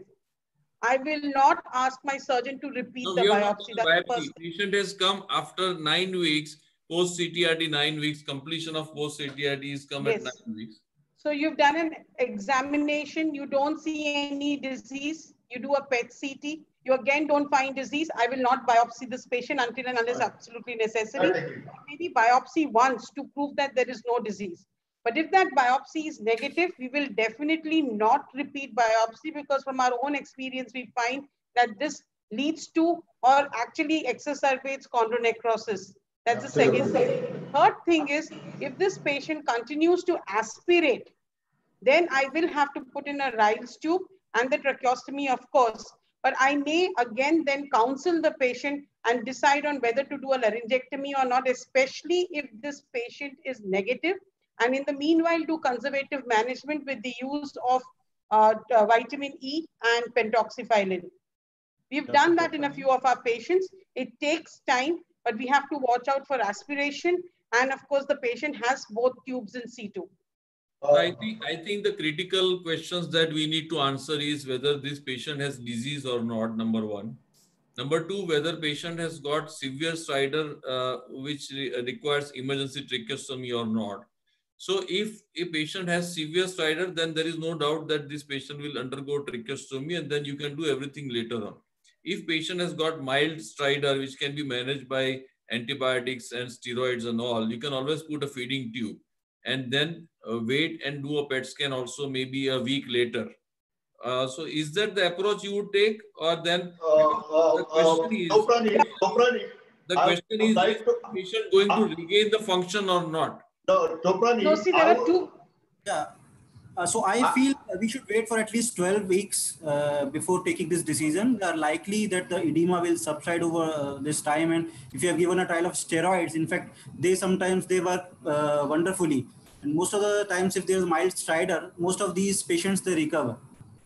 I will not ask my surgeon to repeat No, the we have biopsy. not That's done the biopsy. first. Patient has come after nine weeks, post C T R T nine weeks, completion of post C T R T is come Yes. at nine weeks. So you've done an examination, you don't see any disease, you do a P E T C T, you again don't find disease. I will not biopsy this patient until and unless absolutely necessary. Maybe biopsy once to prove that there is no disease. But if that biopsy is negative, we will definitely not repeat biopsy, because from our own experience, we find that this leads to or actually exacerbates chondronecrosis. That's the second thing. Third thing is, if this patient continues to aspirate, then I will have to put in a Ryle's tube and the tracheostomy, of course. But I may again then counsel the patient and decide on whether to do a laryngectomy or not, especially if this patient is negative. And in the meanwhile, do conservative management with the use of uh, uh, vitamin E and pentoxifylline. We've done that in a few of our patients. It takes time, but we have to watch out for aspiration. And of course, the patient has both tubes in C two. I think I think the critical questions that we need to answer is whether this patient has disease or not, number one. Number two, whether patient has got severe stridor, uh, which re requires emergency tracheostomy or not. So if a patient has severe stridor, then there is no doubt that this patient will undergo tracheostomy, and then you can do everything later on. If patient has got mild stridor, which can be managed by antibiotics and steroids and all, you can always put a feeding tube and then uh, wait and do a P E T scan also maybe a week later. Uh, so is that the approach you would take, or then uh, uh, the question uh, is, Toprani, Toprani, the question is, like is the patient going to regain the function or not? No, Toprani. No, see, there are two. Yeah. Uh, so I feel we should wait for at least twelve weeks uh, before taking this decision. They are likely that the edema will subside over uh, this time. And if you have given a trial of steroids, in fact, they sometimes they work uh, wonderfully. And most of the times, if there is mild stridor, most of these patients, they recover.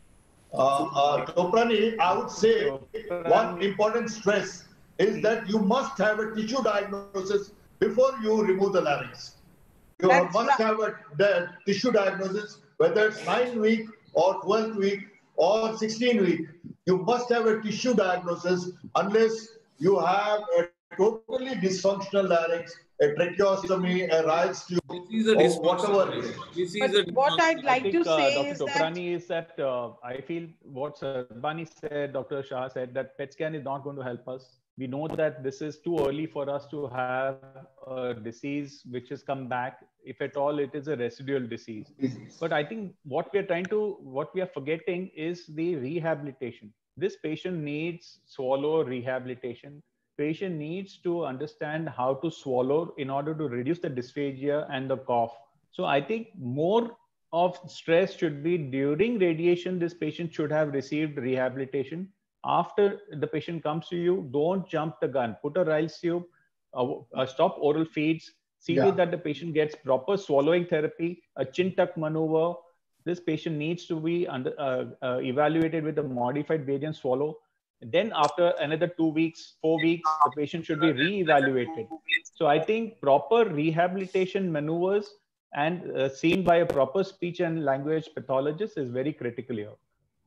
Uh, uh, Toprani, I would say one important stress is that you must have a tissue diagnosis before you remove the larynx. You That's must right. have a the tissue diagnosis, whether it's nine week or twelve week or sixteen week. You must have a tissue diagnosis unless you have a totally dysfunctional larynx, a tracheostomy, a Ryle's tube, or whatever it is. This is But a what I'd like I think, to uh, say Doctor is that Toprani is that uh, I feel what Sarbani said, Doctor Shah said, that P E T scan is not going to help us. We know that this is too early for us to have a disease which has come back. If at all, it is a residual disease. But I think what we are trying to, what we are forgetting is the rehabilitation. This patient needs swallow rehabilitation. Patient needs to understand how to swallow in order to reduce the dysphagia and the cough. So I think more of stress should be during radiation. This patient should have received rehabilitation. After the patient comes to you, don't jump the gun. Put a Ryle's tube, uh, uh, stop oral feeds, see Yeah. that the patient gets proper swallowing therapy, a chin tuck maneuver. This patient needs to be under, uh, uh, evaluated with a modified Bayesian swallow. Then after another two weeks, four weeks, the patient should be re-evaluated. So I think proper rehabilitation maneuvers and uh, seen by a proper speech and language pathologist is very critical here.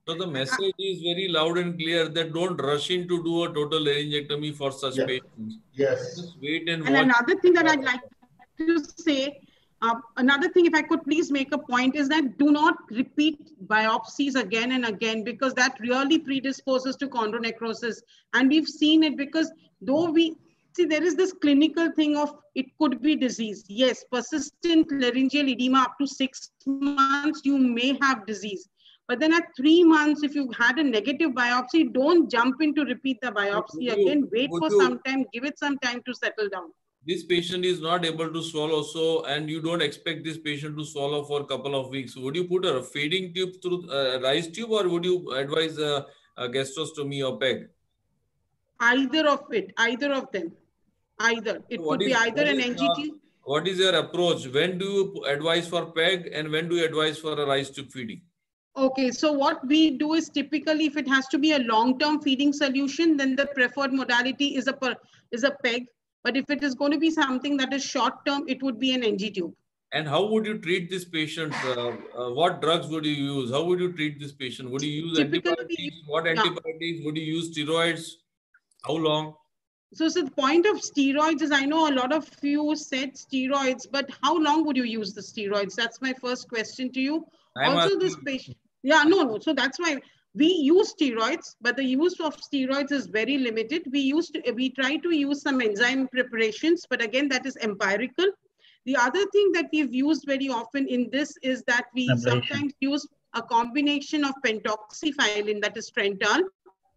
So the message is very loud and clear that don't rush in to do a total laryngectomy for such yes. patients. Yes. Just wait and, and watch. another thing that I'd like to say, uh, another thing, if I could please make a point, is that do not repeat biopsies again and again, because that really predisposes to chondronecrosis. And we've seen it because though we see there is this clinical thing of it could be disease. Yes, persistent laryngeal edema up to six months, you may have disease. But then at three months, if you had a negative biopsy, don't jump in to repeat the biopsy you, again. Wait for you, some time, give it some time to settle down. This patient is not able to swallow, so and you don't expect this patient to swallow for a couple of weeks. Would you put a feeding tube through a rice tube, or would you advise a, a gastrostomy or PEG? Either of it, either of them, either. It What could is, be either an is, N G T. Uh, what is your approach? When do you advise for PEG and when do you advise for a rice tube feeding? Okay, so what we do is typically if it has to be a long-term feeding solution, then the preferred modality is a per, is a PEG. But if it is going to be something that is short-term, it would be an N G tube. And how would you treat this patient? Uh, uh, what drugs would you use? How would you treat this patient? Would you use typically antibiotics? What antibiotics? Yeah. Would you use steroids? How long? So, so the point of steroids is, I know a lot of you said steroids, but how long would you use the steroids? That's my first question to you. I'm also, this patient, yeah, no, no. So that's why we use steroids, but the use of steroids is very limited. We used to, we try to use some enzyme preparations, but again, that is empirical. The other thing that we've used very often in this is that we Ablation. sometimes use a combination of pentoxifylline, that is Trental, one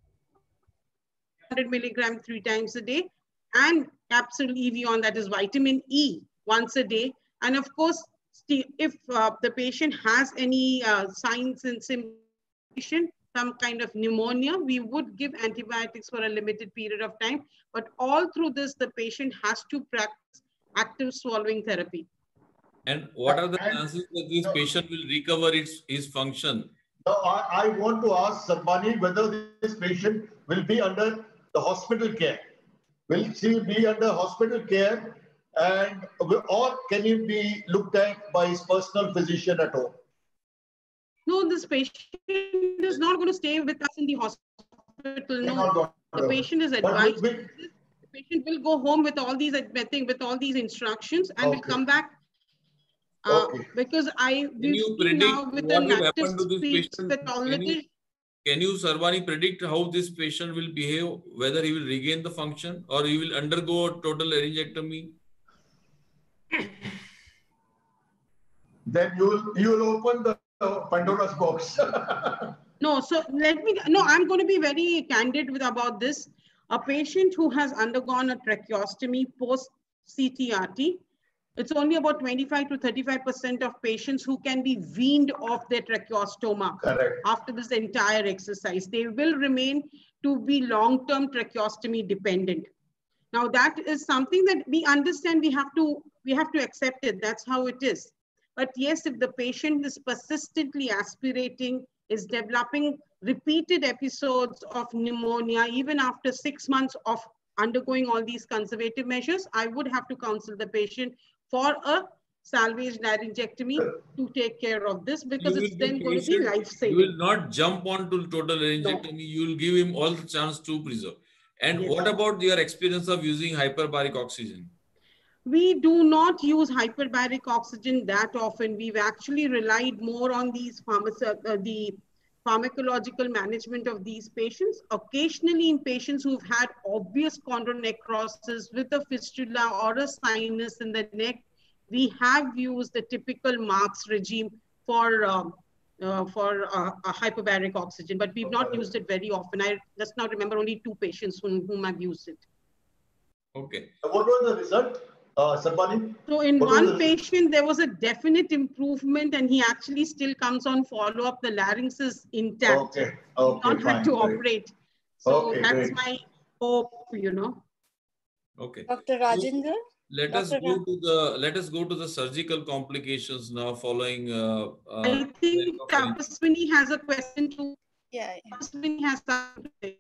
hundred milligram three times a day, and capsule Evion, that is vitamin E, once a day. And of course, if uh, the patient has any uh, signs and symptoms, some kind of pneumonia, we would give antibiotics for a limited period of time. But all through this, the patient has to practice active swallowing therapy. And what are the chances that this patient will recover its his function? Now, I, I want to ask Sarbani whether this patient will be under the hospital care. Will she be under hospital care, and or can he be looked at by his personal physician at home? No, this patient is not going to stay with us in the hospital. No, the patient is advised. The patient will go home with all these, with all these instructions, and okay. will come back. Uh, okay. Because I can you predict now with what an will active happen to this patient? Can you, can you, Sarbani, predict how this patient will behave, whether he will regain the function or he will undergo total laryngectomy? Then you will you will open the Pandora's box. No, so let me. No, I'm going to be very candid with about this. A patient who has undergone a tracheostomy post C T R T. It's only about twenty-five to thirty-five percent of patients who can be weaned off their tracheostoma. Correct. After this entire exercise. They will remain to be long-term tracheostomy dependent. Now that is something that we understand we have to, we have to accept it. That's how it is. But yes, if the patient is persistently aspirating, is developing repeated episodes of pneumonia, even after six months of undergoing all these conservative measures, I would have to counsel the patient for a salvage laryngectomy to take care of this, because it's then going to be life-saving. You will not jump on to total laryngectomy. No. You will give him all the chance to preserve. And yes. What about your experience of using hyperbaric oxygen? We do not use hyperbaric oxygen that often. We've actually relied more on these pharmacy, uh, the pharmacological management of these patients. Occasionally in patients who've had obvious chondronecrosis with a fistula or a sinus in the neck, we have used the typical Marks regime for um, uh, for uh, a hyperbaric oxygen, but we've not used it very often. I just now remember only two patients whom, whom I've used it. Okay. What was the result? Uh, Sarbani? So in what one patient, there was a definite improvement, and he actually still comes on follow-up. The larynx is intact. Okay. Okay. Not fine, had to great. operate. So okay, that's great. my hope, you know. Okay. Doctor Rajendra? Let Doctor us go to the let us go to the surgical complications now following. Uh, uh, I think Tapaswini has a question too. Yeah. Tapaswini has something to say.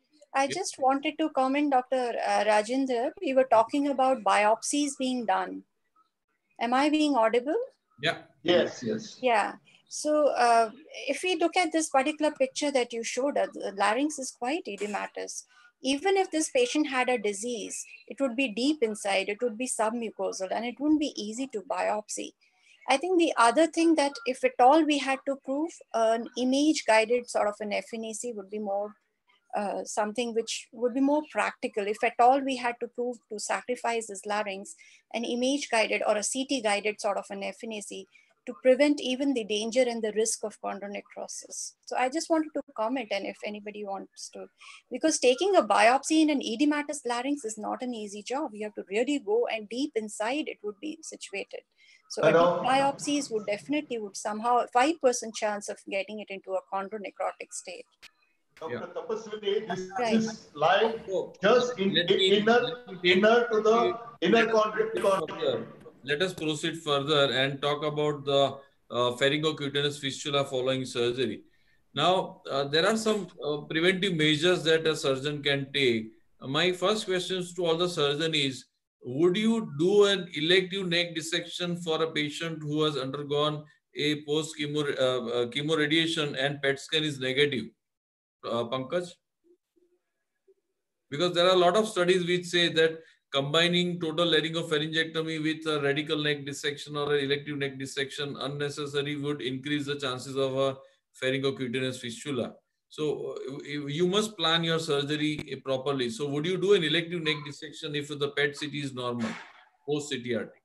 I just wanted to comment, Doctor Uh, Rajendra. We were talking about biopsies being done. Am I being audible? Yeah. Yes, yes. Yeah. So uh, if we look at this particular picture that you showed, uh, the larynx is quite edematous. Even if this patient had a disease, it would be deep inside, it would be submucosal, and it wouldn't be easy to biopsy. I think the other thing that if at all we had to prove, an image guided sort of an F N A C would be more uh, something which would be more practical. If at all we had to prove to sacrifice this larynx, an image guided or a C T guided sort of an F N A C to prevent even the danger and the risk of chondronecrosis. So I just wanted to comment, and if anybody wants to, because taking a biopsy in an edematous larynx is not an easy job. You have to really go and deep inside it would be situated. So a deep biopsies would definitely would somehow five percent chance of getting it into a chondronecrotic state. Doctor Yeah. Tapaswini, this Right. is like just in, Let me- inner, let me take- inner to the inner Let us con- proceed further. Let us proceed further and talk about the uh, pharyngocutaneous fistula following surgery. Now, uh, there are some uh, preventive measures that a surgeon can take. Uh, my first question to all the surgeon is, would you do an elective neck dissection for a patient who has undergone a post-chemo uh, uh, chemo radiation and P E T scan is negative? Uh, Pankaj? Because there are a lot of studies which say that combining total laryngopharyngectomy with a radical neck dissection or an elective neck dissection unnecessary would increase the chances of a pharyngocutaneous fistula. So uh, you must plan your surgery properly. So would you do an elective neck dissection if the P E T C T is normal post C T R T?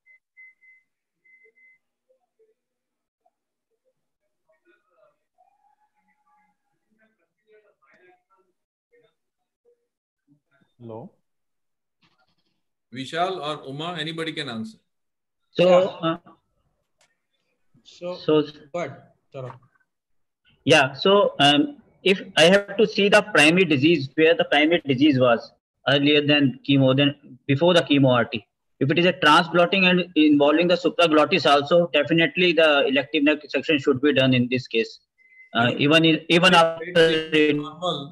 Hello. Vishal or Uma, anybody can answer. So, Yeah. uh, So, so but yeah, so um, if I have to see the primary disease where the primary disease was earlier than chemo, then before the chemo R T. If it is a transblotting and involving the supraglottis also, definitely the elective neck section should be done in this case. Uh, even in, even after normal.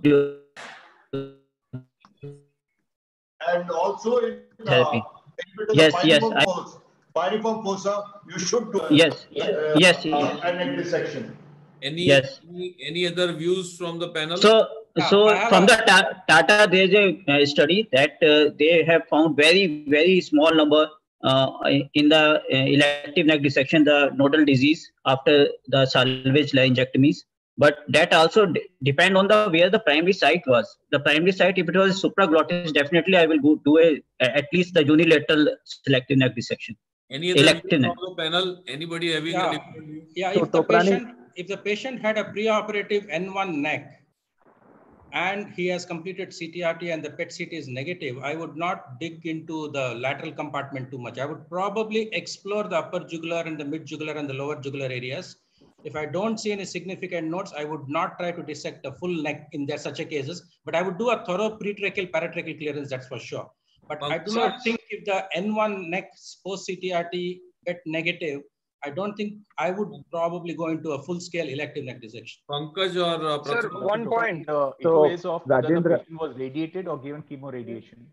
And also in therapy. uh, Yes, yes, piriform I- fossa, piriform fossa, you should do Yes, uh, yes, uh, a neck dissection. Any, yes. any any other views from the panel? So, Yeah, so I have from a- the ta- Tata, there is a uh, study that uh, they have found very, very small number uh, in the uh, elective neck dissection, the nodal disease after the salvage laryngectomies. But that also d- depend on the where the primary site was. The primary site, if it was supraglottis, definitely I will go do a at least the unilateral selective neck dissection. Any other Elective views neck. from the panel? Anybody having Yeah. a different view? Yeah, So if the Toprani- patient if the patient had a preoperative N one neck and he has completed C T R T and the P E T C T is negative, I would not dig into the lateral compartment too much. I would probably explore the upper jugular and the mid jugular and the lower jugular areas. If I don't see any significant nodes, I would not try to dissect a full neck in there such a cases, but I would do a thorough pretracheal paratracheal clearance, that's for sure. But I do not think if the N one neck post C T R T P E T negative, I don't think I would probably go into a full-scale elective neck dissection. Pankaj or uh, Sir, Pratham? one point. The So, issue is of whether the Rajendra- patient was radiated or given chemo radiation.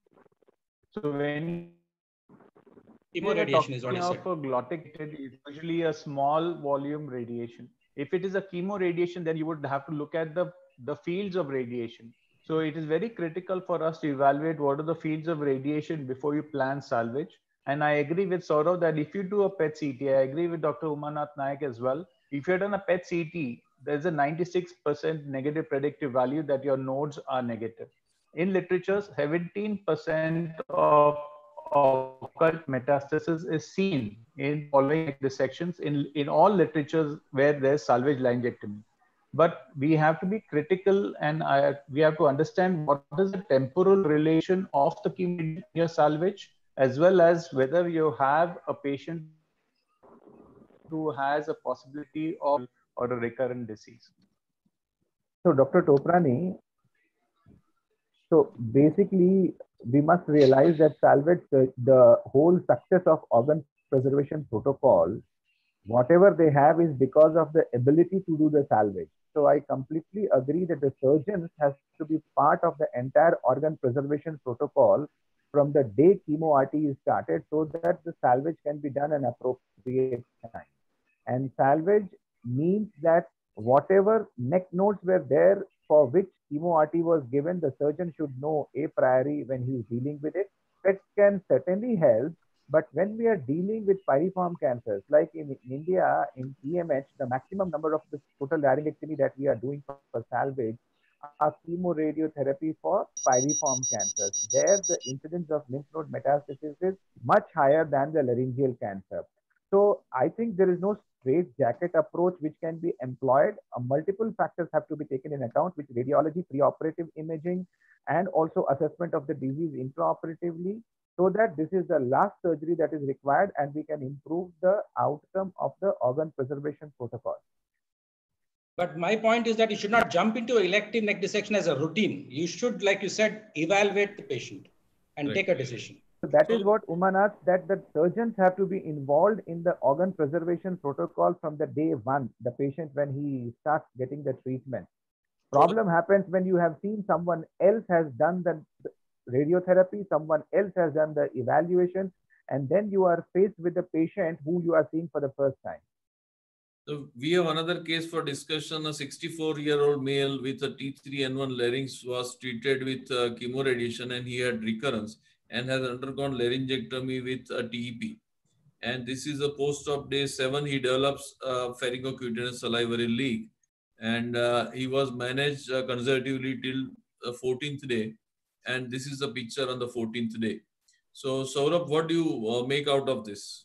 So when Chemo we are radiation is what talking I said. of a glottic, it is usually a small volume radiation. If it is a chemo radiation, then you would have to look at the, the fields of radiation. So it is very critical for us to evaluate what are the fields of radiation before you plan salvage. And I agree with Saurav that if you do a P E T C T, I agree with Doctor Umanath Naik as well. If you've done a P E T C T, there's a ninety-six percent negative predictive value that your nodes are negative. In literature, seventeen percent of occult metastasis is seen in following dissections in, in all literatures where there's salvage laryngectomy. But we have to be critical and I, we have to understand what is the temporal relation of the chemo in your salvage, as well as whether you have a patient who has a possibility of or a recurrent disease. So Doctor Toprani, so basically we must realize that salvage, the, the whole success of organ preservation protocol, whatever they have is because of the ability to do the salvage. So I completely agree that the surgeons has to be part of the entire organ preservation protocol from the day chemo R T is started so that the salvage can be done in appropriate time. And salvage means that whatever neck nodes were there for which chemo-R T was given, the surgeon should know a priori when he is dealing with it. P E T can certainly help, but when we are dealing with pyriform cancers, like in, in India, in E M H, the maximum number of the total laryngectomy that we are doing for, for salvage are chemoradiotherapy for pyriform cancers. There, the incidence of lymph node metastasis is much higher than the laryngeal cancer. So I think there is no straight jacket approach which can be employed. Uh, multiple factors have to be taken in account, which radiology, preoperative imaging, and also assessment of the disease intraoperatively, so that this is the last surgery that is required and we can improve the outcome of the organ preservation protocol. But my point is that you should not jump into elective neck dissection as a routine. You should, like you said, evaluate the patient and right. take a decision. So that is what Uman asked, that the surgeons have to be involved in the organ preservation protocol from the day one, the patient when he starts getting the treatment. Problem happens when you have seen someone else has done the radiotherapy, someone else has done the evaluation, and then you are faced with the patient who you are seeing for the first time. So we have another case for discussion. A sixty-four-year-old male with a T three N one larynx was treated with uh, chemoradiation and he had recurrence and has undergone laryngectomy with a T E P. And this is a post-op day seven. He develops uh, pharyngocutaneous salivary leak. And uh, he was managed uh, conservatively till the fourteenth day. And this is a picture on the fourteenth day. So Saurabh, what do you uh, make out of this?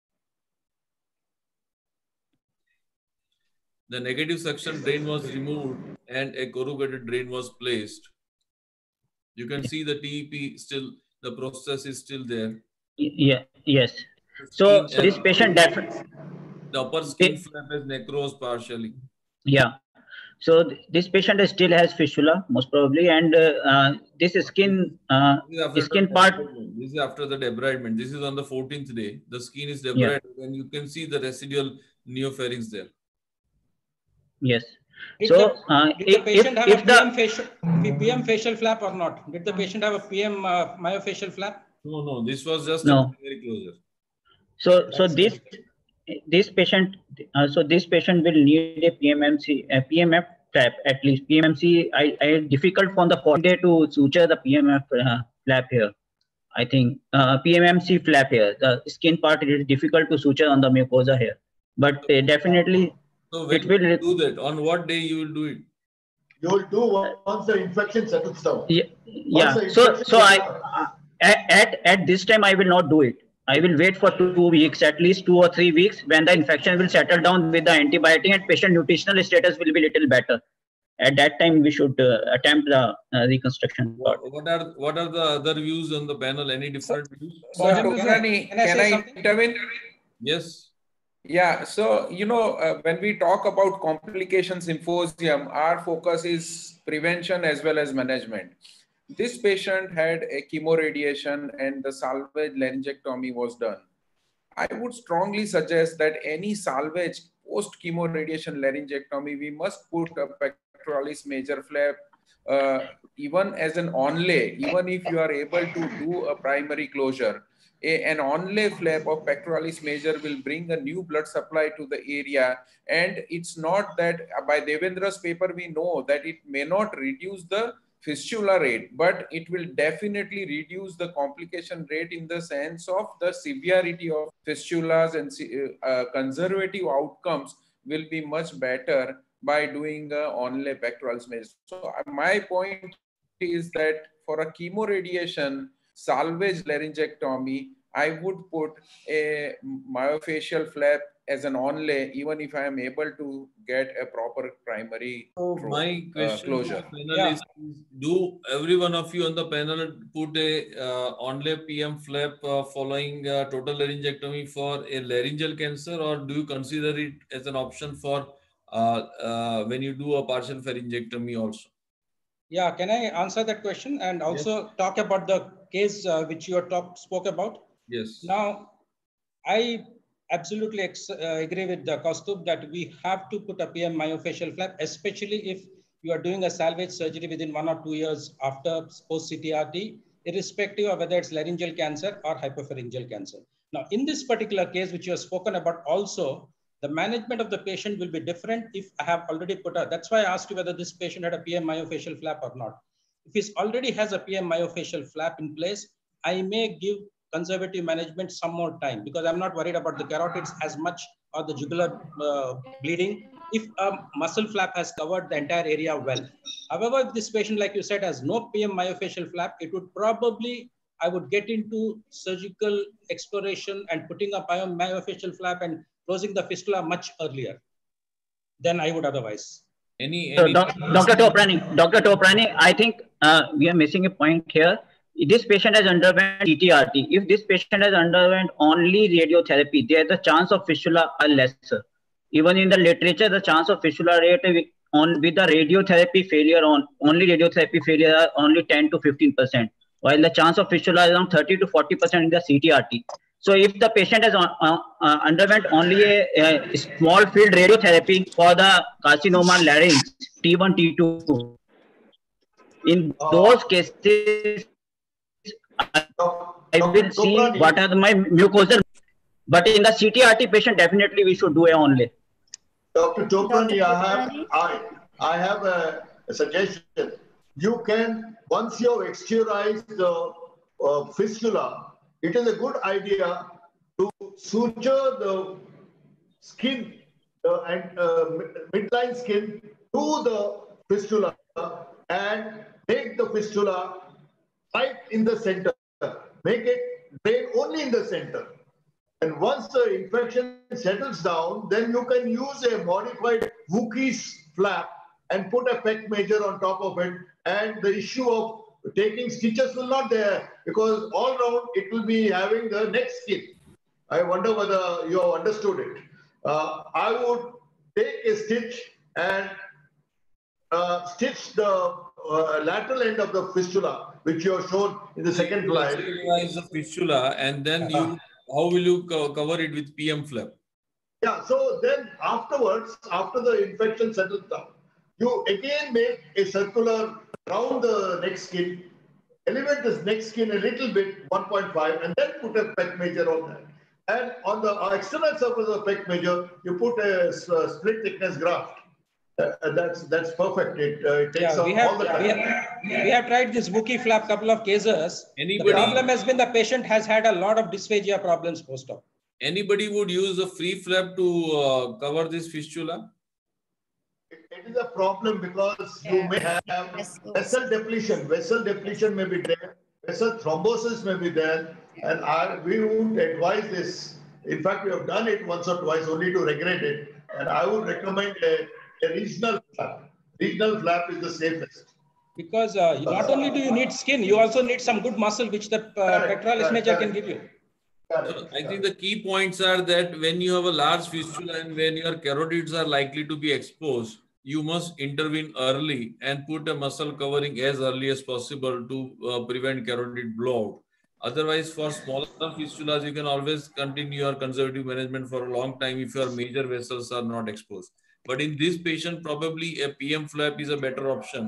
The negative suction drain was removed and a corrugated drain was placed. You can see the T E P still, the process is still there. Yeah, yes. So, so this patient definitely. The upper skin flap is necrosed partially. Yeah. So th this patient still has fistula, most probably, and uh, uh, this skin, uh, this skin part. This is after the debridement. This is on the fourteenth day. The skin is debrided, yeah. And you can see the residual neopharynx there. Yes. Did so, the, uh, did if, the patient if, have if a P M, the, facial, P M facial flap or not? Did the patient have a P M uh, myofascial flap? No, no. This was just no. a primary closure. So, That's so this this patient, uh, so this patient will need a P M M C, a P M F flap at least. P M M C, I, I difficult from the fourth day to suture the P M F uh, flap here. I think uh, P M M C flap here. The skin part is difficult to suture on the mucosa here, but uh, definitely. So when it will you do that, on what day you will do it? You will do once the infection settles down. Yeah, yeah. So, so I uh, at at this time I will not do it. I will wait for two, two weeks, at least two or three weeks, when the infection will settle down with the antibiotic and patient nutritional status will be little better. At that time, we should uh, attempt the uh, reconstruction. What, what are what are the other views on the panel? Any different views? Doctor Guzrani, can I, can I, I intervene? Yes. Yeah, so, you know, uh, when we talk about complication symposium, our focus is prevention as well as management. This patient had a chemoradiation and the salvage laryngectomy was done. I would strongly suggest that any salvage post-chemoradiation laryngectomy, we must put a pectoralis major flap, uh, even as an onlay, even if you are able to do a primary closure. A, an onlay flap of pectoralis major will bring a new blood supply to the area, and it's not that by Devendra's paper we know that it may not reduce the fistula rate, but it will definitely reduce the complication rate in the sense of the severity of fistulas, and uh, conservative outcomes will be much better by doing a onlay pectoralis major. So my point is that for a chemoradiation salvage laryngectomy, I would put a myofascial flap as an onlay, even if I am able to get a proper primary so throat, my question uh, closure. to the panel is, do every one of you on the panel put a uh, onlay P M flap uh, following uh, total laryngectomy for a laryngeal cancer, or do you consider it as an option for uh, uh, when you do a partial pharyngectomy also? Yeah, can I answer that question and also yes. talk about the case uh, which you talk, spoke about? Yes. Now, I absolutely ex uh, agree with the Kaustubh that we have to put a P M myofascial flap, especially if you are doing a salvage surgery within one or two years after post-C T R T, irrespective of whether it's laryngeal cancer or hypopharyngeal cancer. Now, in this particular case, which you have spoken about also, The management of the patient will be different if I have already put a, that's why I asked you whether this patient had a P M myofascial flap or not. If he already has a P M myofascial flap in place, I may give conservative management some more time because I'm not worried about the carotids as much or the jugular uh, bleeding if a muscle flap has covered the entire area well. However, if this patient, like you said, has no P M myofascial flap, it would probably, I would get into surgical exploration and putting a P M myofascial flap and closing the fistula much earlier than I would otherwise. Any, so any doc, Doctor Toprani, Doctor Toprani, I think uh, we are missing a point here. This patient has underwent C T R T. If this patient has underwent only radiotherapy, there the chance of fistula are lesser. Even in the literature, the chance of fistula rate on with the radiotherapy failure on only radiotherapy failure are only ten to fifteen percent, while the chance of fistula is around thirty to forty percent in the C T R T. So if the patient has uh, uh, underwent only a, a small field radiotherapy for the carcinoma larynx T one, T two, in those cases, I will see what are my mucosal. But in the C T R T patient, definitely we should do a only. Doctor Toprani, I have, I, I have a, a suggestion. You can, once you have exteriorized the uh, fistula, it is a good idea to suture the skin uh, and uh, midline skin to the fistula and make the fistula right in the center. Make it drain only in the center. And once the infection settles down, then you can use a modified Wookie's flap and put a pec major on top of it. And the issue of taking stitches will not there because all round it will be having the neck skin. I wonder whether you have understood it. Uh, I would take a stitch and uh, stitch the uh, lateral end of the fistula, which you have shown in the second slide. The fistula, and then you, how will you co cover it with P M flap? Yeah, so then afterwards, after the infection settles down, you again make a circular round the neck skin, elevate this neck skin a little bit, one point five, and then put a pec major on that. And on the external surface of the pec major, you put a, a split thickness graft. Uh, that's that's perfect. It, uh, it takes yeah, we have, all the time. We have, we have tried this Wookie flap couple of cases. Anybody, the problem has been the patient has had a lot of dysphagia problems post-op. Anybody would use a free flap to uh, cover this fistula? It, it is a problem because you may have vessel depletion. Vessel depletion may be there. Vessel thrombosis may be there. And I, we would advise this. In fact, we have done it once or twice only to regret it. And I would recommend a A regional flap. Regional flap is the safest. Because uh, not only do you need skin, you also need some good muscle, which the uh, pectoralis major can give you. So I think the key points are that when you have a large fistula and when your carotids are likely to be exposed, you must intervene early and put a muscle covering as early as possible to uh, prevent carotid blowout. Otherwise, for smaller fistulas, you can always continue your conservative management for a long time if your major vessels are not exposed. But in this patient, probably a P M flap is a better option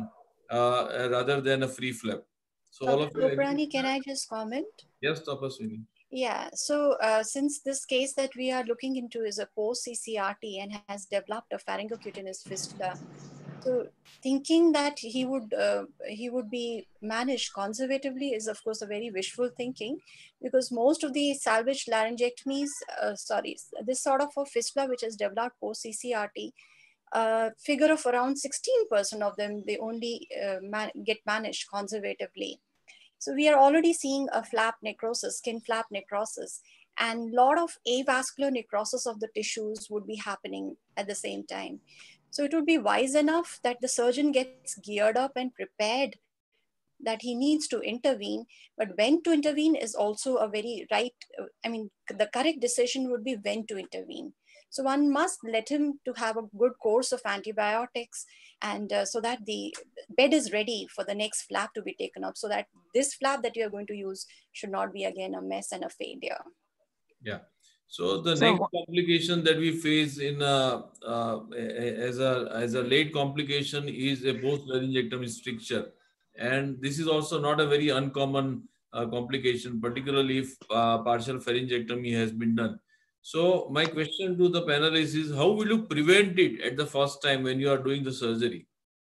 uh, rather than a free flap. So all of you. Toprani, can I just comment? Yes, Tapaswini. Yeah, so uh, since this case that we are looking into is a post-C C R T and has developed a pharyngocutaneous fistula, so thinking that he would uh, he would be managed conservatively is of course a very wishful thinking, because most of the salvage laryngectomies, uh, sorry, this sort of a fistula which has developed post-C C R T, uh, figure of around sixteen percent of them, they only uh, man get managed conservatively. So we are already seeing a flap necrosis, skin flap necrosis, and a lot of avascular necrosis of the tissues would be happening at the same time. So it would be wise enough that the surgeon gets geared up and prepared that he needs to intervene, but when to intervene is also a very right, I mean, the correct decision would be when to intervene. So one must let him to have a good course of antibiotics, and uh, so that the bed is ready for the next flap to be taken up, so that this flap that you are going to use should not be again a mess and a failure. Yeah. So the So, next complication that we face in uh, uh, as a as a late complication is a post laryngectomy stricture, and this is also not a very uncommon uh, complication, particularly if uh, partial pharyngectomy has been done. So my question to the panelists is, how will you prevent it at the first time when you are doing the surgery?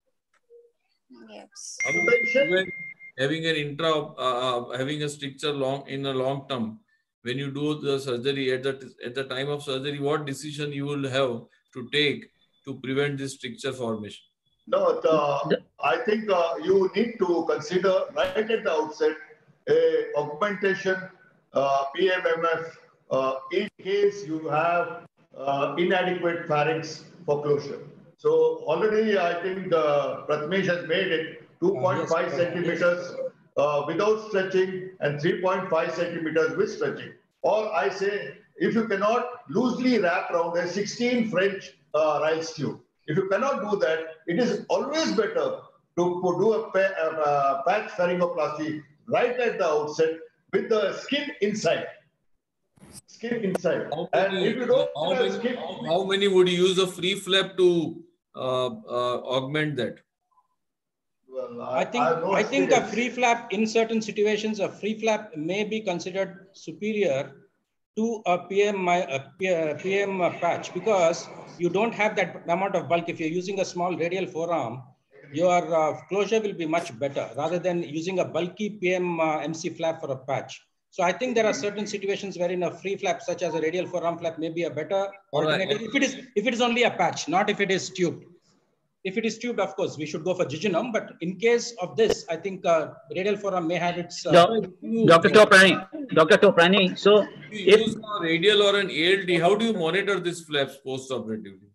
Yes. How will you prevent having an intra, uh, having a stricture long in a long term when you do the surgery at the at the time of surgery? What decision you will have to take to prevent this stricture formation? No, the, I think uh, you need to consider right at the outset a augmentation uh, P M M F uh, in case you have uh, inadequate pharynx for closure. So already I think uh, Prathamesh has made it two point five uh, yes, centimeters uh, without stretching and three point five centimeters with stretching. Or I say, if you cannot loosely wrap around a sixteen French uh, Riles tube. If you cannot do that, it is always better to, to do a, pa a patch pharyngoplasty right at the outset with the skin inside. Skin inside. How and many, if you don't how, have many, skin, how many would you use a free flap to uh, uh, augment that? Well, I, I think I, no I think a free flap in certain situations, a free flap may be considered superior to a P M, a P M patch because you don't have that amount of bulk. If you're using a small radial forearm, your uh, closure will be much better rather than using a bulky P M uh, M C flap for a patch. So I think there are certain situations wherein a free flap such as a radial forearm flap may be a better alternative if it is if it is only a patch, not if it is tubed. If it is tubed, of course, we should go for jejunum. But in case of this, I think uh, radial forearm may have its. Uh, Doctor Toprani, Doctor Toprani. So, if you use a radial or an A L D, how do you monitor these flaps post-operatively?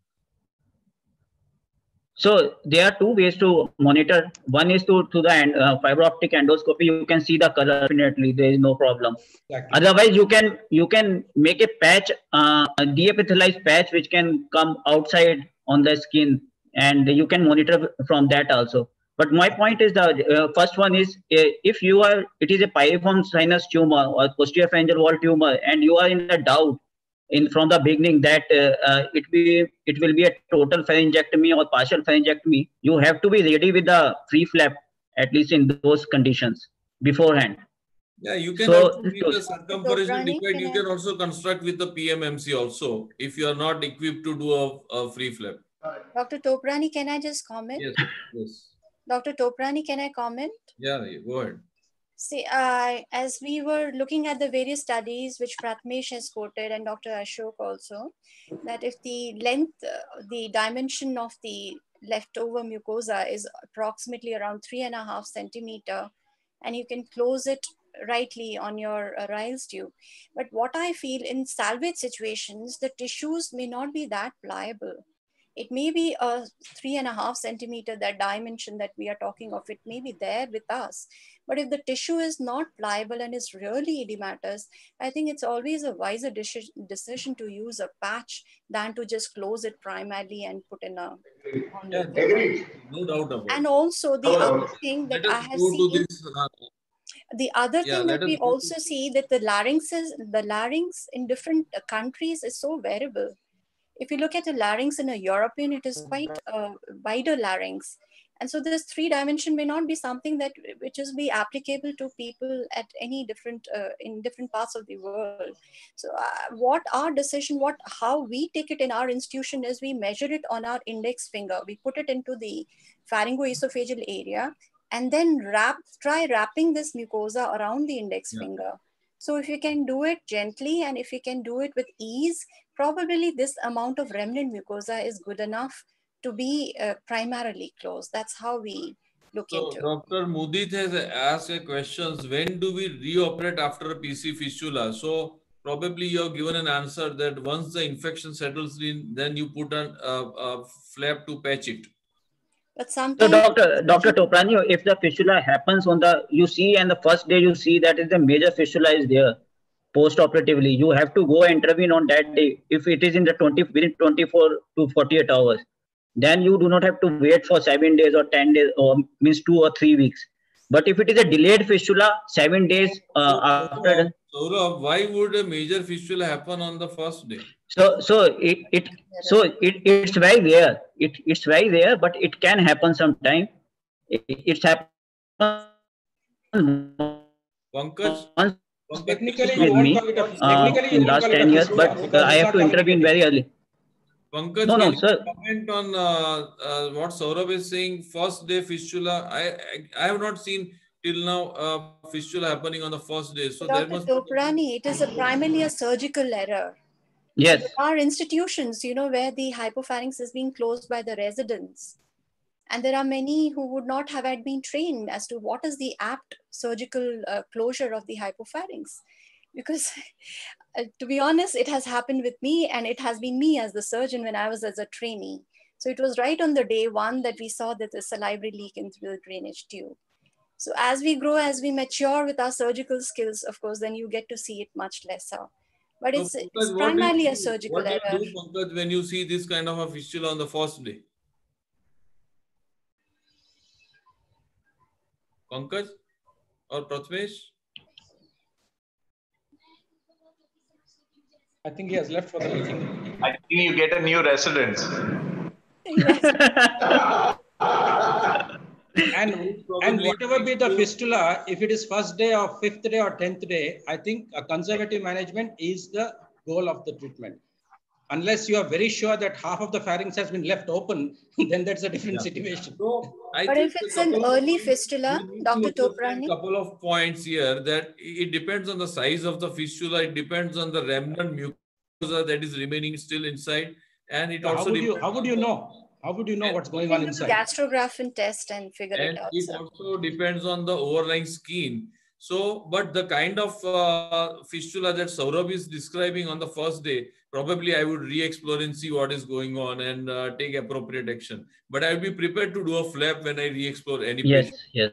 So there are two ways to monitor. One is to to the uh, fiber optic endoscopy. You can see the color definitely. There is no problem. Exactly. Otherwise, you can you can make a patch, uh, a deepithelialized patch, which can come outside on the skin. And you can monitor from that also. But my point is the uh, first one is uh, if you are, it is a piriform sinus tumor or posterior pharyngeal wall tumor, and you are in a doubt in from the beginning that uh, uh, it be it will be a total pharyngectomy or partial pharyngectomy. You have to be ready with the free flap at least in those conditions beforehand. Yeah, you can so, also make a circumferential defect. You can also construct with the P M M C also if you are not equipped to do a, a free flap. Doctor Toprani, can I just comment? Yes, yes. Doctor Toprani, can I comment? Yeah, go ahead. See, uh, as we were looking at the various studies which Prathamesh has quoted and Doctor Ashok also, that if the length, uh, the dimension of the leftover mucosa is approximately around three and a half centimeter, and you can close it rightly on your uh, Riles tube. But what I feel in salvage situations, the tissues may not be that pliable. It may be a three and a half centimeter, that dimension that we are talking of, it may be there with us. But if the tissue is not pliable and is really edematous, I think it's always a wiser decision to use a patch than to just close it primarily and put in a... Yeah, agreed. No doubt about it. And also the other thing that I have seen... This, uh, the other yeah, thing that we also see that the larynx, is, the larynx in different countries is so variable. If you look at a larynx in a European, it is quite a wider larynx. And so this three dimension may not be something that which is be applicable to people at any different, uh, in different parts of the world. So uh, what our decision, what, how we take it in our institution is we measure it on our index finger. We put it into the pharyngoesophageal area and then wrap, try wrapping this mucosa around the index yeah. finger. So if you can do it gently and if you can do it with ease, probably this amount of remnant mucosa is good enough to be uh, primarily closed. That's how we look so into it. Doctor Mudit has asked a question, when do we reoperate after a P C fistula? So probably you have given an answer that once the infection settles in, then you put an, uh, a flap to patch it. But sometimes... So Doctor Doctor Toprani, if the fistula happens on the, you see and the first day you see that is the major fistula is there, post-operatively, you have to go intervene on that day. If it is in the twenty, within twenty-four to forty-eight hours, then you do not have to wait for seven days or ten days or means two or three weeks. But if it is a delayed fistula, seven days uh, after... Saurabh, why would a major fistula happen on the first day? So, so it, it, so it, it's very rare. It, it's very rare, but it can happen sometime. It, it's happened. Pankaj, Technically, with you won't me call it a, uh, technically you in won't last call it a ten years, fistula but because uh, I it's have not to intervene communicating. very early. Pankaj, No, can no, you sir. comment on uh, uh, what Saurabh is saying? First day fistula. I, I I have not seen till now uh, fistula happening on the first day. So there Doctor must Toprani, it is a primarily a surgical error. Yes. So there are institutions, you know, where the hypopharynx is being closed by the residents. And there are many who would not have had been trained as to what is the apt surgical uh, closure of the hypopharynx. Because uh, to be honest, it has happened with me, and it has been me as the surgeon when I was as a trainee. So it was right on the day one that we saw that the salivary leak into the drainage tube. So as we grow, as we mature with our surgical skills, of course, then you get to see it much lesser. But So, it's, Pankaj, it's what do you primarily a do? surgical What do error. you do, Pankaj, when you see this kind of a fistula on the first day? Pankaj or Prathamesh? I think he has left for the meeting. I think you get a new resident. Yes. and and whatever be the fistula, if it is first day or fifth day or tenth day, I think a conservative management is the goal of the treatment. Unless you are very sure that half of the pharynx has been left open, then that's a different Yeah. situation. So I But think if it's a an couple of early points- fistula, we need Doctor to understand Toprani, couple of points here that it depends on the size of the fistula. It depends on the remnant mucosa that is remaining still inside, and it So how also would you depends how would on you the- know? How would you know what's you going can on do a inside? gastrographin test and figure and it out. it Sir. also depends on the overlying skin. So, but the kind of uh, fistula that Saurabh is describing on the first day, probably I would re-explore and see what is going on and uh, take appropriate action. But I will be prepared to do a flap when I re-explore any Yes, patient. yes.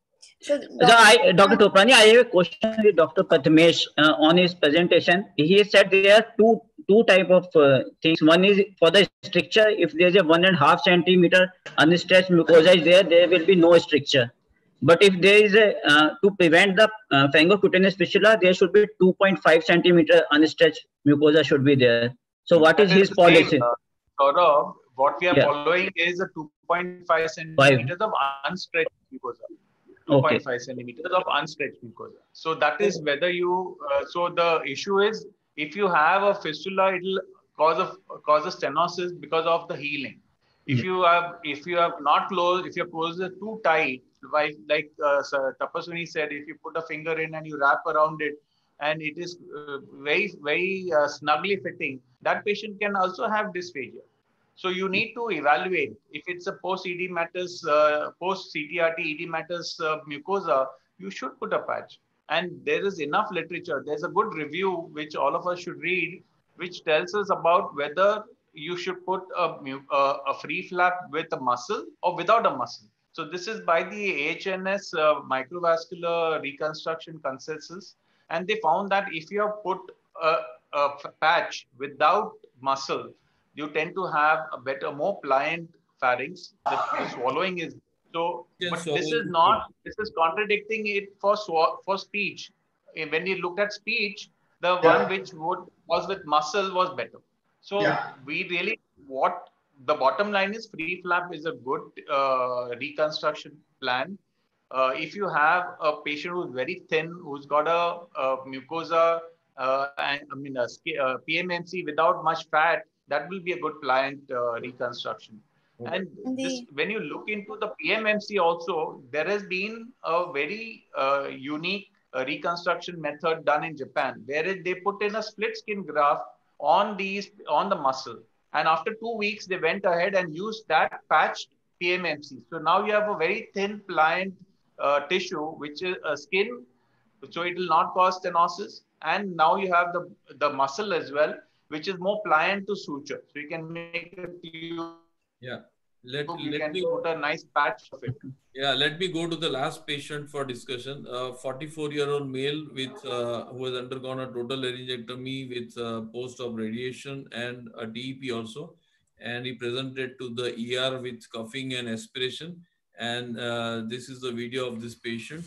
So, So I, Doctor Toprani, I have a question with Doctor Prathamesh uh, on his presentation. He said there are two two type of uh, things. One is for the stricture. If there is a one and a half centimeter unstretched mucosa is there, there will be no stricture. But if there is a uh, to prevent the uh, pharyngocutaneous fistula, there should be two point five centimeter unstretched mucosa should be there. So what is That his the policy? same, uh, Saurabh, what we are Yeah. following is a two point five centimeters of unstretched mucosa. two point five centimeters of unstretched mucosa. So that is whether you, uh, so the issue is if you have a fistula, it will cause a, cause a stenosis because of the healing. If you have, if you have not closed, if your closed are too tight, like, like uh, Tapaswini said, if you put a finger in and you wrap around it and it is uh, very, very uh, snugly fitting, that patient can also have dysphagia. So you need to evaluate if it's a post-E D matters, uh, post-C T R T E D matters uh, mucosa, you should put a patch. And there is enough literature. There's a good review which all of us should read, which tells us about whether you should put a, a, a free flap with a muscle or without a muscle. So this is by the A H N S uh, microvascular reconstruction consensus. And they found that if you have put a, a patch without muscle, you tend to have a better, more pliant pharynx. The, the swallowing is so, but this is not, this is contradicting it for for speech. When you looked at speech, the Yeah. one which would, was with muscle was better. So Yeah. we really, what the bottom line is, free flap is a good uh, reconstruction plan. Uh, if you have a patient who's very thin, who's got a, a mucosa, uh, and I mean a, a P M M C without much fat, that will be a good pliant uh, reconstruction. And this, when you look into the P M M C also, there has been a very uh, unique uh, reconstruction method done in Japan, where they put in a split skin graft on these on the muscle, and after two weeks they went ahead and used that patched P M M C. So now you have a very thin pliant uh, tissue, which is a skin, so it will not cause stenosis, and now you have the the muscle as well, which is more pliant to suture. So you can make a tube. Yeah. Let, You let can me put a nice patch of it. Yeah, let me go to the last patient for discussion. A forty-four-year-old male with uh, who has undergone a total laryngectomy with uh, post-op radiation and a D E P also, and he presented to the E R with coughing and aspiration. And uh, this is the video of this patient.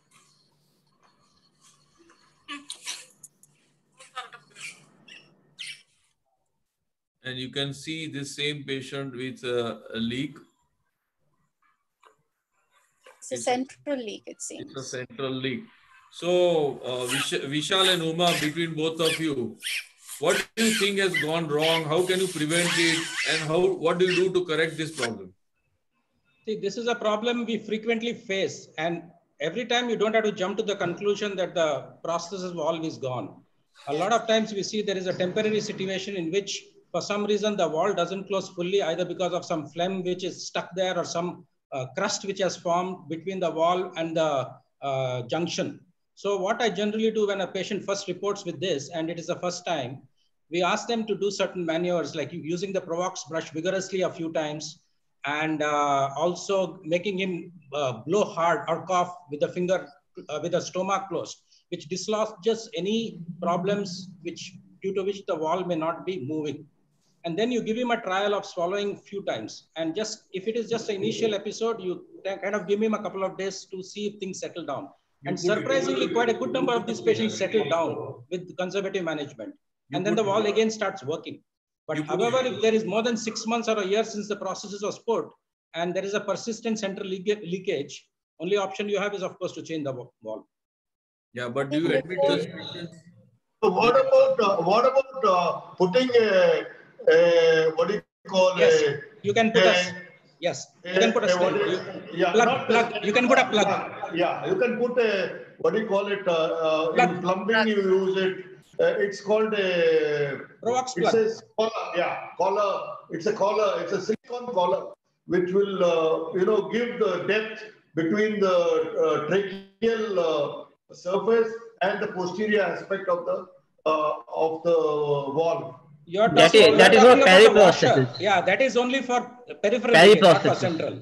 And you can see this same patient with uh, a leak. It's a central leak, it seems. It's a central leak. So, uh, Vish Vishal and Uma, between both of you, what do you think has gone wrong? How can you prevent it? And how what do you do to correct this problem? See, this is a problem we frequently face. And every time you don't have to jump to the conclusion that the process is always gone. A lot of times we see there is a temporary situation in which for some reason the wall doesn't close fully, either because of some phlegm which is stuck there or some uh, crust which has formed between the wall and the uh, junction. So what I generally do when a patient first reports with this, and it is the first time, we ask them to do certain maneuvers like using the Provox brush vigorously a few times, and uh, also making him uh, blow hard or cough with the finger, uh, with the stomach closed, which dislodges any problems which due to which the wall may not be moving. And then you give him a trial of swallowing few times. And just if it is just an initial episode, you kind of give him a couple of days to see if things settle down. And surprisingly, quite a good number of these patients settle down with conservative management. And then the wall again starts working. But however, if there is more than six months or a year since the processes was put, and there is a persistent central leakage, only option you have is, of course, to change the wall. Yeah, but do you admit those patients? So what about uh, what about uh, putting a, a what do you call yes, a? You can put a, a yes, you can put a, a you, yeah, plug. plug. You can put a plug. Yeah, you can put a what do you call it? Uh, uh, in plumbing, you use it. Uh, it's called a. Provox plug. It's a collar. Yeah, collar. It's a collar. It's a silicone collar, which will uh, you know give the depth between the uh, tracheal uh, surface and the posterior aspect of the uh, of the wall. You're that is that is for periprosthesis. Yeah, that is only for peripheral leakage, not for central.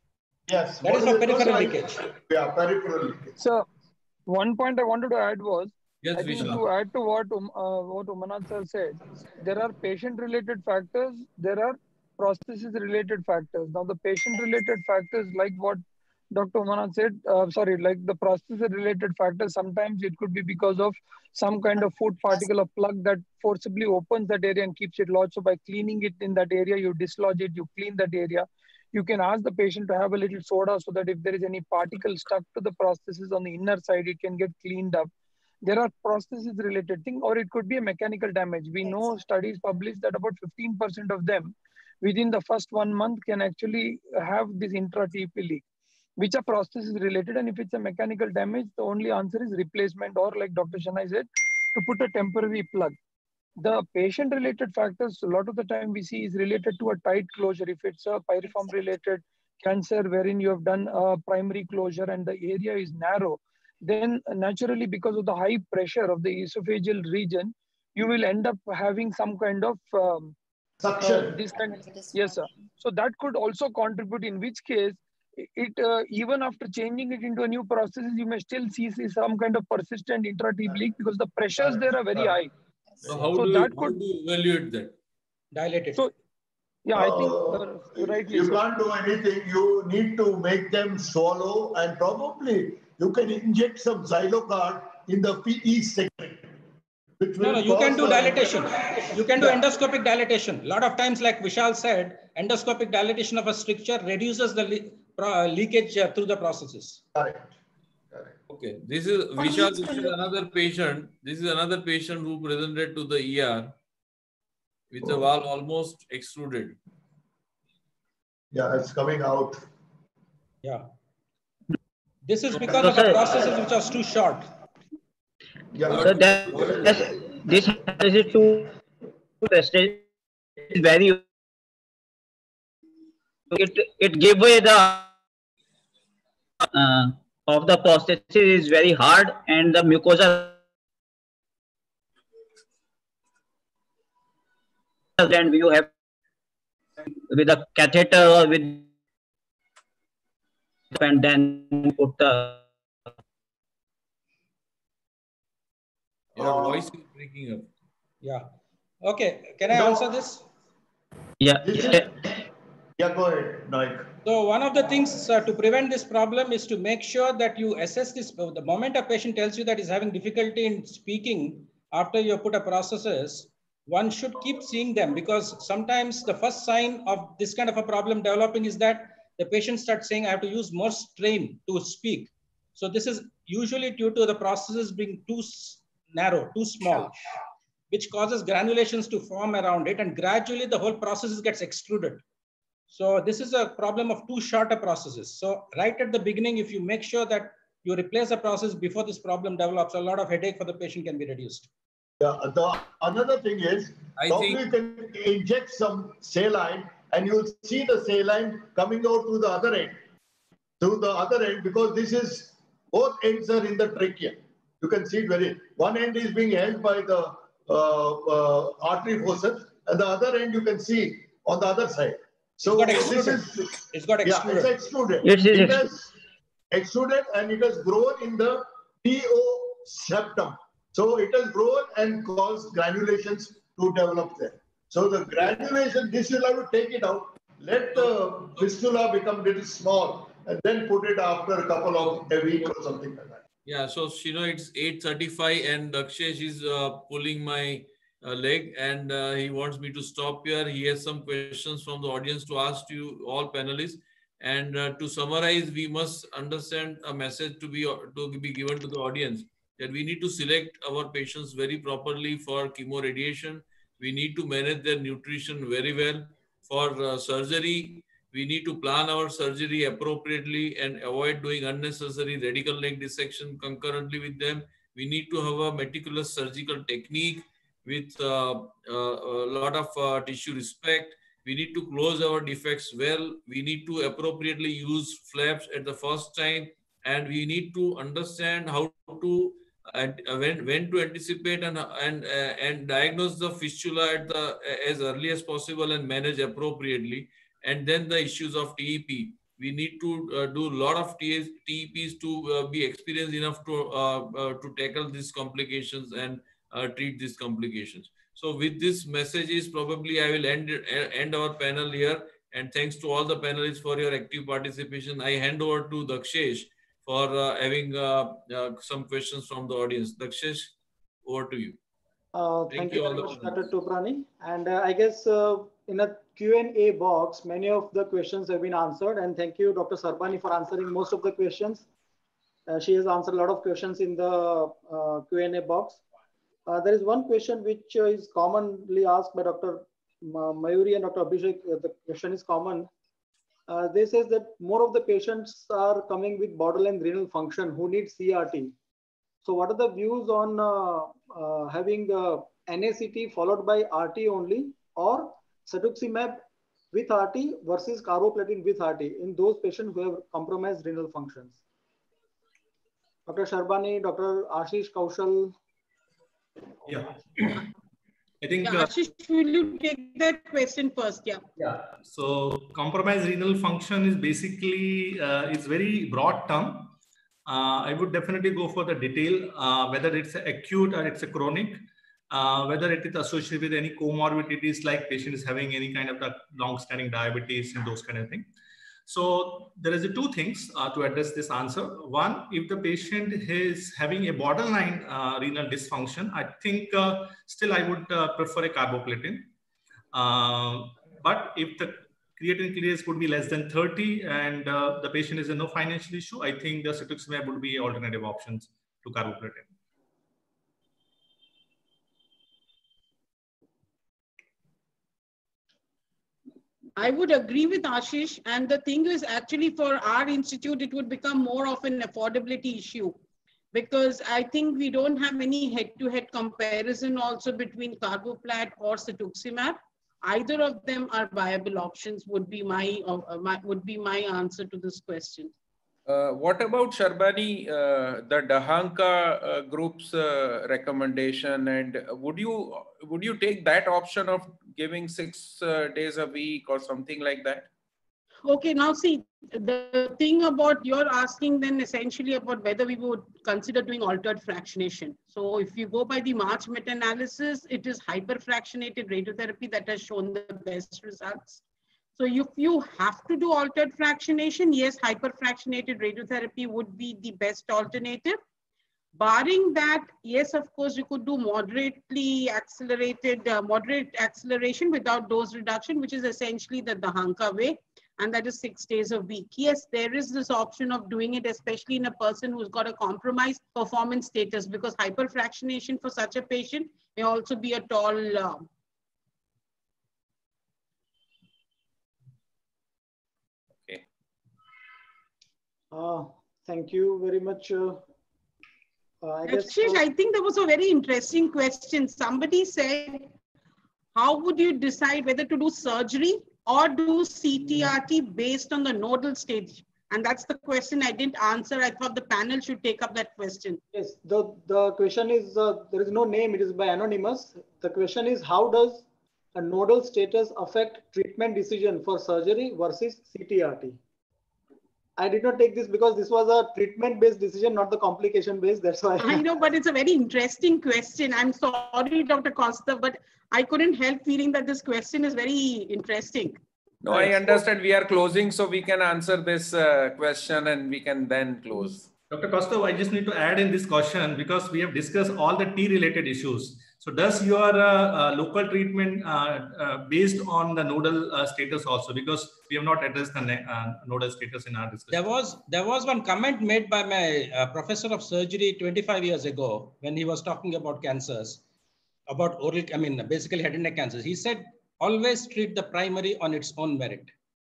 Yes, that is for peripheral leakage. Yeah, peripheral leakage. So, one point I wanted to add was, yes, I think to add to what um, uh, what Umanath sir said, there are patient-related factors, there are prosthesis-related factors. Now, the patient-related factors, like what Doctor Umanath said, uh, sorry, like the prosthesis-related factors, sometimes it could be because of some kind of food particle or plug that forcibly opens that area and keeps it lodged. So by cleaning it in that area, you dislodge it, you clean that area. You can ask the patient to have a little soda so that if there is any particle stuck to the prosthesis on the inner side, it can get cleaned up. There are prosthesis-related things, or it could be a mechanical damage. We know studies published that about fifteen percent of them within the first one month can actually have this intra-T P leak, which are prosthesis related. And if it's a mechanical damage, the only answer is replacement, or like Doctor Shanai said, to put a temporary plug. The patient related factors, a lot of the time we see is related to a tight closure. If it's a piriform related cancer wherein you have done a primary closure and the area is narrow, then naturally because of the high pressure of the esophageal region, you will end up having some kind of um, suction. Uh, this kind of, yes, sir. So that could also contribute, in which case, it uh, even after changing it into a new process, you may still see, see some kind of persistent intra-T P leak because the pressures there are very high. So how, so do, that you, could, how do you evaluate that? Dilated. So, yeah, I think uh, uh, rightly you so. can't do anything. You need to make them swallow, and probably you can inject some Xylocard in the P E segment. No, no, you can do dilatation. You can do endoscopic dilatation. A lot of times, like Vishal said, endoscopic dilatation of a stricture reduces the le uh, leakage uh, through the processes. Correct. Okay, this is Vishal. This is another patient. This is another patient who presented to the E R with the wall almost extruded. Yeah, it's coming out. Yeah. This is because of the processes which are too short. Yeah. So that, this is too tested is very. It it gave away the uh, of the prosthesis is very hard, and the mucosa, and you have with a catheter or with, and then put the. Your voice is breaking up. Yeah. Okay. Can I no. answer this? Yeah. Yeah, go ahead, Naik. So one of the things uh, to prevent this problem is to make sure that you assess this. The moment a patient tells you that he's having difficulty in speaking after you put a prosthesis, one should keep seeing them, because sometimes the first sign of this kind of a problem developing is that the patient starts saying, I have to use more strain to speak. So this is usually due to the processes being too narrow, too small, which causes granulations to form around it, and gradually the whole process gets extruded. So this is a problem of too short a processes. So right at the beginning, if you make sure that you replace the process before this problem develops, a lot of headache for the patient can be reduced. Yeah, the another thing is, I probably think... you can inject some saline and you'll see the saline coming out to the other end, to the other end, because this is, both ends are in the trachea. You can see it very, one end is being held by the uh, uh, artery forceps, and the other end you can see on the other side. So it's got this extruded. is, it's got extruded. Yeah, it's extruded. It is it ex has extruded and it has grown in the T O septum. So it has grown and caused granulations to develop there. So the granulation, this you'll have to take it out, let the fistula become little small, and then put it after a couple of a week or something like that. Yeah, so you know it's eight thirty-five and Dakshesh is uh, pulling my uh, leg, and uh, he wants me to stop here. He has some questions from the audience to ask to you all panelists. And uh, to summarize, we must understand a message to be to be given to the audience that we need to select our patients very properly for chemoradiation. We need to manage their nutrition very well. For uh, surgery, we need to plan our surgery appropriately and avoid doing unnecessary radical neck dissection concurrently with them. We need to have a meticulous surgical technique with uh, uh, a lot of uh, tissue respect. We need to close our defects well. We need to appropriately use flaps at the first time, and we need to understand how to and when when to anticipate and and uh, and diagnose the fistula at the as early as possible and manage appropriately. And then the issues of T E P. We need to uh, do a lot of T E Ps to uh, be experienced enough to uh, uh, to tackle these complications and uh, treat these complications. So with this messages, probably I will end end our panel here. And thanks to all the panelists for your active participation. I hand over to Dakshesh for uh, having uh, uh, some questions from the audience. Dakshesh, over to you. Uh, thank, thank you, you all very the much, Doctor Toprani. And uh, I guess uh, in a Q and A box, many of the questions have been answered. And thank you, Doctor Sarbani, for answering most of the questions. Uh, she has answered a lot of questions in the uh, Q and A box. Uh, there is one question which uh, is commonly asked by Doctor Mayuri and Doctor Abhishek. Uh, the question is common. Uh, they says that more of the patients are coming with borderline renal function who need C R T. So what are the views on uh, uh, having uh, N A C T followed by R T only, or cetuximab with R T versus carboplatin with R T in those patients who have compromised renal functions? Doctor Sharbani, Doctor Ashish Kaushal. Yeah. I think yeah, uh, Ashish, will you take that question first? Yeah. Yeah. So compromised renal function is basically uh, it's very broad term. Uh, I would definitely go for the detail, uh, whether it's acute or it's a chronic, uh, whether it is associated with any comorbidities like patient is having any kind of long-standing diabetes and those kind of things. So there is two things uh, to address this answer. One, if the patient is having a borderline uh, renal dysfunction, I think uh, still I would uh, prefer a carboplatin. Uh, but if the creatinine clearance would be less than thirty and uh, the patient is in no financial issue, I think the cetuximab would be alternative options to carboplatin. I would agree with Ashish. And the thing is, actually, for our institute, it would become more of an affordability issue, because I think we don't have any head-to-head comparison also between carboplat or cetuximab. Either of them are viable options. Would be my, uh, my would be my answer to this question. Uh, what about Sharbani, uh, the Dahanka uh, group's uh, recommendation, and would you would you take that option of giving six uh, days a week or something like that? Okay, now see, the thing about you're asking then essentially about whether we would consider doing altered fractionation. So if you go by the March meta-analysis, it is hyperfractionated radiotherapy that has shown the best results. So if you have to do altered fractionation, yes, hyperfractionated radiotherapy would be the best alternative. Barring that, yes, of course, you could do moderately accelerated, uh, moderate acceleration without dose reduction, which is essentially the Dahanka way. and that is six days a week. Yes, there is this option of doing it, especially in a person who's got a compromised performance status, because hyperfractionation for such a patient may also be a tall uh, okay. Uh, thank you very much. Uh, uh, I guess. Dakshish, I think there was a very interesting question. Somebody said, how would you decide whether to do surgery or do C T R T based on the nodal stage? And that's the question I didn't answer. I thought the panel should take up that question. Yes, the, the question is, uh, there is no name, it is by anonymous. The question is, how does a nodal status affect treatment decision for surgery versus C T R T? I did not take this because this was a treatment-based decision, not the complication-based. That's why. I know, but it's a very interesting question. I'm sorry, Doctor Costa, but I couldn't help feeling that this question is very interesting. No, I understand we are closing, so we can answer this uh, question and we can then close. Doctor Costa, I just need to add in this question because we have discussed all the T-related issues. So does your uh, uh, local treatment uh, uh, based on the nodal uh, status also? Because we have not addressed the uh, nodal status in our discussion. There was, there was one comment made by my uh, professor of surgery twenty-five years ago when he was talking about cancers, about oral, I mean, basically head and neck cancers. He said, always treat the primary on its own merit.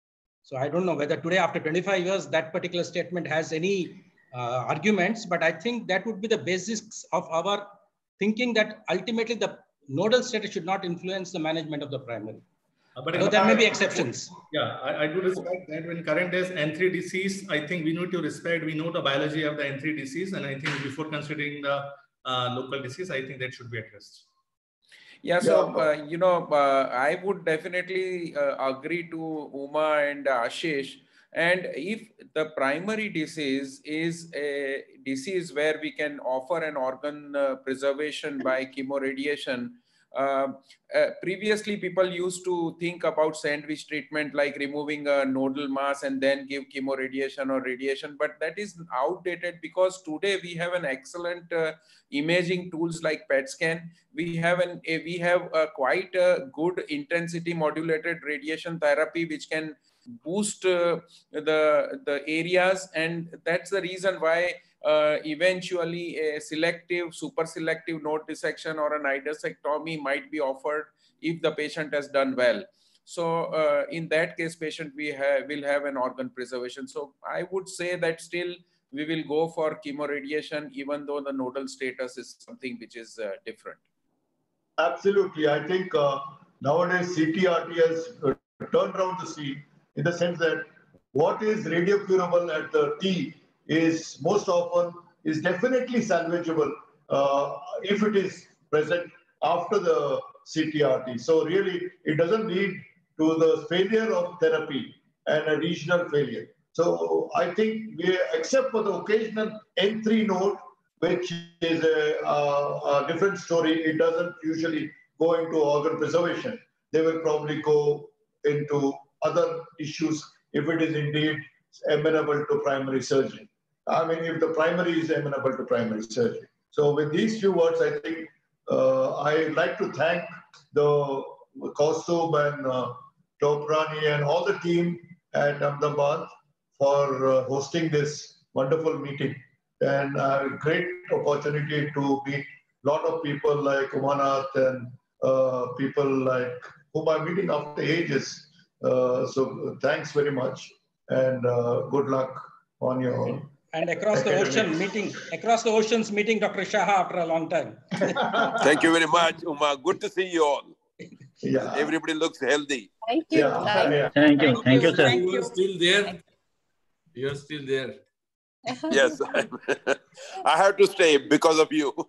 So I don't know whether today, after twenty-five years, that particular statement has any uh, arguments, but I think that would be the basis of our thinking that ultimately the nodal status should not influence the management of the primary. Uh, but so there may be exceptions. Yeah, I, I do respect that when current is N three disease, I think we need to respect, we know the biology of the N three disease, and I think before considering the uh, local disease, I think that should be addressed. Yeah, so, uh, you know, uh, I would definitely uh, agree to Uma and Ashish. And if the primary disease is a disease where we can offer an organ uh, preservation by chemoradiation, uh, uh, previously people used to think about sandwich treatment like removing a nodal mass and then give chemoradiation or radiation, but that is outdated because today we have an excellent uh, imaging tools like P E T scan. We have an a, we have a quite a good intensity modulated radiation therapy which can boost uh, the the areas, and that's the reason why uh, eventually a selective super selective node dissection or an idosectomy might be offered if the patient has done well. So uh, in that case, patient we have will have an organ preservation. So I would say that still we will go for chemoradiation even though the nodal status is something which is uh, different. Absolutely. I think uh, nowadays C T R T has uh, turned around the scene in the sense that what is radiocurable at the T is most often is definitely salvageable uh, if it is present after the C T R T. So really, it doesn't lead to the failure of therapy and a regional failure. So I think we, except for the occasional N three node, which is a, a, a different story, it doesn't usually go into organ preservation. They will probably go into other issues if it is indeed amenable to primary surgery. I mean, if the primary is amenable to primary surgery. So with these few words, I think uh, I'd like to thank the Kaustubh and uh, Toprani and all the team at Ahmedabad for uh, hosting this wonderful meeting, and a uh, great opportunity to meet a lot of people like Umanath and uh, people like whom I'm meeting after ages. Uh, so thanks very much, and uh, good luck on your and across academics. the ocean meeting across the oceans meeting Doctor Shah after a long time. Thank you very much, Uma. Good to see you all. Yeah. Everybody looks healthy. Thank you. Yeah. Yeah. Thank you. Thank you, sir. You are still there. You are still there. Yes, I have to stay because of you.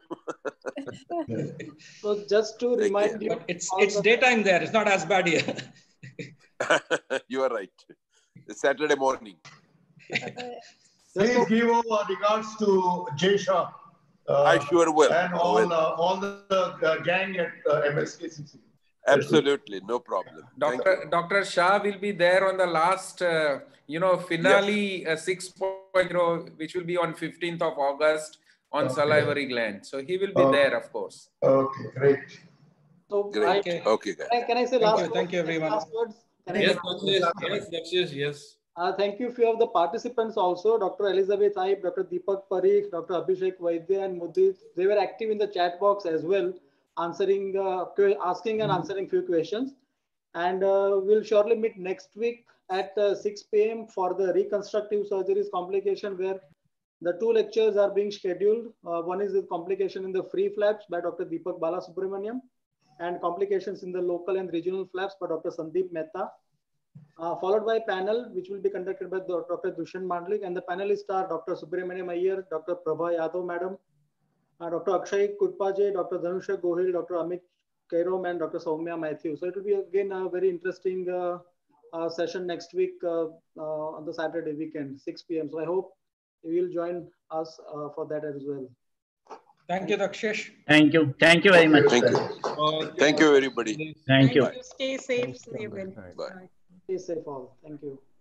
So just to remind you, but it's it's daytime there. It's not as bad here. You are right. It's Saturday morning. Please give our regards to Jay Shah. Uh, I sure will. And all, uh, all the uh, gang at uh, M S K C C. Absolutely, no problem. Doctor Doctor Shah will be there on the last, uh, you know, finale yes. uh, six point oh, which will be on fifteenth of August on okay. salivary gland. So he will be okay. there, of course. Okay, great. So great. I, okay, okay guys. Can I, can I say thank last you, words? Thank you, everyone. Last words? Yes, yes, yes, yes, yes. Uh, thank you, few of the participants also, Doctor Elizabeth Ibe, Doctor Deepak Parikh, Doctor Abhishek Vaidya and Mudit. They were active in the chat box as well, answering, uh, asking and answering few questions. And uh, we'll surely meet next week at uh, six P M for the reconstructive surgeries complication, where the two lectures are being scheduled. Uh, one is the complication in the free flaps by Doctor Deepak Balasubramaniam, and complications in the local and regional flaps by Doctor Sandeep Mehta. Uh, followed by a panel which will be conducted by Doctor Dushan Mandlik, and the panelists are Doctor Subramaniam Iyer, Doctor Prabha Yadav Madam, uh, Doctor Akshay Kudpaje, Doctor Dhanusha Gohil, Doctor Amit Kairom, and Doctor Soumya Matthew. So it will be again a very interesting uh, uh, session next week uh, uh, on the Saturday weekend, six P M So I hope you will join us uh, for that as well. Thank you, Dakshish. Thank you. Thank you very much. Thank you. Thank you, everybody. Thank you. Stay safe. Stay well. Bye. Stay safe all. Thank you.